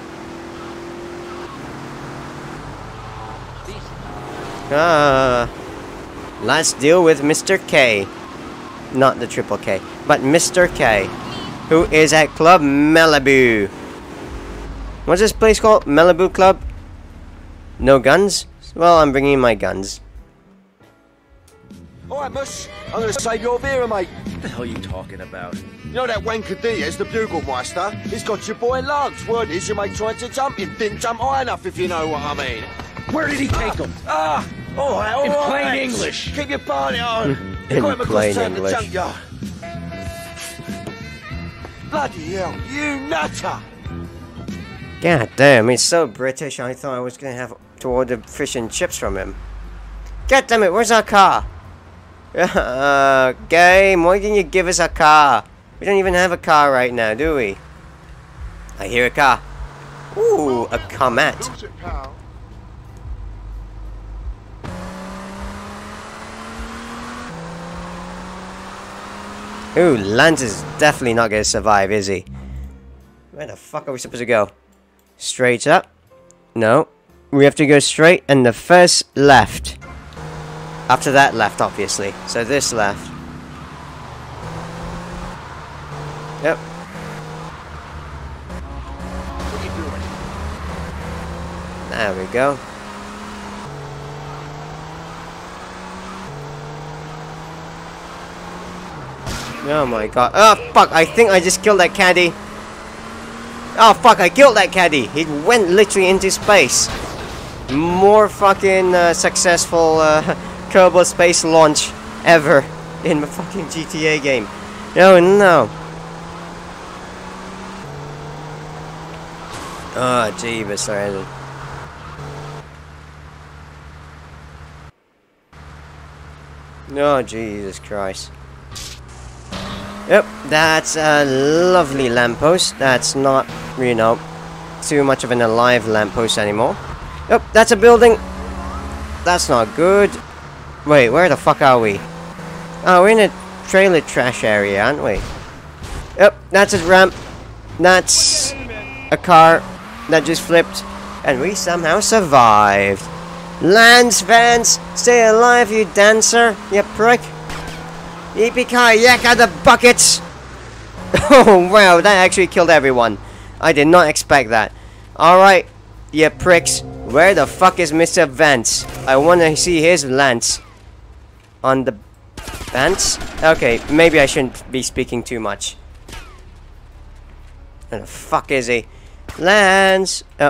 Let's deal with Mr. K. Not the triple K, but Mr. K, who is at Club Malibu. What's this place called? Malibu Club? No guns? Well, I'm bringing my guns. Alright, Mush. I'm gonna save your Vera, mate. What the hell are you talking about? You know that wanker Diaz, the Bugelmeister? He's got your boy Lance. Word is your mate tried to jump him. Didn't jump high enough, if you know what I mean. Where did he take him? Alright, In plain lads. English. Keep your party on. In plain English. Bloody hell, you nutter! God damn, he's so British, I thought I was gonna have to order fish and chips from him. God damn it, where's our car? Game, why didn't you give us a car? We don't even have a car right now, do we? I hear a car. Ooh, a Comet. Ooh, Lance is definitely not gonna survive, is he? Where the fuck are we supposed to go? Straight up? No. We have to go straight and the first left. After that left, obviously. So this left. Yep. What are you doing? There we go. Oh my god. Oh fuck, I think I just killed that caddy. Oh fuck, I killed that caddy. He went literally into space. More fucking successful Kerbal Space launch ever in the fucking GTA game. Oh no. Oh jeebus, alright. Oh Jesus Christ. Yep, that's a lovely lamppost. That's not, you know, too much of an alive lamppost anymore. Yep, that's a building. That's not good. Wait, where the fuck are we? Oh, we're in a trailer trash area, aren't we? Yep, that's a ramp. That's a car that just flipped. And we somehow survived. Lance Vance, stay alive, you dancer, you prick. Yippee-ki-yak out the buckets! Oh wow, that actually killed everyone. I did not expect that. Alright, you pricks. Where the fuck is Mr. Vance? I wanna see his Lance. On the... Vance? Okay, maybe I shouldn't be speaking too much. Where the fuck is he? Lance! Oh.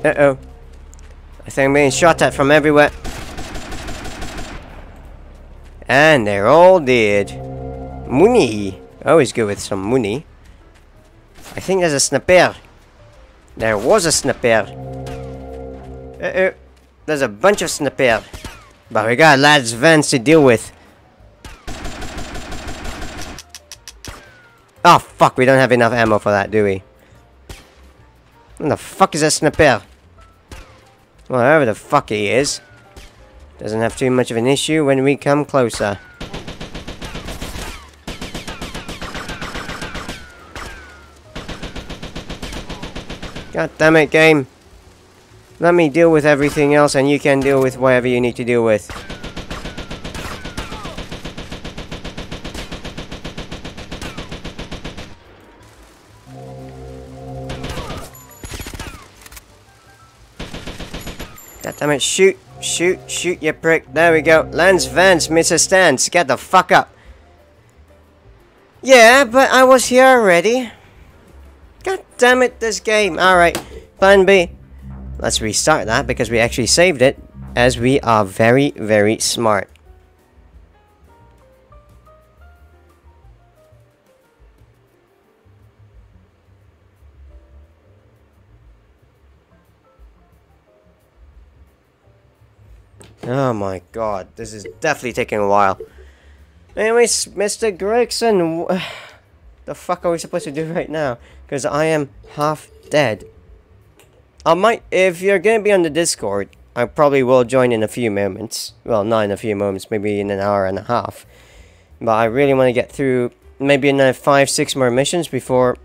Uh-oh. I think I'm being shot at from everywhere. And they're all dead. Money. Always good with some money. I think there's a sniper. There was a sniper. Uh-oh. There's a bunch of sniper. But we got lads Vance to deal with. Oh fuck, we don't have enough ammo for that, do we? What the fuck is a sniper? Well, whoever the fuck he is. Doesn't have too much of an issue when we come closer. God damn it, game. Let me deal with everything else and you can deal with whatever you need to deal with. God damn it, shoot, shoot, shoot, you prick. There we go. Lance Vance, Mr. Stance, get the fuck up. Yeah, but I was here already. God damn it, this game. Alright, plan B. Let's restart that because we actually saved it, as we are very, very smart. Oh my god, this is definitely taking a while. Anyways, Mr. Gregson, the fuck are we supposed to do right now? Because I am half dead. I might, if you're going to be on the Discord, I probably will join in a few moments. Well, not in a few moments, maybe in an hour and a half. But I really want to get through maybe another 5-6 more missions before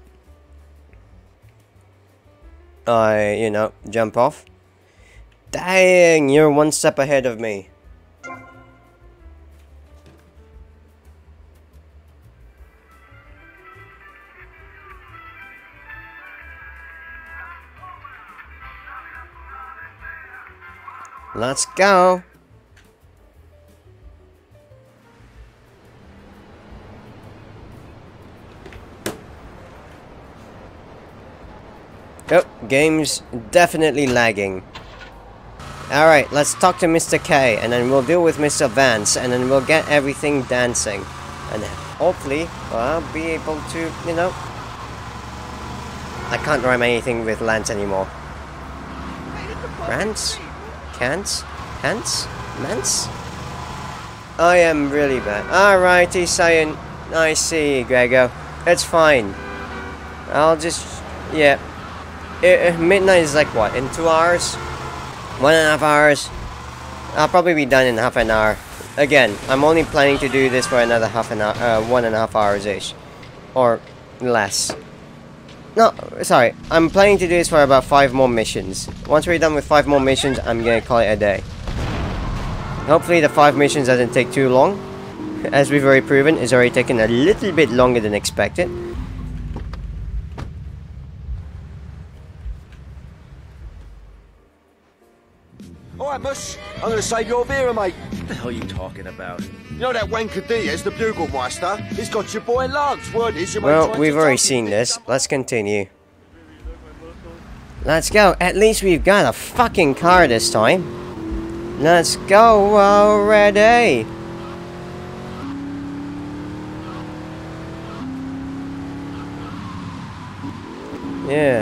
I, you know, jump off. Dang, you're one step ahead of me. Let's go. Oh, game's definitely lagging. Alright, let's talk to Mr. K, and then we'll deal with Mr. Vance, and then we'll get everything dancing. And hopefully, well, I'll be able to, you know... I can't rhyme anything with Lance anymore. Rance? Cants? Hance? Mance? I am really bad. Alrighty, Cyan. I see, Grego. It's fine. I'll just... yeah. Midnight is like what? In 2 hours? 1.5 hours? I'll probably be done in half an hour. Again, I'm only planning to do this for another half an hour, 1.5 hours-ish. Or less. No, sorry. I'm planning to do this for about 5 more missions. Once we're done with 5 more missions, I'm gonna call it a day. Hopefully the 5 missions doesn't take too long. As we've already proven, it's already taken a little bit longer than expected. Alright, Mush. I'm gonna save your Vera, mate. What the hell are you talking about? You know that wanker Diaz, the Bugelmeister? He's got your boy Lance. Word is you well, we've already seen this. Let's continue. Let's go. At least we've got a fucking car this time. Let's go already. Yeah.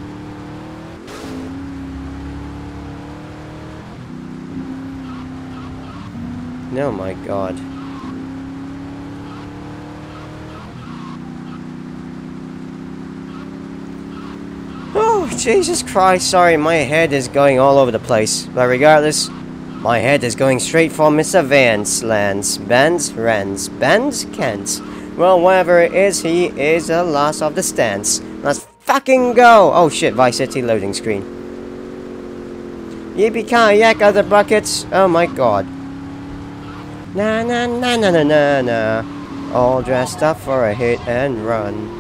Oh my god. Oh, Jesus Christ. Sorry, my head is going all over the place. But regardless, my head is going straight for Mr. Vance. Lance. Benz. Rens. Benz. Kent. Well, whatever it is, he is the last of the stance. Let's fucking go! Oh shit, Vice City loading screen. Yippee-ki-yak, other buckets. Oh my god. Na na na na na na na. All dressed up for a hit and run.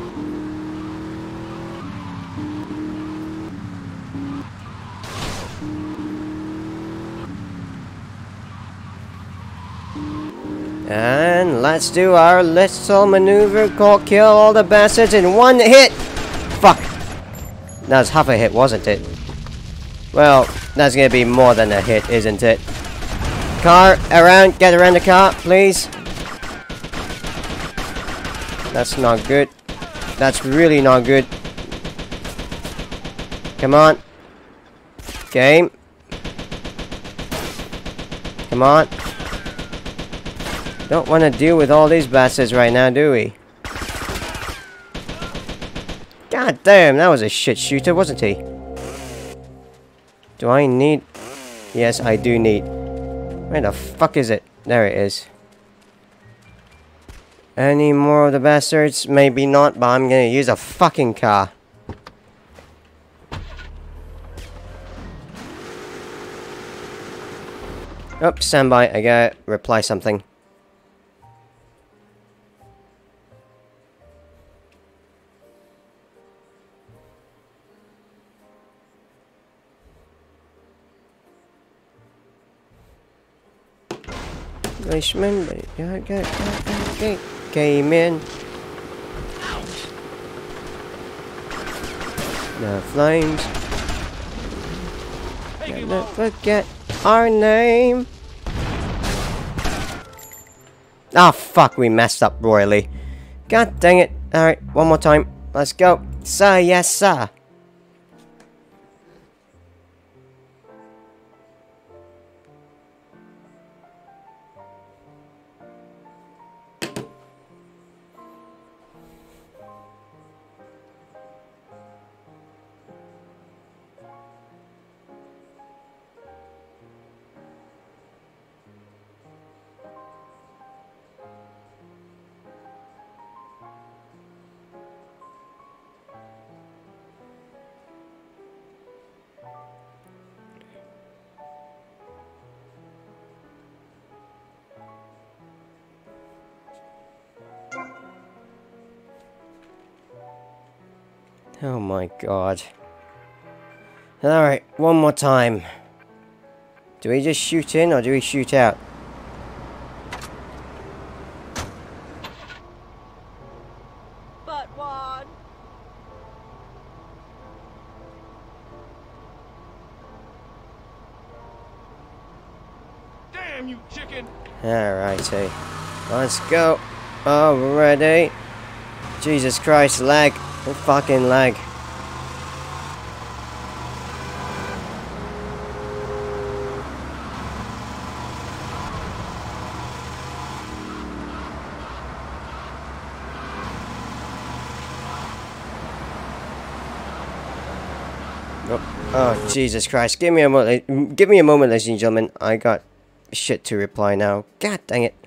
And let's do our little maneuver called kill all the bastards in one hit! Fuck! That was half a hit, wasn't it? Well, that's gonna be more than a hit, isn't it? Car, around, get around the car, please. That's not good. That's really not good. Come on. Game. Come on. Don't want to deal with all these bastards right now, do we? God damn, that was a shit shooter, wasn't he? Do I need... Yes, I do need... Where the fuck is it? There it is. Any more of the bastards? Maybe not, but I'm gonna use a fucking car. Oh, stand by. I gotta reply something. Englishman, but came in. The flames. Never forget our name. Ah, fuck, we messed up royally. God dang it. Alright, one more time. Let's go. Sir, yes, sir. Oh my god. Alright, one more time. Do we just shoot in or do we shoot out? But one. Damn you, chicken! Alrighty. Let's go. Already. Jesus Christ, lag. Oh, fucking lag. Oh, Jesus Christ. Give me a moment. Give me a moment, ladies and gentlemen. I got shit to reply now. God dang it.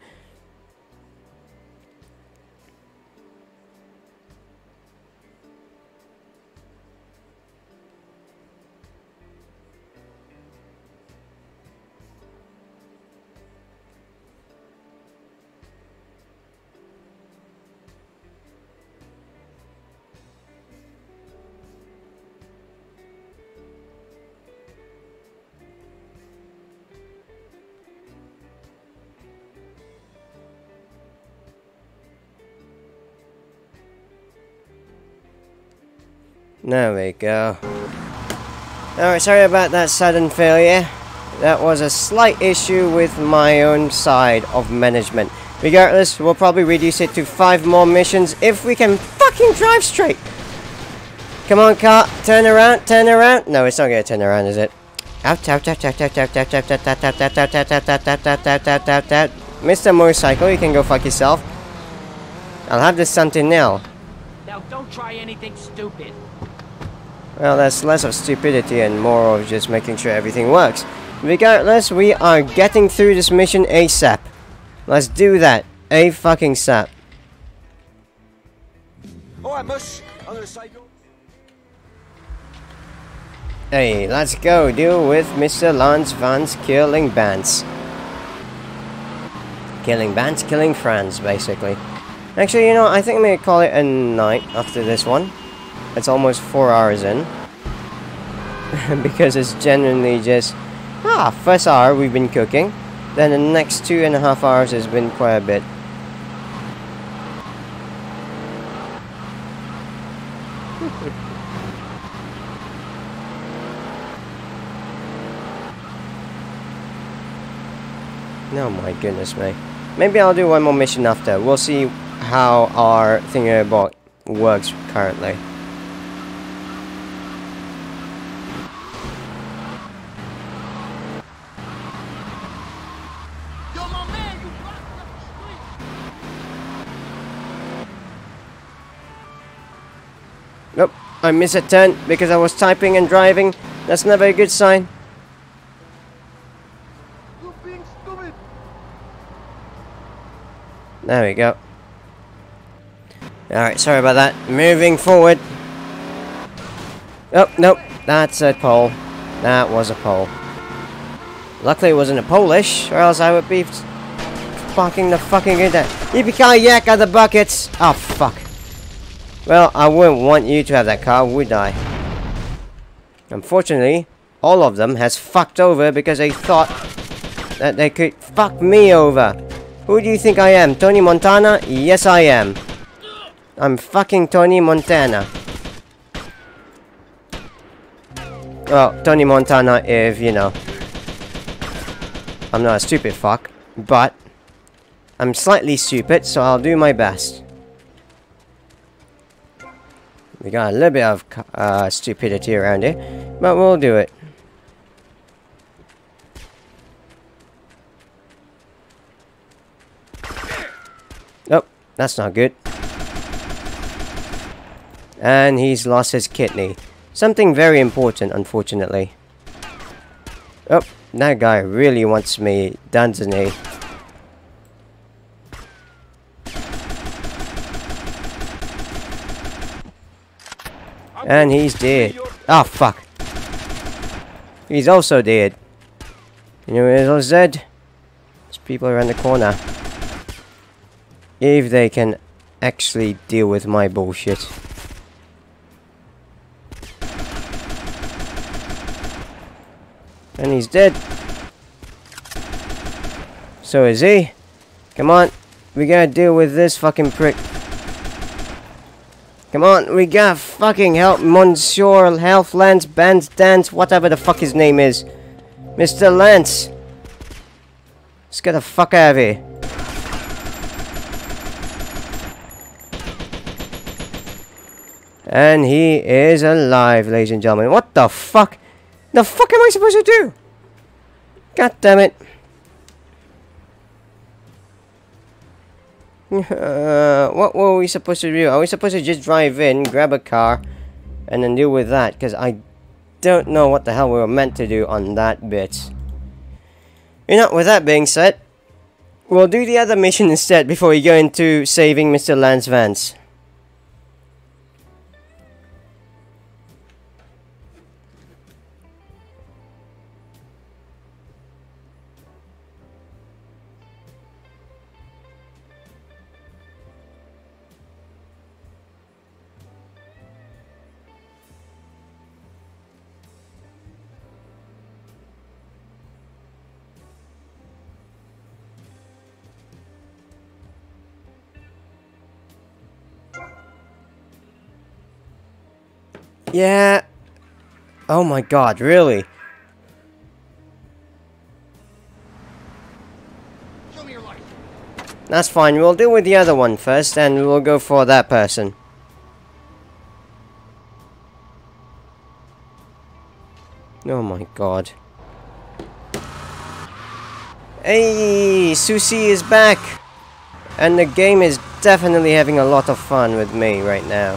There we go. Alright, sorry about that sudden failure. That was a slight issue with my own side of management. Regardless, we'll probably reduce it to 5 more missions if we can fucking drive straight. Come on, car. Turn around, turn around. No, it's not gonna turn around, is it? Out, out, out, out, out, out, out, out, out, out, out, out, out, out, out, out, out, out, out, out. Mr. Motorcycle, you can go fuck yourself. I'll have this Sentinel. Now don't try anything stupid. Well, that's less of stupidity and more of just making sure everything works. Regardless, we are getting through this mission ASAP. Let's do that. Fucking sap. Alright, Mush. I'm gonna say go. Hey, let's go deal with Mr. Lance Vance killing Bance. Killing Bance, killing Franz, basically. Actually, you know, I think I'm gonna call it a night after this one. It's almost 4 hours in. Because it's genuinely just... first hour we've been cooking. Then the next 2.5 hours has been quite a bit. Oh my goodness me. Maybe I'll do one more mission after. We'll see how our thingamabot works currently. Nope, I missed a turn because I was typing and driving. That's never a good sign. There we go. Alright, sorry about that. Moving forward. Oh, nope. That's a pole. That was a pole. Luckily it wasn't a Polish, or else I would be fucking the fucking good at. Yippee-ki-yak out the buckets! Oh, fuck. Well, I wouldn't want you to have that car, would I? Unfortunately, all of them has fucked over because they thought that they could fuck me over. Who do you think I am? Tony Montana? Yes, I am. I'm fucking Tony Montana. Well, Tony Montana if, you know, I'm not a stupid fuck, but I'm slightly stupid, so I'll do my best. We got a little bit of stupidity around here, but we'll do it. Oh, that's not good. And he's lost his kidney. Something very important, unfortunately. Oh, that guy really wants me, doesn't he? And he's dead. Oh, fuck. He's also dead. You know what I said? There's people around the corner. If they can actually deal with my bullshit. And he's dead. So is he. Come on. We gotta deal with this fucking prick. Come on, we gotta fucking help Monsieur Health Lance Band Dance, whatever the fuck his name is. Mr. Lance. Let's get the fuck out of here. And he is alive, ladies and gentlemen. What the fuck? The fuck am I supposed to do? God damn it. What were we supposed to do? Are we supposed to just drive in, grab a car, and then deal with that? Because I don't know what the hell we were meant to do on that bit. You know, with that being said, we'll do the other mission instead before we go into saving Mr. Lance Vance. Yeah. Oh my god, really? That's fine, we'll deal with the other one first, and we'll go for that person. Oh my god. Hey, Susie is back! And the game is definitely having a lot of fun with me right now.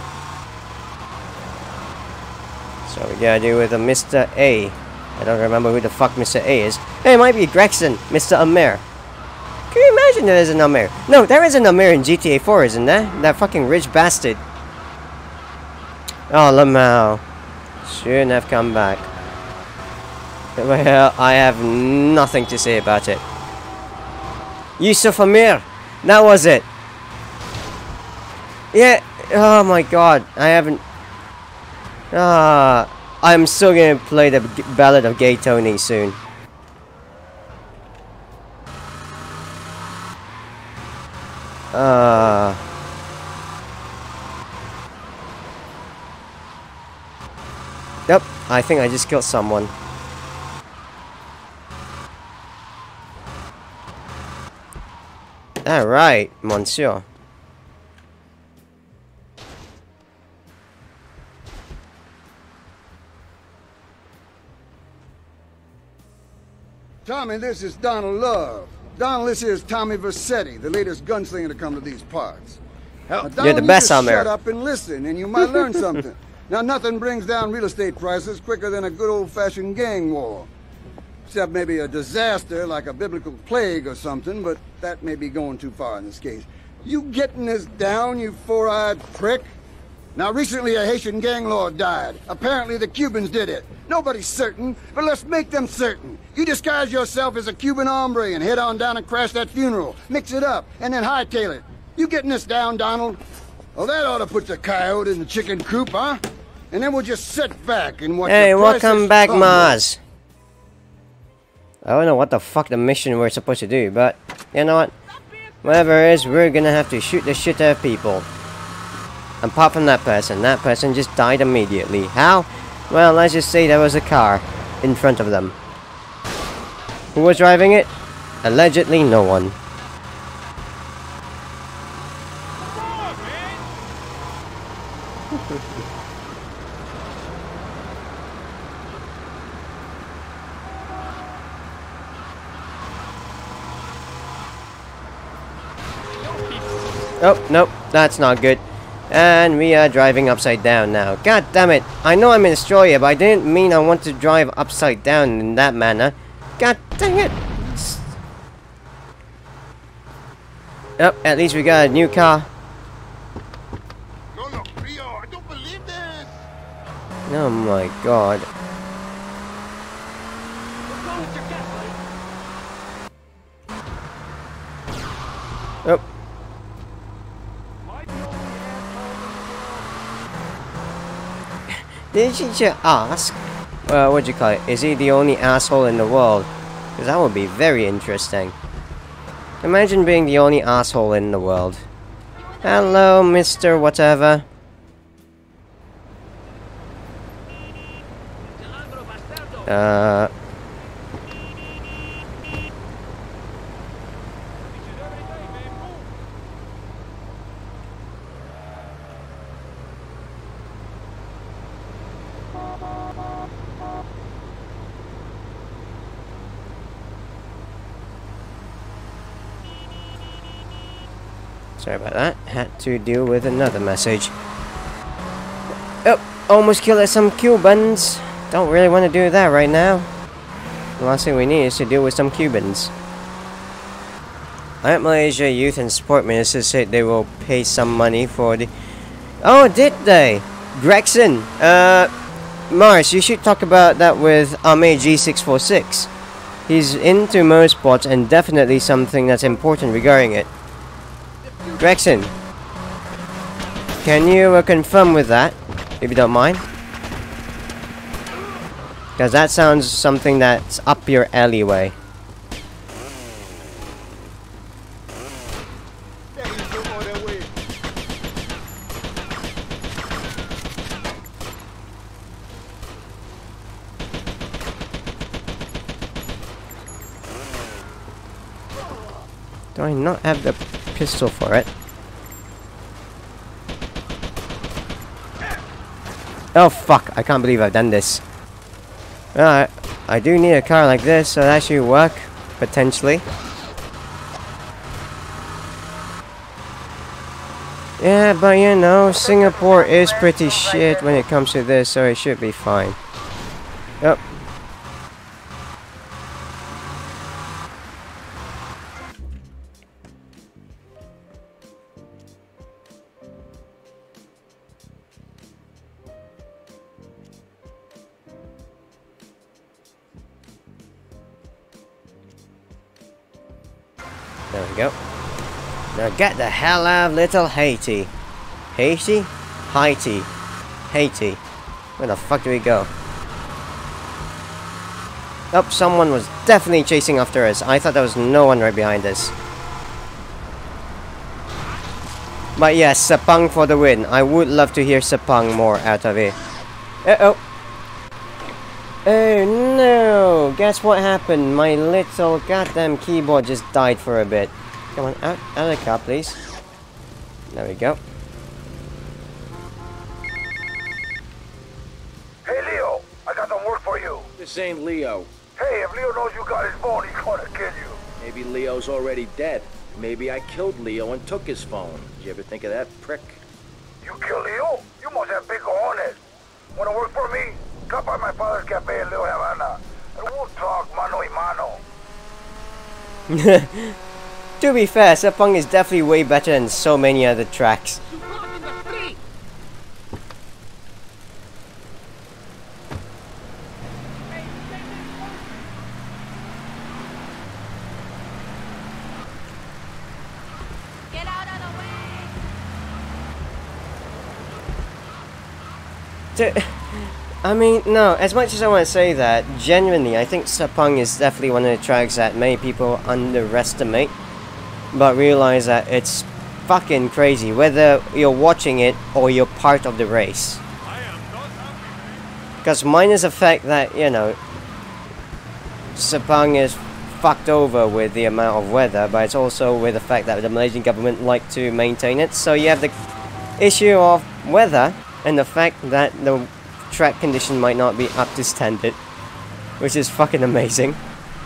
So we gotta do with a Mr. A. I don't remember who the fuck Mr. A is. Hey, it might be Gregson, Mr. Amir. Can you imagine there is an Amir? No, there is an Amir in GTA 4, isn't there? That fucking rich bastard. Oh, Lamau. Shouldn't have come back. Well, I have nothing to say about it. Yusuf Amir. That was it. Yeah. Oh my god. I haven't... I'm still gonna play the Ballad of Gay Tony soon. Yep, I think I just killed someone. Alright, monsieur. Tommy, this is Donald Love. Donald, this is Tommy Vercetti, the latest gunslinger to come to these parts. Now, Donald, you're the best, you just Amir. shut up and listen, and you might learn something. Now, nothing brings down real estate prices quicker than a good old-fashioned gang war. Except maybe a disaster like a biblical plague or something, but that may be going too far in this case. You getting this down, you four-eyed prick? Now, recently a Haitian gang lord died. Apparently the Cubans did it. Nobody's certain, but let's make them certain. You disguise yourself as a Cuban hombre and head on down and crash that funeral. Mix it up, and then hightail it. You getting this down, Donald? Well, that ought to put the coyote in the chicken coop, huh? And then we'll just sit back and watch Hey, the welcome back, crumble. Maz. I don't know what the fuck the mission we're supposed to do, but you know what? Whatever it is, we're gonna have to shoot the shit out of people. Apart from that person just died immediately. How? Well, let's just say there was a car in front of them. Who was driving it? Allegedly, no one. Oh, nope, that's not good. And we are driving upside down now. God damn it. I know I'm in Australia, but I didn't mean I want to drive upside down in that manner. God dang it. Oh, at least we got a new car. Oh my god. Oh. Did you just ask? What'd you call it? Is he the only asshole in the world? Because that would be very interesting. Imagine being the only asshole in the world. Hello, Mr. Whatever. Sorry about that. Had to deal with another message. Oh, almost killed some Cubans. Don't really want to do that right now. The last thing we need is to deal with some Cubans. Malaysia Youth and Sport Minister said they will pay some money for the... Oh, did they? Gregson, Mars, you should talk about that with Ame G646. He's into motorsports and definitely something that's important regarding it. Gregson, can you confirm with that, if you don't mind? Because that sounds something that's up your alleyway. Do I not have the pistol for it? Oh fuck, I can't believe I've done this. Alright, I do need a car like this, so that should work, potentially. Yeah, but you know, Singapore is pretty shit when it comes to this, so it should be fine. Yep. There we go. Now get the hell out of little Haiti. Haiti? Haiti. Haiti. Where the fuck do we go? Oh, someone was definitely chasing after us. I thought there was no one right behind us. But yes, Sepang for the win. I would love to hear Sepang more out of it. Uh-oh. Oh no! Guess what happened? My little goddamn keyboard just died for a bit. Come on, out of the car, please. There we go. Hey, Leo, I got some work for you. This ain't Leo. Hey, if Leo knows you got his phone, he's gonna kill you. Maybe Leo's already dead. Maybe I killed Leo and took his phone. Did you ever think of that, prick? You kill Leo? You must have big cojones. Wanna work for me? Come by my father's cafe in Little Havana, and we'll talk mano y mano. To be fair, Sepang is definitely way better than so many other tracks. Get out of the way! I mean, no, as much as I want to say that, genuinely, I think Sepang is definitely one of the tracks that many people underestimate, but realize that it's fucking crazy, whether you're watching it or you're part of the race. Because minus the fact that, you know, Sepang is fucked over with the amount of weather, but it's also with the fact that the Malaysian government like to maintain it, so you have the issue of weather, and the fact that the track condition might not be up to standard, which is fucking amazing.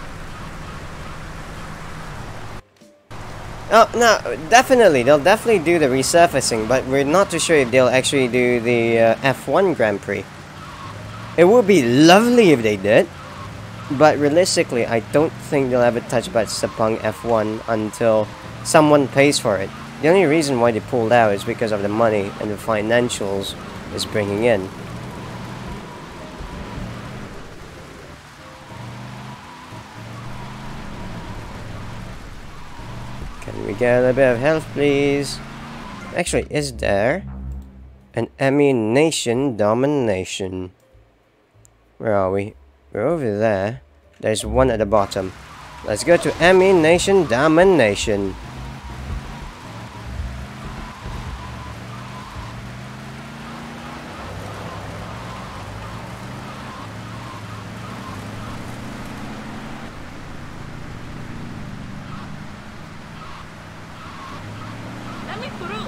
Oh, no, definitely, they'll definitely do the resurfacing, but we're not too sure if they'll actually do the F1 Grand Prix. It would be lovely if they did, but realistically, I don't think they'll ever touch about Sepang F1 until someone pays for it. The only reason why they pulled out is because of the money and the financials it's bringing in. Can we get a bit of health, please? Actually, is there an ammunition domination? Where are we? We're over there. There's one at the bottom. Let's go to ammunition domination. Let me through!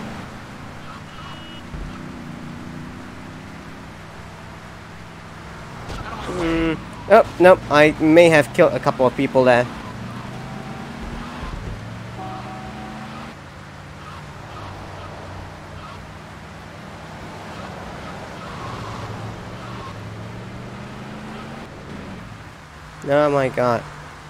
Oh, no, I may have killed a couple of people there. Oh my god.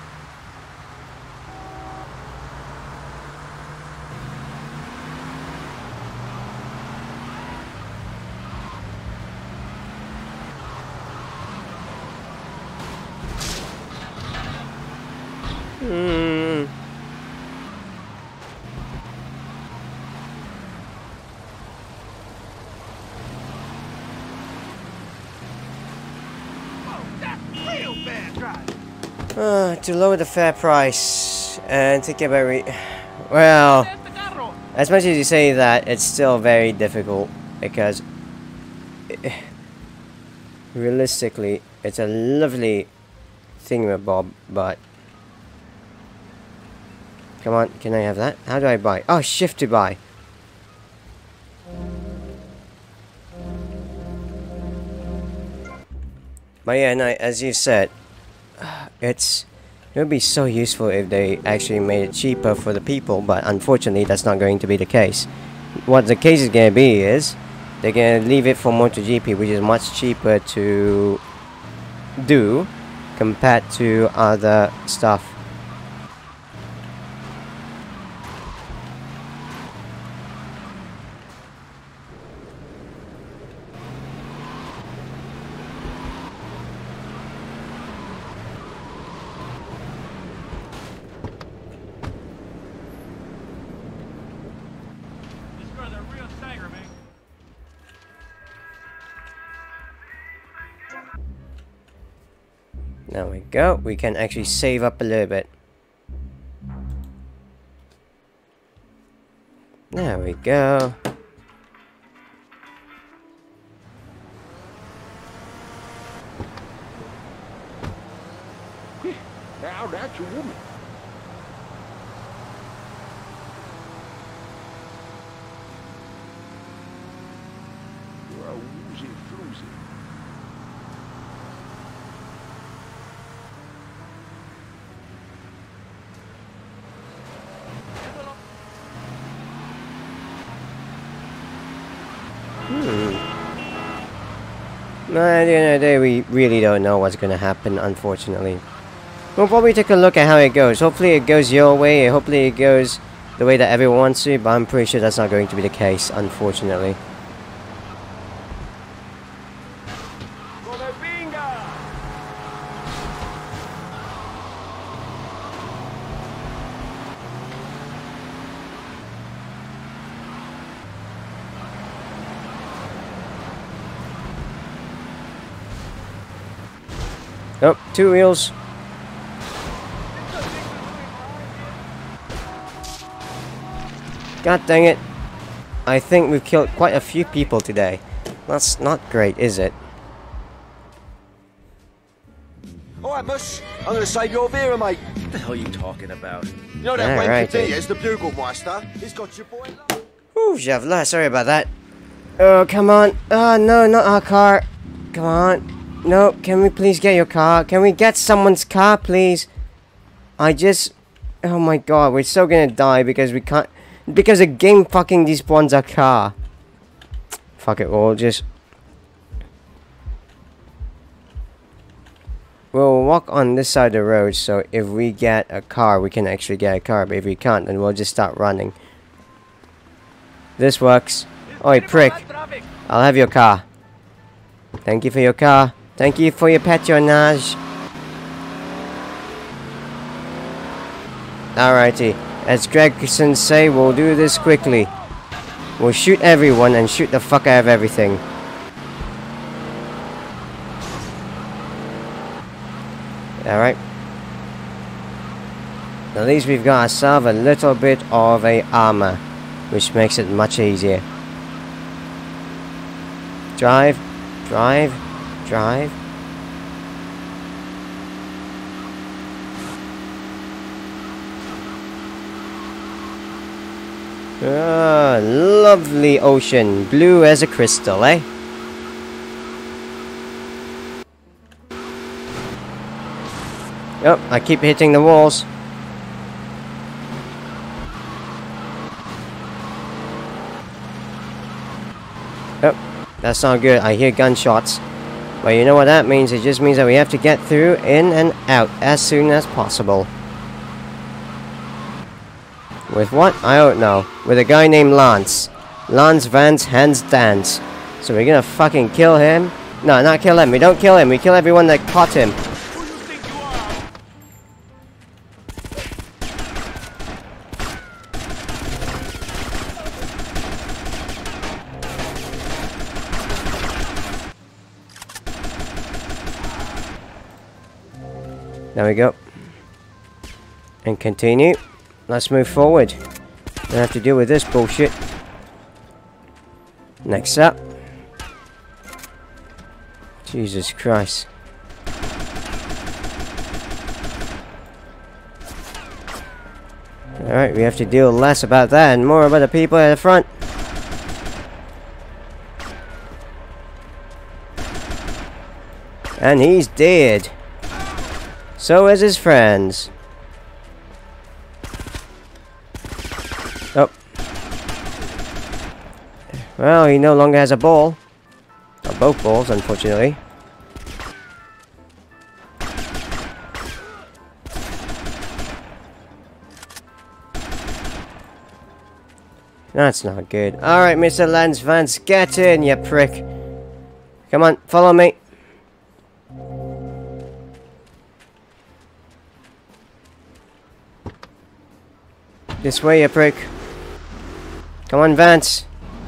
To lower the fare price and to get very well, as much as you say that, it's still very difficult because realistically it's a lovely thingamabob, but come on, can I have that? How do I buy? Oh, shift to buy. But yeah, no, as you said, it would be so useful if they actually made it cheaper for the people, but unfortunately that's not going to be the case. What the case is going to be is they're going to leave it for MotoGP, which is much cheaper to do compared to other stuff. There we go. We can actually save up a little bit. There we go. Now that's a woman. At the end of the day, we really don't know what's gonna happen, unfortunately. We'll probably take a look at how it goes. Hopefully it goes your way, hopefully it goes the way that everyone wants to, but I'm pretty sure that's not going to be the case, unfortunately. Oh, 2 wheels. God dang it. I think we've killed quite a few people today. That's not great, is it? Alright, Bush. I'm gonna save your Vera, mate. What the hell are you talking about? You know that Wayne Padilla, the bugle meister? He's got your boy. Ooh, Javla, sorry about that. Oh, come on. Oh, no, not our car. Come on. No, can we please get your car? Can we get someone's car, please? Oh my god, we're so gonna die because we can't... Because the game fucking despawns our car. Fuck it, we'll walk on this side of the road, so if we get a car, we can actually get a car. But if we can't, then we'll just start running. This works. Oi, prick. I'll have your car. Thank you for your car. Thank you for your patronage. Alrighty. As Gregson say, we'll do this quickly. We'll shoot everyone and shoot the fuck out of everything. Alright. At least we've got ourselves a little bit of a armor, which makes it much easier. Drive. Drive. Drive. Ah, lovely ocean, blue as a crystal, eh? Oh, I keep hitting the walls. Oh, that's not good. I hear gunshots. But you know what that means? It just means that we have to get through, in and out, as soon as possible. With what? I don't know. With a guy named Lance. Lance Vance Hands Dance. So we're gonna fucking kill him? No, not kill him. We don't kill him. We kill everyone that caught him. There we go. And continue. Let's move forward. Don't have to deal with this bullshit. Next up. Jesus Christ. Alright, we have to deal less about that and more about the people at the front. And he's dead. So is his friends. Oh. Well, he no longer has a ball. Or both balls, unfortunately. That's not good. Alright, Mr. Lance Vance, get in, you prick. Come on, follow me. This way, you prick. Come on, Vance.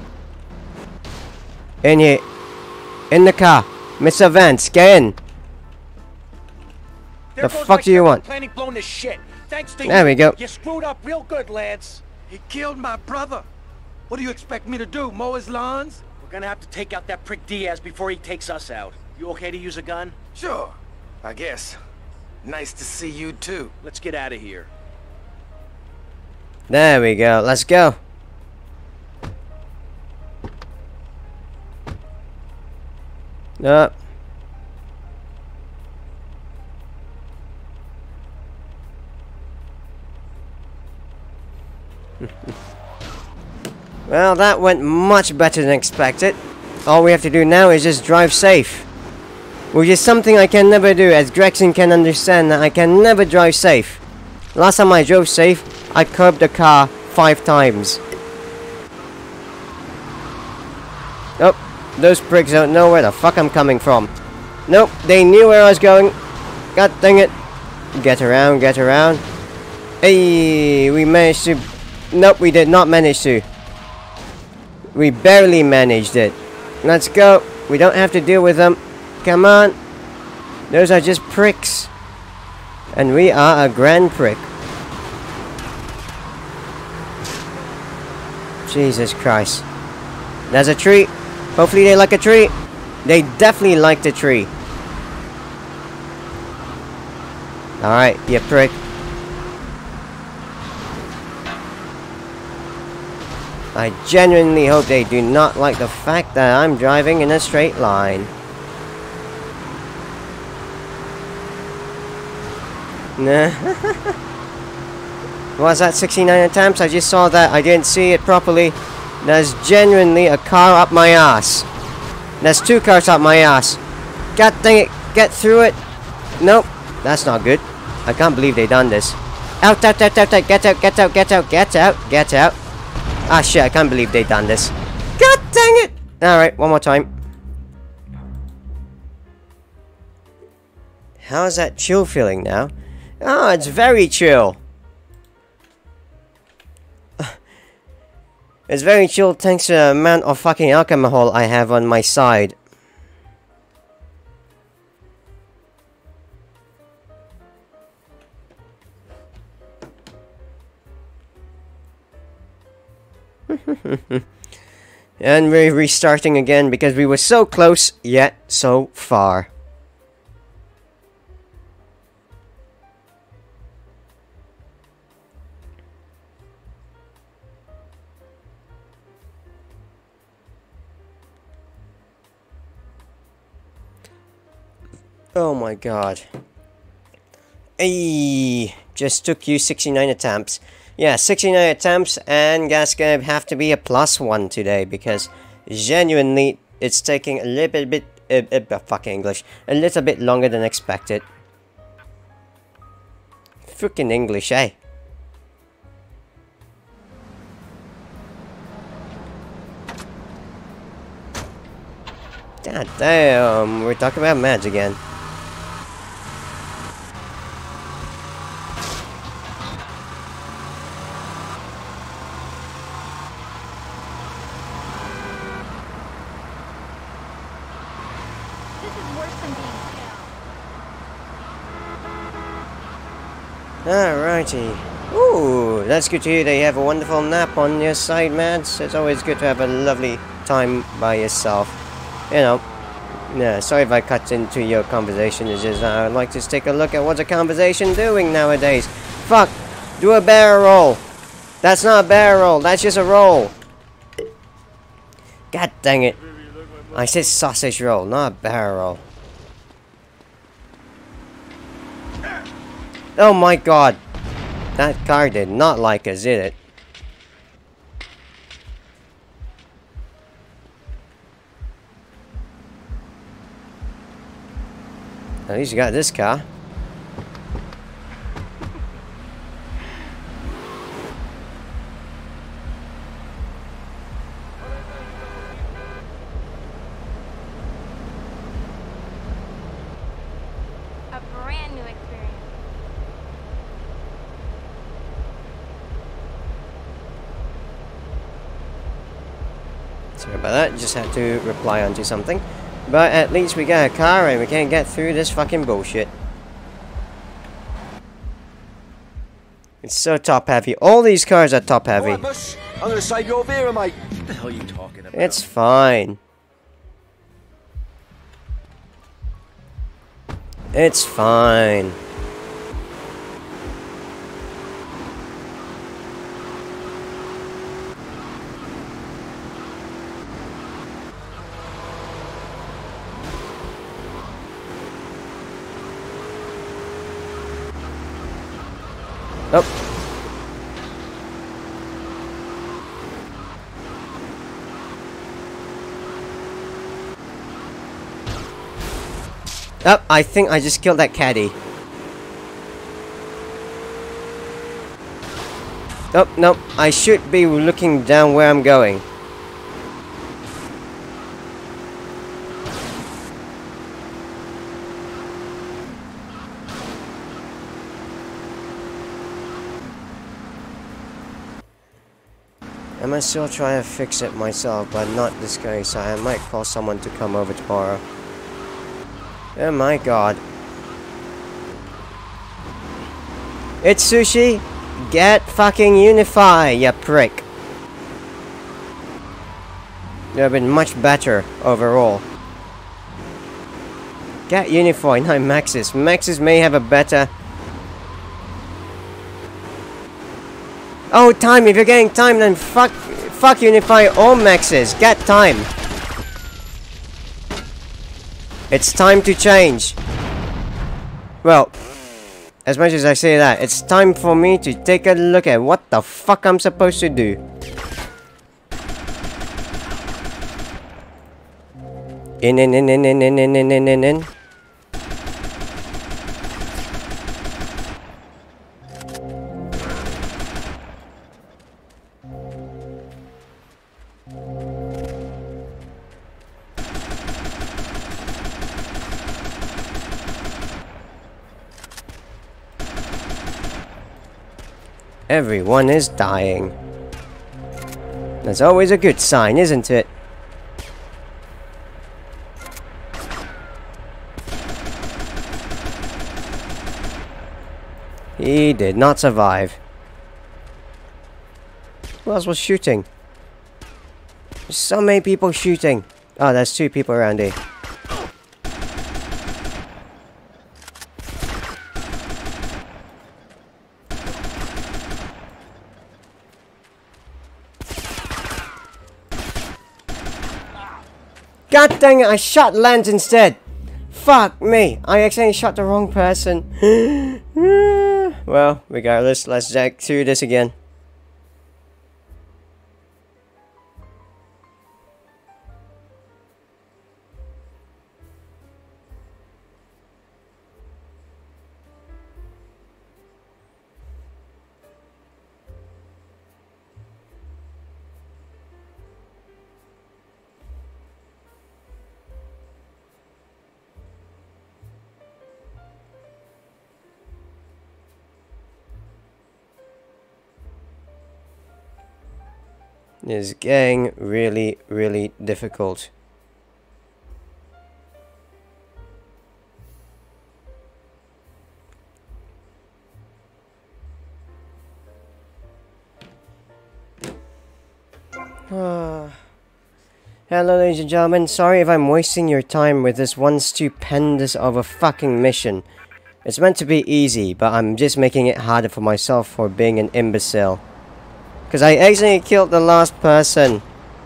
In here. In the car. Mr. Vance, get in. The fuck do you want? Planning blown to shit. Thanks to There we go. You screwed up real good, Lance. He killed my brother. What do you expect me to do, mow his lawns? We're gonna have to take out that prick Diaz before he takes us out. You okay to use a gun? Sure, I guess. Nice to see you too. Let's get out of here. There we go. Let's go. No. Well, that went much better than expected. All we have to do now is just drive safe. Which is something I can never do, as Gregson can understand that I can never drive safe. Last time I drove safe, I curbed the car 5 times. Oh, those pricks don't know where the fuck I'm coming from. Nope, they knew where I was going. God dang it. Get around, get around. Hey, we managed to... Nope, we did not manage to. We barely managed it. Let's go. We don't have to deal with them. Come on. Those are just pricks. And we are a grand prick. Jesus Christ. There's a tree. Hopefully they like a tree. They definitely like the tree. Alright, you prick. I genuinely hope they do not like the fact that I'm driving in a straight line. Nah. Was that 69 attempts? I just saw that. I didn't see it properly. There's genuinely a car up my ass. There's 2 cars up my ass. God dang it. Get through it. Nope. That's not good. I can't believe they done this. Out, out, out, out, out. Get out, get out, get out, get out, get out. Ah shit, I can't believe they done this. God dang it! Alright, one more time. How's that chill feeling now? Oh, it's very chill. It's very chill thanks to the amount of fucking alcohol I have on my side. And we're restarting again because we were so close yet so far. Oh my god. Hey, just took you 69 attempts. Yeah, 69 attempts, and that's gonna have to be a +1 today because genuinely it's taking a little bit fucking English, a little bit longer than expected. Freaking English, eh? God damn, we're talking about Mads again. Alrighty. Ooh, that's good to hear that you have a wonderful nap on your side, Mads. It's always good to have a lovely time by yourself. You know. Yeah, sorry if I cut into your conversation. It's just I'd like to take a look at what's a conversation doing nowadays. Fuck! Do a barrel roll! That's not a barrel roll, that's just a roll! God dang it. I said sausage roll, not a barrel roll. Oh my god! That car did not like us, did it? At least you got this car. A brand new experience. Sorry about that, just had to reply onto something. But at least we got a car and we can get through this fucking bullshit. It's so top heavy. All these cars are top heavy. Right, Bush, I'm gonna save your Vera, mate. What the hell are you talking about? It's fine. It's fine. Oh, I think I just killed that caddy. Oh, no, I should be looking down where I'm going. I might still try to fix it myself, but not this guy, so I might call someone to come over tomorrow. Oh my god. It's Sushi! Get fucking Unify, you prick! You have been much better overall. Get Unify, not Maxis. Maxis may have a better... Oh, time! If you're getting time, then fuck Unify or Maxis. Get time! It's time to change. Well, as much as I say that, it's time for me to take a look at what the fuck I'm supposed to do. In. Everyone is dying. That's always a good sign, isn't it? He did not survive. Who else was shooting? There's so many people shooting. Oh, there's 2 people around here. God dang it, I shot Lance instead! Fuck me! I accidentally shot the wrong person. Well, regardless, let's jack through this again. Is getting really difficult. Hello ladies and gentlemen, sorry if I'm wasting your time with this one stupendous of a fucking mission. It's meant to be easy, but I'm just making it harder for myself for being an imbecile. Because I accidentally killed the last person.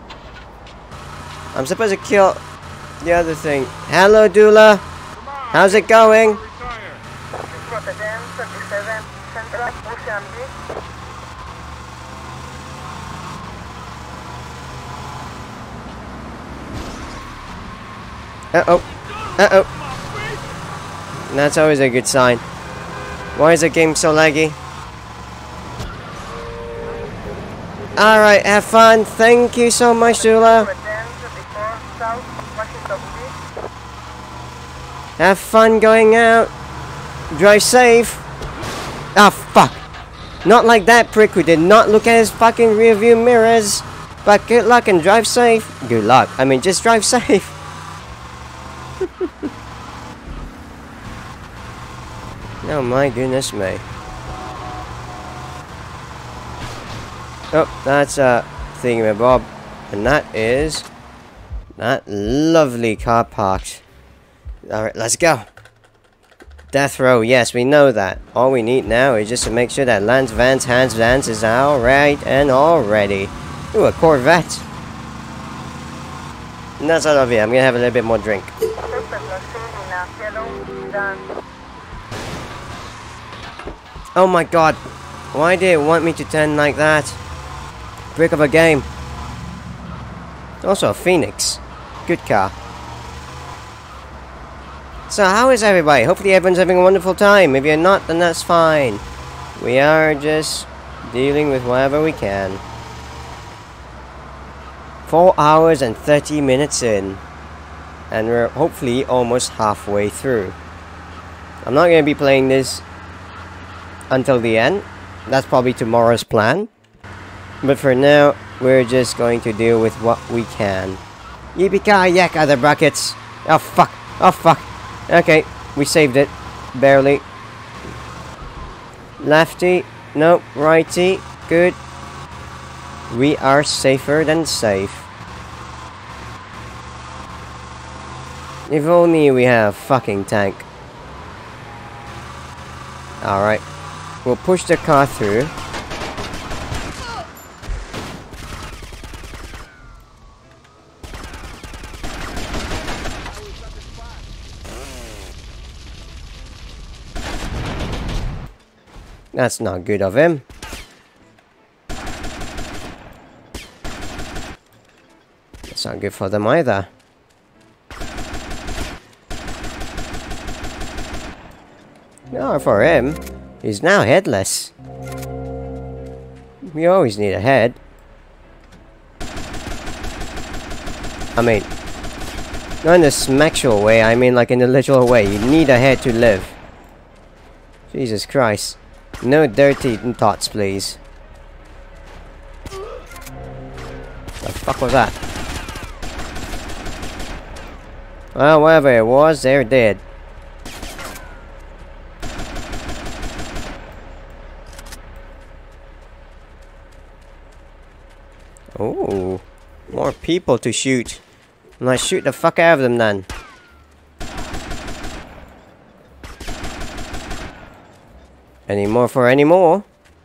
I'm supposed to kill the other thing. Hello, Dula. How's it going? Uh-oh. That's always a good sign. Why is the game so laggy? Alright, have fun. Thank you so much, Dula. Have fun going out. Drive safe. Ah, fuck. Not like that prick who did not look at his fucking rear view mirrors. But good luck and drive safe. Good luck. I mean, just drive safe. Oh my goodness me. Oh, that's a thingamabob. And that is that lovely car parked. Alright, let's go. Death row, yes, we know that. All we need now is just to make sure that Hans Vance is alright and all ready. Ooh, a Corvette. And that's all of it. I'm gonna have a little bit more drink. Oh my god. Why did it want me to turn like that? Brick of a game. Also a Phoenix. Good car. So how is everybody? Hopefully everyone's having a wonderful time. If you're not, then that's fine. We are just dealing with whatever we can. 4 hours and 30 minutes in. And we're hopefully almost halfway through. I'm not going to be playing this until the end. That's probably tomorrow's plan. But for now, we're just going to deal with what we can. Yippee-ki-yak, other brackets. Oh fuck. Oh fuck. Okay, we saved it. Barely. Lefty. Nope. Righty. Good. We are safer than safe. If only we have fucking tank. Alright. We'll push the car through. That's not good of him. That's not good for them either. No, for him. He's now headless. We always need a head. I mean, not in the sexual way, I mean like in the literal way. You need a head to live. Jesus Christ. No dirty thoughts, please. The fuck was that? Well, whatever it was, they're dead. Oh, more people to shoot. Let's shoot the fuck out of them then. Any more for any more?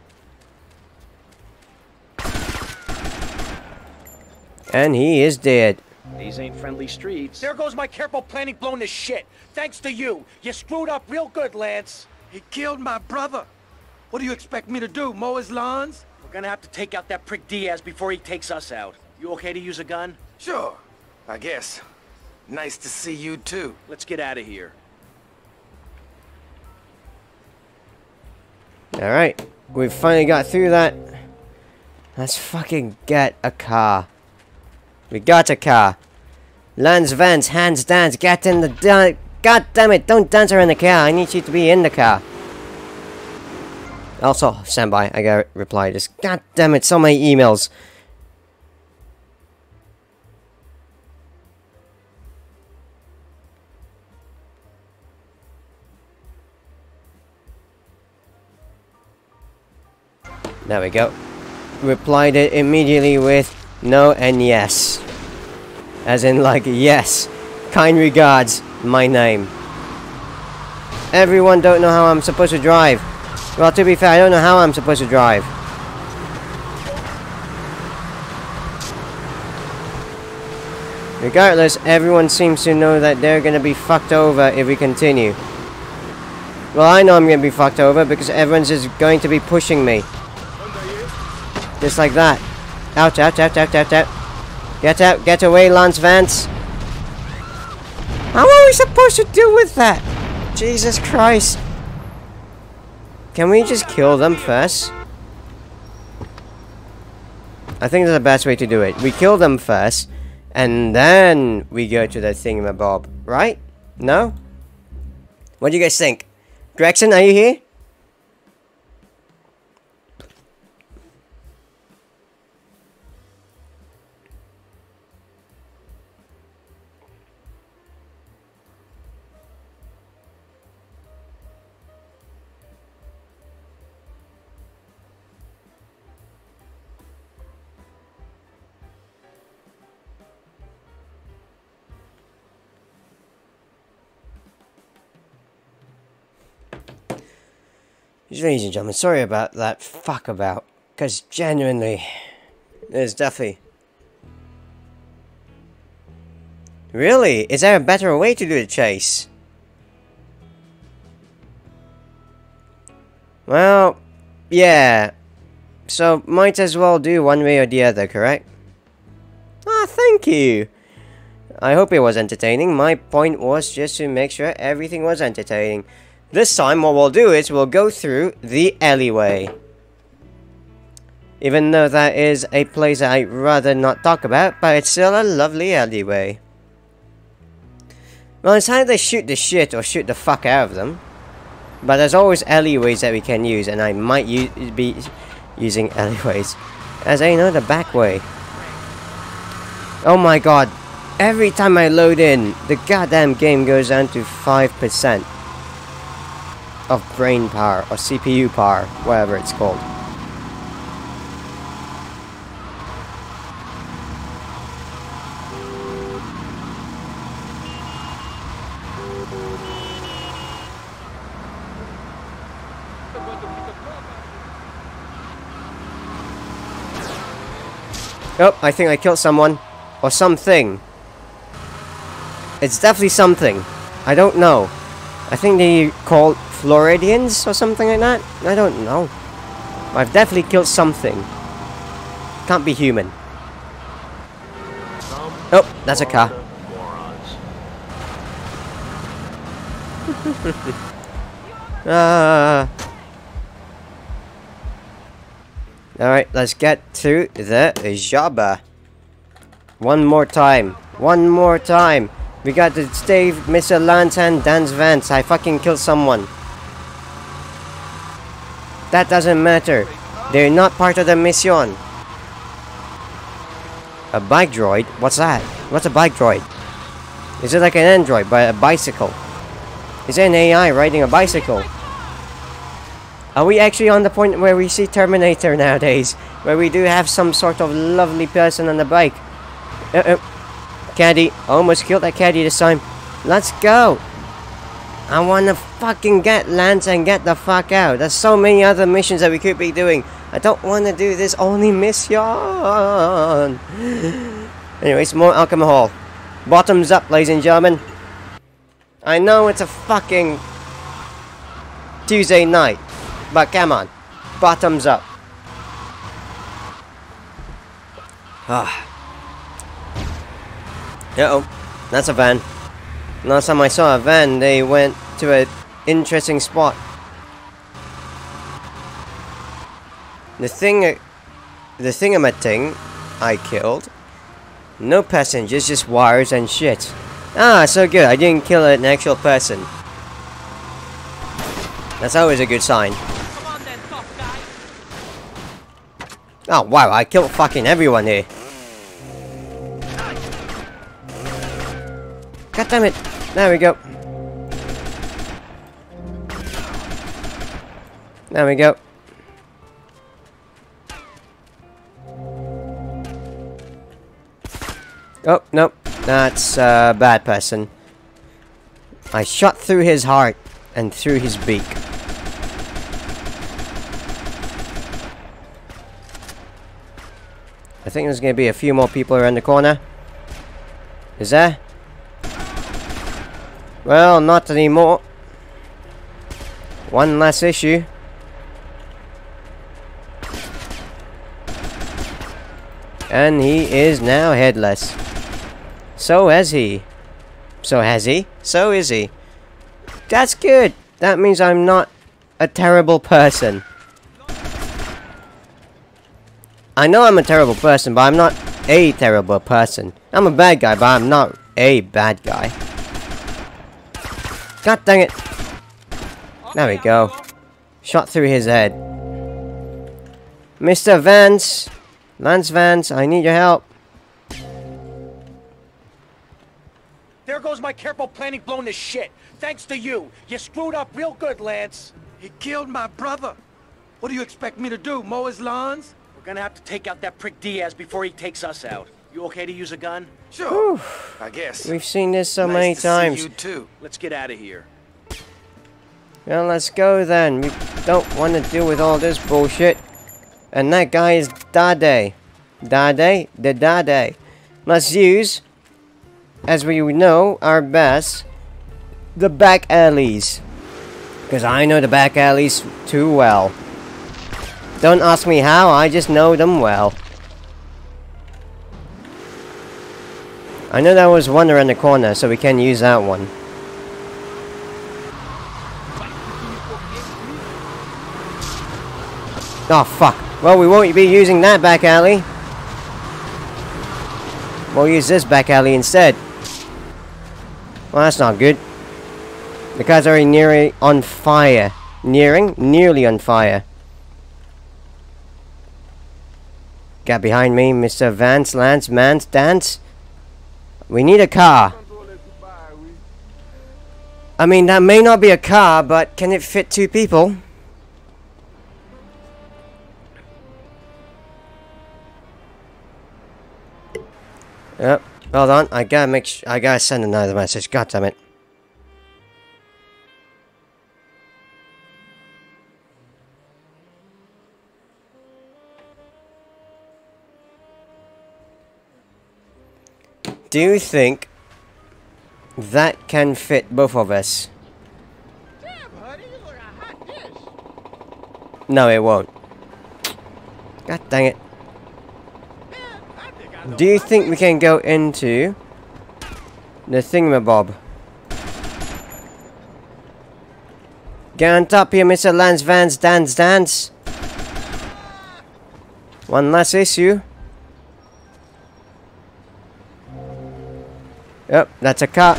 And he is dead. These ain't friendly streets. There goes my careful planning blown to shit. Thanks to you. You screwed up real good, Lance. He killed my brother. What do you expect me to do, mow his lawns? We're gonna have to take out that prick Diaz before he takes us out. You okay to use a gun? Sure, I guess. Nice to see you too. Let's get out of here. Alright, we've finally got through that. Let's fucking get a car. We got a car. Lance Vance, hands dance, get in the... God damn it, don't dance around the car. I need you to be in the car. Also, stand by, I gotta reply this. God damn it, so many emails. There we go. Replied it immediately with no and yes. As in like, yes. Kind regards, my name. Everyone don't know how I'm supposed to drive. Well, to be fair, I don't know how I'm supposed to drive. Regardless, everyone seems to know that they're gonna be fucked over if we continue. Well, I know I'm gonna be fucked over because everyone's just going to be pushing me. Just like that. Ouch, ouch, ouch, ouch, ouch, ouch. Get out, get away, Lance Vance. How are we supposed to deal with that? Jesus Christ. Can we just kill them first? I think that's the best way to do it. We kill them first, and then we go to the thingamabob, right? No? What do you guys think? Gregson, are you here? Ladies and gentlemen, sorry about that fuck about. Because genuinely, there's definitely... Really? Is there a better way to do the chase? Well, yeah. So, might as well do one way or the other, correct? Ah, thank you. I hope it was entertaining. My point was just to make sure everything was entertaining. This time what we'll do is we'll go through the alleyway. Even though that is a place I'd rather not talk about, but it's still a lovely alleyway. Well, it's either shoot the shit or shoot the fuck out of them. But there's always alleyways that we can use, and I might be using alleyways as the back way. Oh my god. Every time I load in, the goddamn game goes down to 5% of brain power, or CPU power, whatever it's called. Oh, I think I killed someone. Or something. It's definitely something. I don't know. I think they call Floridians or something like that. I don't know. I've definitely killed something. Can't be human. Oh, that's a car. Alright, let's get to the job. One more time. One more time. We got to save Mr. Lance and Dan's Vance. I fucking killed someone. That doesn't matter. They're not part of the mission. A bike droid? What's that? What's a bike droid? Is it like an android, but a bicycle? Is it an AI riding a bicycle? Are we actually on the point where we see Terminator nowadays? Where we do have some sort of lovely person on the bike? Caddy. Almost killed that caddy this time. Let's go. I want to fucking get Lance and get the fuck out. There's so many other missions that we could be doing. I don't want to do this only mission. Anyways, more Alchemy Hall. Bottoms up, ladies and gentlemen. I know it's a fucking Tuesday night, but come on. Bottoms up. Uh-oh, that's a van. Last time I saw a van, they went to an interesting spot. The thing I killed. No passengers, just wires and shit. Ah, so good, I didn't kill an actual person. That's always a good sign. Oh wow, I killed fucking everyone here. God damn it! There we go. There we go. Oh, nope. That's a bad person. I shot through his heart and through his beak. I think there's gonna be a few more people around the corner. Is there? Well, not anymore. One less issue. And he is now headless. So has he. So has he. So is he. That's good. That means I'm not a terrible person. I know I'm a terrible person, but I'm not a terrible person. I'm a bad guy, but I'm not a bad guy. God dang it. There we go. Shot through his head. Mr. Vance. Lance Vance, I need your help. There goes my careful planning blown to shit. Thanks to you. You screwed up real good, Lance. He killed my brother. What do you expect me to do, mow his lawns? We're gonna have to take out that prick Diaz before he takes us out. You okay to use a gun? Sure. I guess. We've seen this so many times. See you too. Let's get out of here. Well, let's go then. We don't want to deal with all this bullshit. And that guy is Dade. Dade? The Dade. Let's use, as we know, our best, the back alleys. Because I know the back alleys too well. Don't ask me how, I just know them well. I know there was one around the corner, so we can use that one. Oh, fuck. Well, we won't be using that back alley. We'll use this back alley instead. Well, that's not good. The car's already nearly on fire. Nearly on fire. Got behind me, Mr. Vance, Lance, Mance, Dance. We need a car. I mean, that may not be a car, but can it fit 2 people? Yep. Hold on. I gotta send another message. God damn it. Do you think that can fit both of us? No, it won't. God dang it. Do you think we can go into the thingamabob? Get on top here, Mr. Lance Vance Dance. One less issue. Yep, that's a car.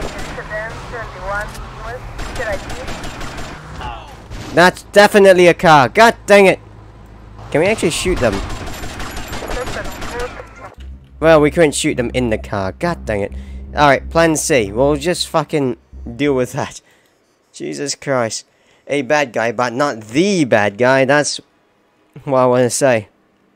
That's definitely a car. God dang it. Can we actually shoot them? Well, we couldn't shoot them in the car. God dang it. Alright, plan C. We'll just fucking deal with that. Jesus Christ. A bad guy, but not the bad guy. That's what I want to say.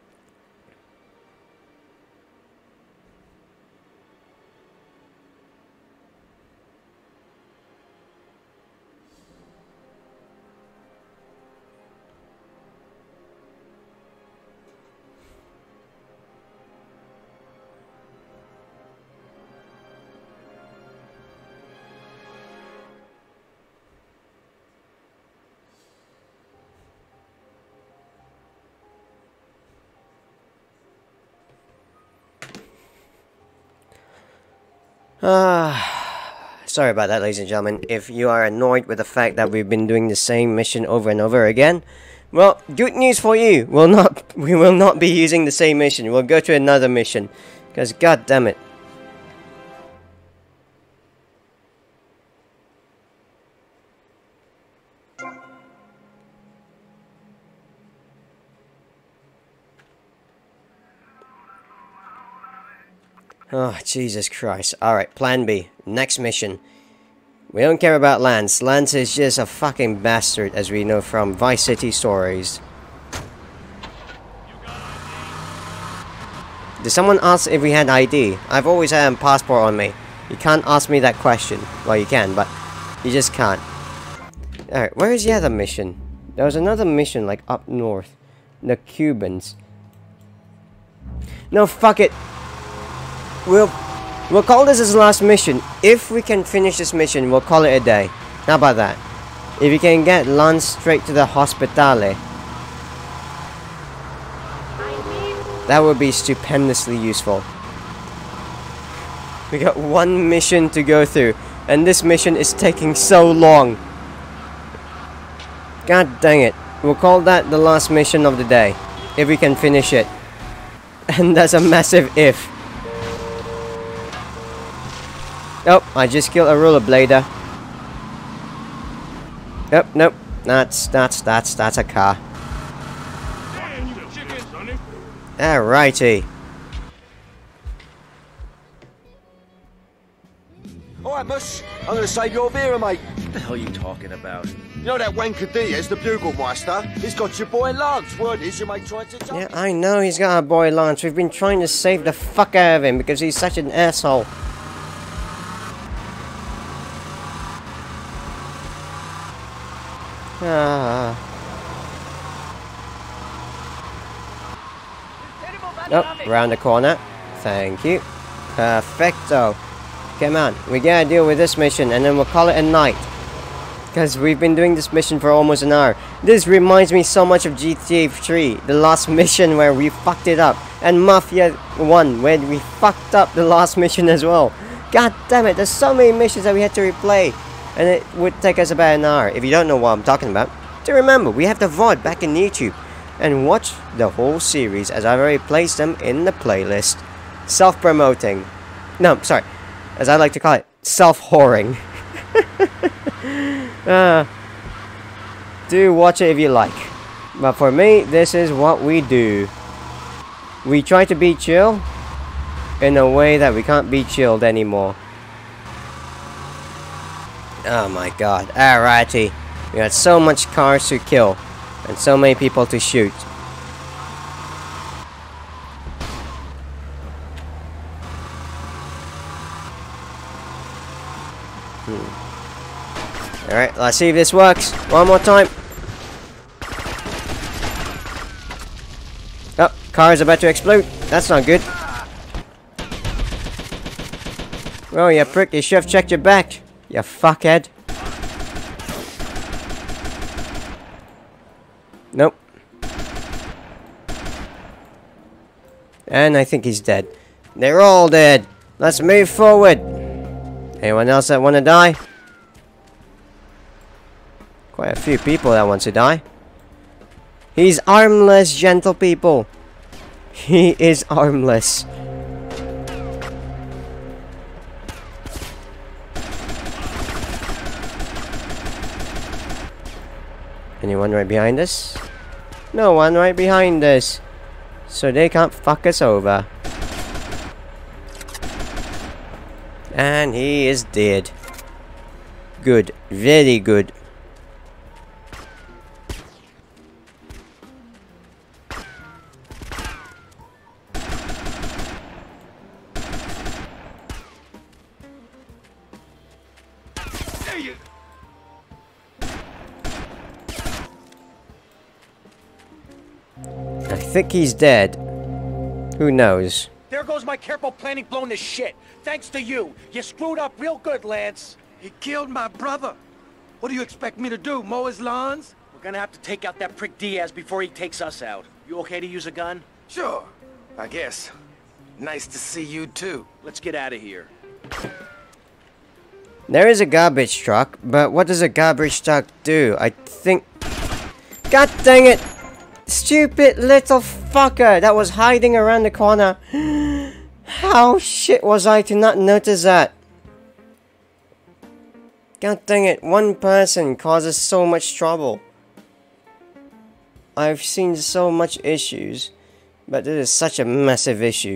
Sorry about that, ladies and gentlemen. If you are annoyed with the fact that we've been doing the same mission over and over again, well, good news for you. We will not be using the same mission. We'll go to another mission. Because god damn it. Oh, Jesus Christ. Alright, plan B. Next mission. We don't care about Lance. Lance is just a fucking bastard, as we know from Vice City stories. Did someone ask if we had ID? I've always had a passport on me. You can't ask me that question. Well, you can, but you just can't. Alright, where is the other mission? There was another mission, like, up north. The Cubans. No, fuck it. We'll call this as the last mission. If we can finish this mission, we'll call it a day. How about that? If we can get Lance straight to the hospitale, that would be stupendously useful. We got one mission to go through, and this mission is taking so long. God dang it. We'll call that the last mission of the day, if we can finish it. And that's a massive if. Oh, I just killed a rollerblader. Nope. That's a car. Alrighty. Alright, Mush. I'm gonna save your beer, mate. What the hell are you talking about? You know that wanker Diaz, the bugle meister? He's got your boy Lance. Word is your mate trying to jump. Yeah, I know he's got our boy Lance. We've been trying to save the fuck out of him because he's such an asshole. Oh, round the corner. Thank you. Perfecto. Come on, we gotta deal with this mission and then we'll call it a night. Because we've been doing this mission for almost an hour. This reminds me so much of GTA 3, the last mission where we fucked it up. and Mafia 1, where we fucked up the last mission as well. God damn it, there's so many missions that we had to replay, and it would take us about an hour. If you don't know what I'm talking about, do remember, we have the VOD back in YouTube, and watch the whole series, as I've already placed them in the playlist. Self-promoting. No, sorry, as I like to call it, self-whoring. Do watch it if you like. But for me, this is what we do. We try to be chill in a way that we can't be chilled anymore. Oh my god. Alrighty. We got so much cars to kill and so many people to shoot. Alright, let's see if this works. One more time. Oh, car is about to explode. That's not good. Well, you prick, you should have checked your back. You fuckhead. Nope. And I think he's dead. They're all dead. Let's move forward. Anyone else that want to die? Quite a few people that want to die. He's armless, gentle people. He is armless. Anyone right behind us? No one right behind us. So they can't fuck us over. And he is dead. Good. Very good. I think he's dead. Who knows? There goes my careful planning blown to shit. Thanks to you. You screwed up real good, Lance. He killed my brother. What do you expect me to do, mow his lawns? We're gonna have to take out that prick Diaz before he takes us out. You okay to use a gun? Sure, I guess. Nice to see you too. Let's get out of here. There is a garbage truck, but what does a garbage truck do? I think... God dang it! Stupid little fucker that was hiding around the corner. How shit was I to not notice that? God dang it, one person causes so much trouble. I've seen so much issues, but this is such a massive issue.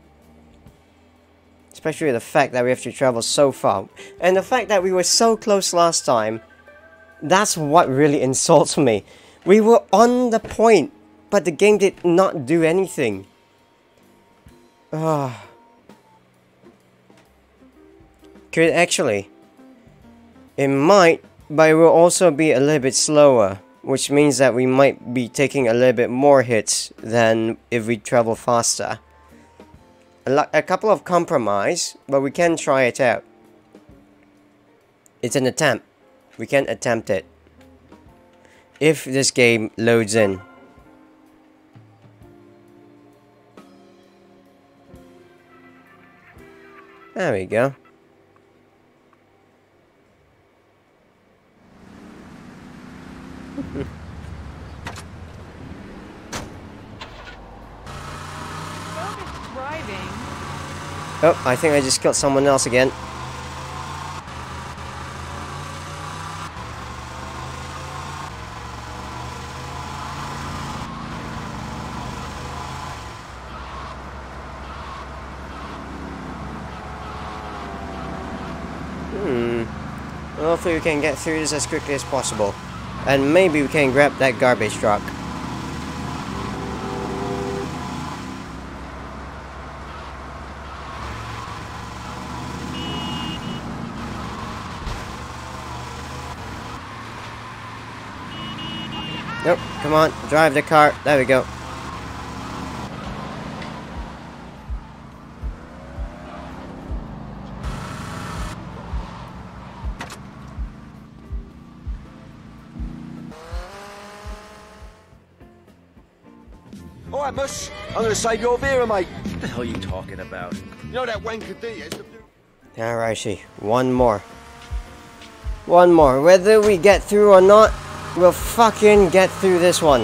Especially the fact that we have to travel so far. And the fact that we were so close last time, that's what really insults me. We were on the point, but the game did not do anything. Could actually. It might, but it will also be a little bit slower, which means that we might be taking a little bit more hits than if we travel faster. A couple of compromise, but we can try it out. It's an attempt. We can attempt it. If this game loads in. There we go. Oh, I think I just killed someone else again. Hopefully we can get through this as quickly as possible. And maybe we can grab that garbage truck. Nope, come on, drive the car. There we go. All right, Mush. I'm gonna save your Vera, mate. What the hell are you talking about? You know that wanker Diaz? Alrighty, one more. One more. Whether we get through or not, we'll fucking get through this one.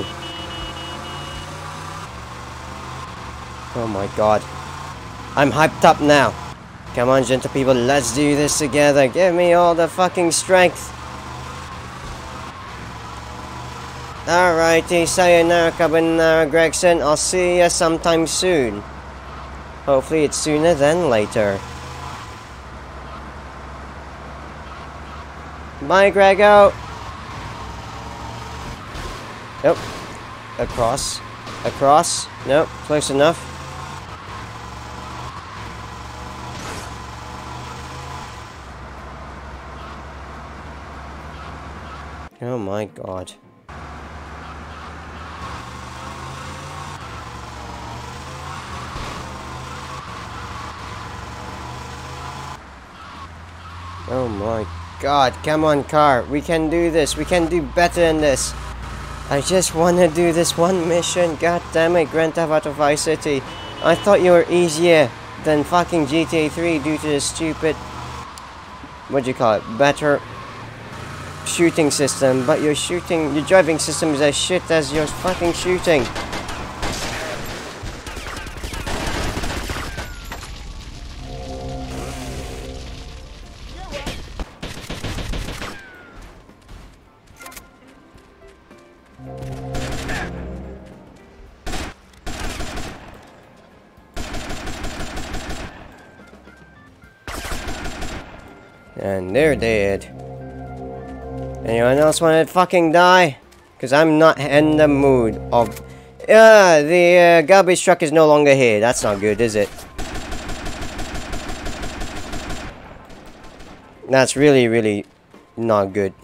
Oh my god. I'm hyped up now. Come on, gentle people, let's do this together. Give me all the fucking strength. Alrighty, sayonara, carbonara, Gregson. I'll see you sometime soon. Hopefully it's sooner than later. Bye, Grego. Nope. Across. Across. Nope. Close enough. Oh my god. Oh my god, come on car, we can do this, we can do better than this. I just want to do this one mission, god damn it, Grand Theft Auto Vice City. I thought you were easier than fucking GTA 3 due to the stupid, what do you call it, better shooting system, but your driving system is as shit as your fucking shooting. And they're dead. Anyone else want to fucking die? Because I'm not in the mood of... the garbage truck is no longer here. That's not good, is it? That's really, really not good.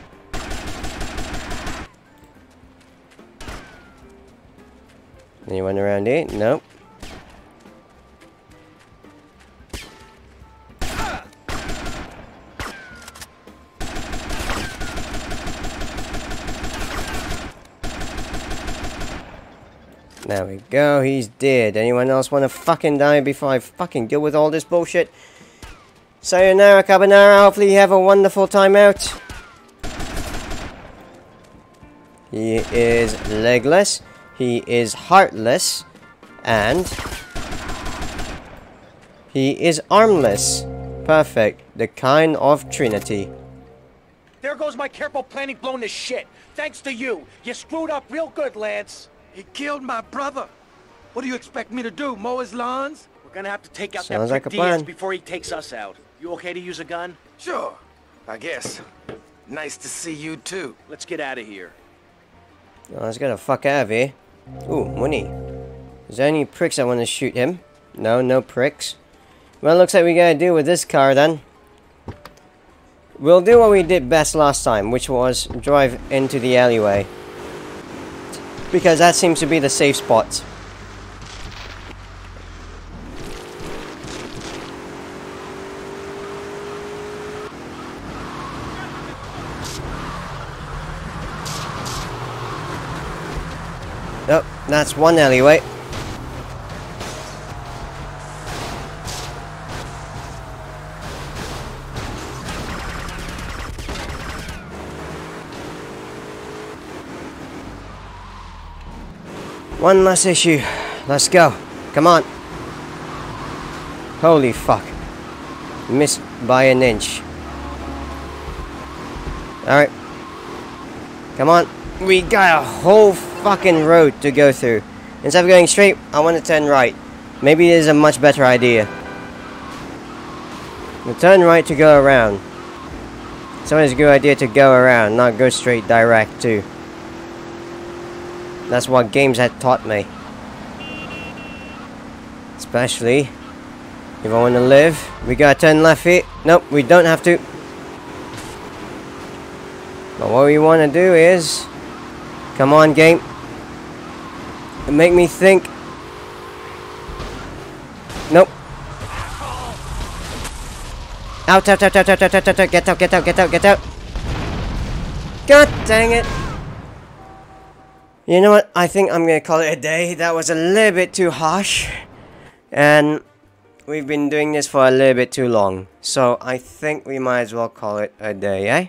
Anyone around here? Nope. There we go, he's dead. Anyone else want to fucking die before I fucking deal with all this bullshit? Sayonara, carbonara. Hopefully you have a wonderful time out. He is legless. He is heartless. And he is armless. Perfect. The kind of trinity. There goes my careful planning blown to shit. Thanks to you. You screwed up real good, Lance. He killed my brother. What do you expect me to do, mow his lawns? We're gonna have to take out Sounds that like a prick Diaz plan. before he takes us out. You okay to use a gun? Sure, I guess. Nice to see you too. Let's get out of here. Oh, let's get the fuck out of here. Ooh, money. Is there any pricks that want to shoot him? No, no pricks. Well, looks like we gotta deal with this car then. We'll do what we did best last time, which was drive into the alleyway. Because that seems to be the safe spot. Oh, that's one alleyway. One last issue. Let's go. Come on. Holy fuck. Missed by an inch. Alright. Come on. We got a whole fucking road to go through. Instead of going straight, I want to turn right. Maybe it is a much better idea. We'll turn right to go around. It's always a good idea to go around, not go straight direct too. That's what games had taught me. Especially if I want to live. We gotta turn left here. Nope, we don't have to. But what we want to do is... Come on, game. Make me think. Nope. Out, out, out, out, out, out, out, out, get out, get out, get out, get out. God dang it. You know what? I think I'm gonna call it a day. That was a little bit too harsh. And we've been doing this for a little bit too long. So I think we might as well call it a day, eh?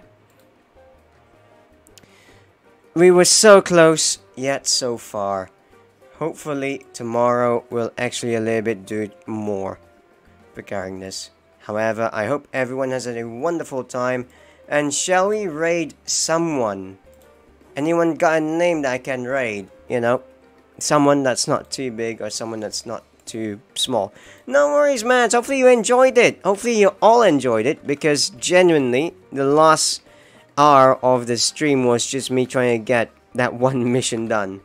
We were so close, yet so far. Hopefully tomorrow we'll actually a little bit do more regarding this. However, I hope everyone has had a wonderful time. And shall we raid someone? Anyone got a name that I can raid? You know, someone that's not too big or someone that's not too small. No worries, man. Hopefully you enjoyed it. Hopefully you all enjoyed it, because genuinely the last hour of the stream was just me trying to get that one mission done.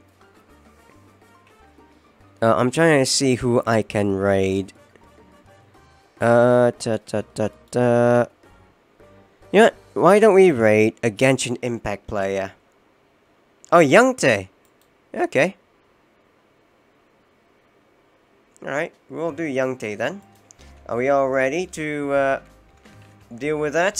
I'm trying to see who I can raid. You know what? Why don't we raid a Genshin Impact player? Oh, Youngtae. Okay. Alright, we'll do Youngtae then. Are we all ready to deal with that?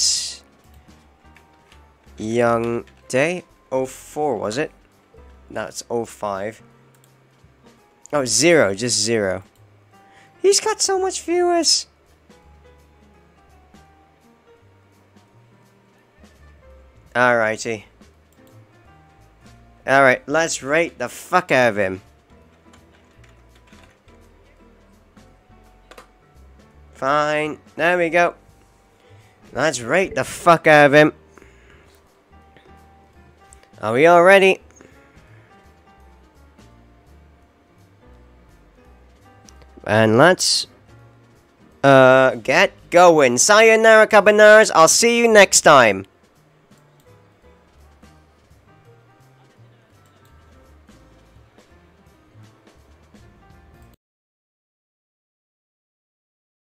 Youngtae. 04 was it? That's 05. Oh, 0, just 0. He's got so much viewers. Alrighty. Alright, let's rate the fuck out of him. Fine, there we go. Let's rate the fuck out of him. Are we all ready? And let's get going. Sayonara, carbonaras. I'll see you next time.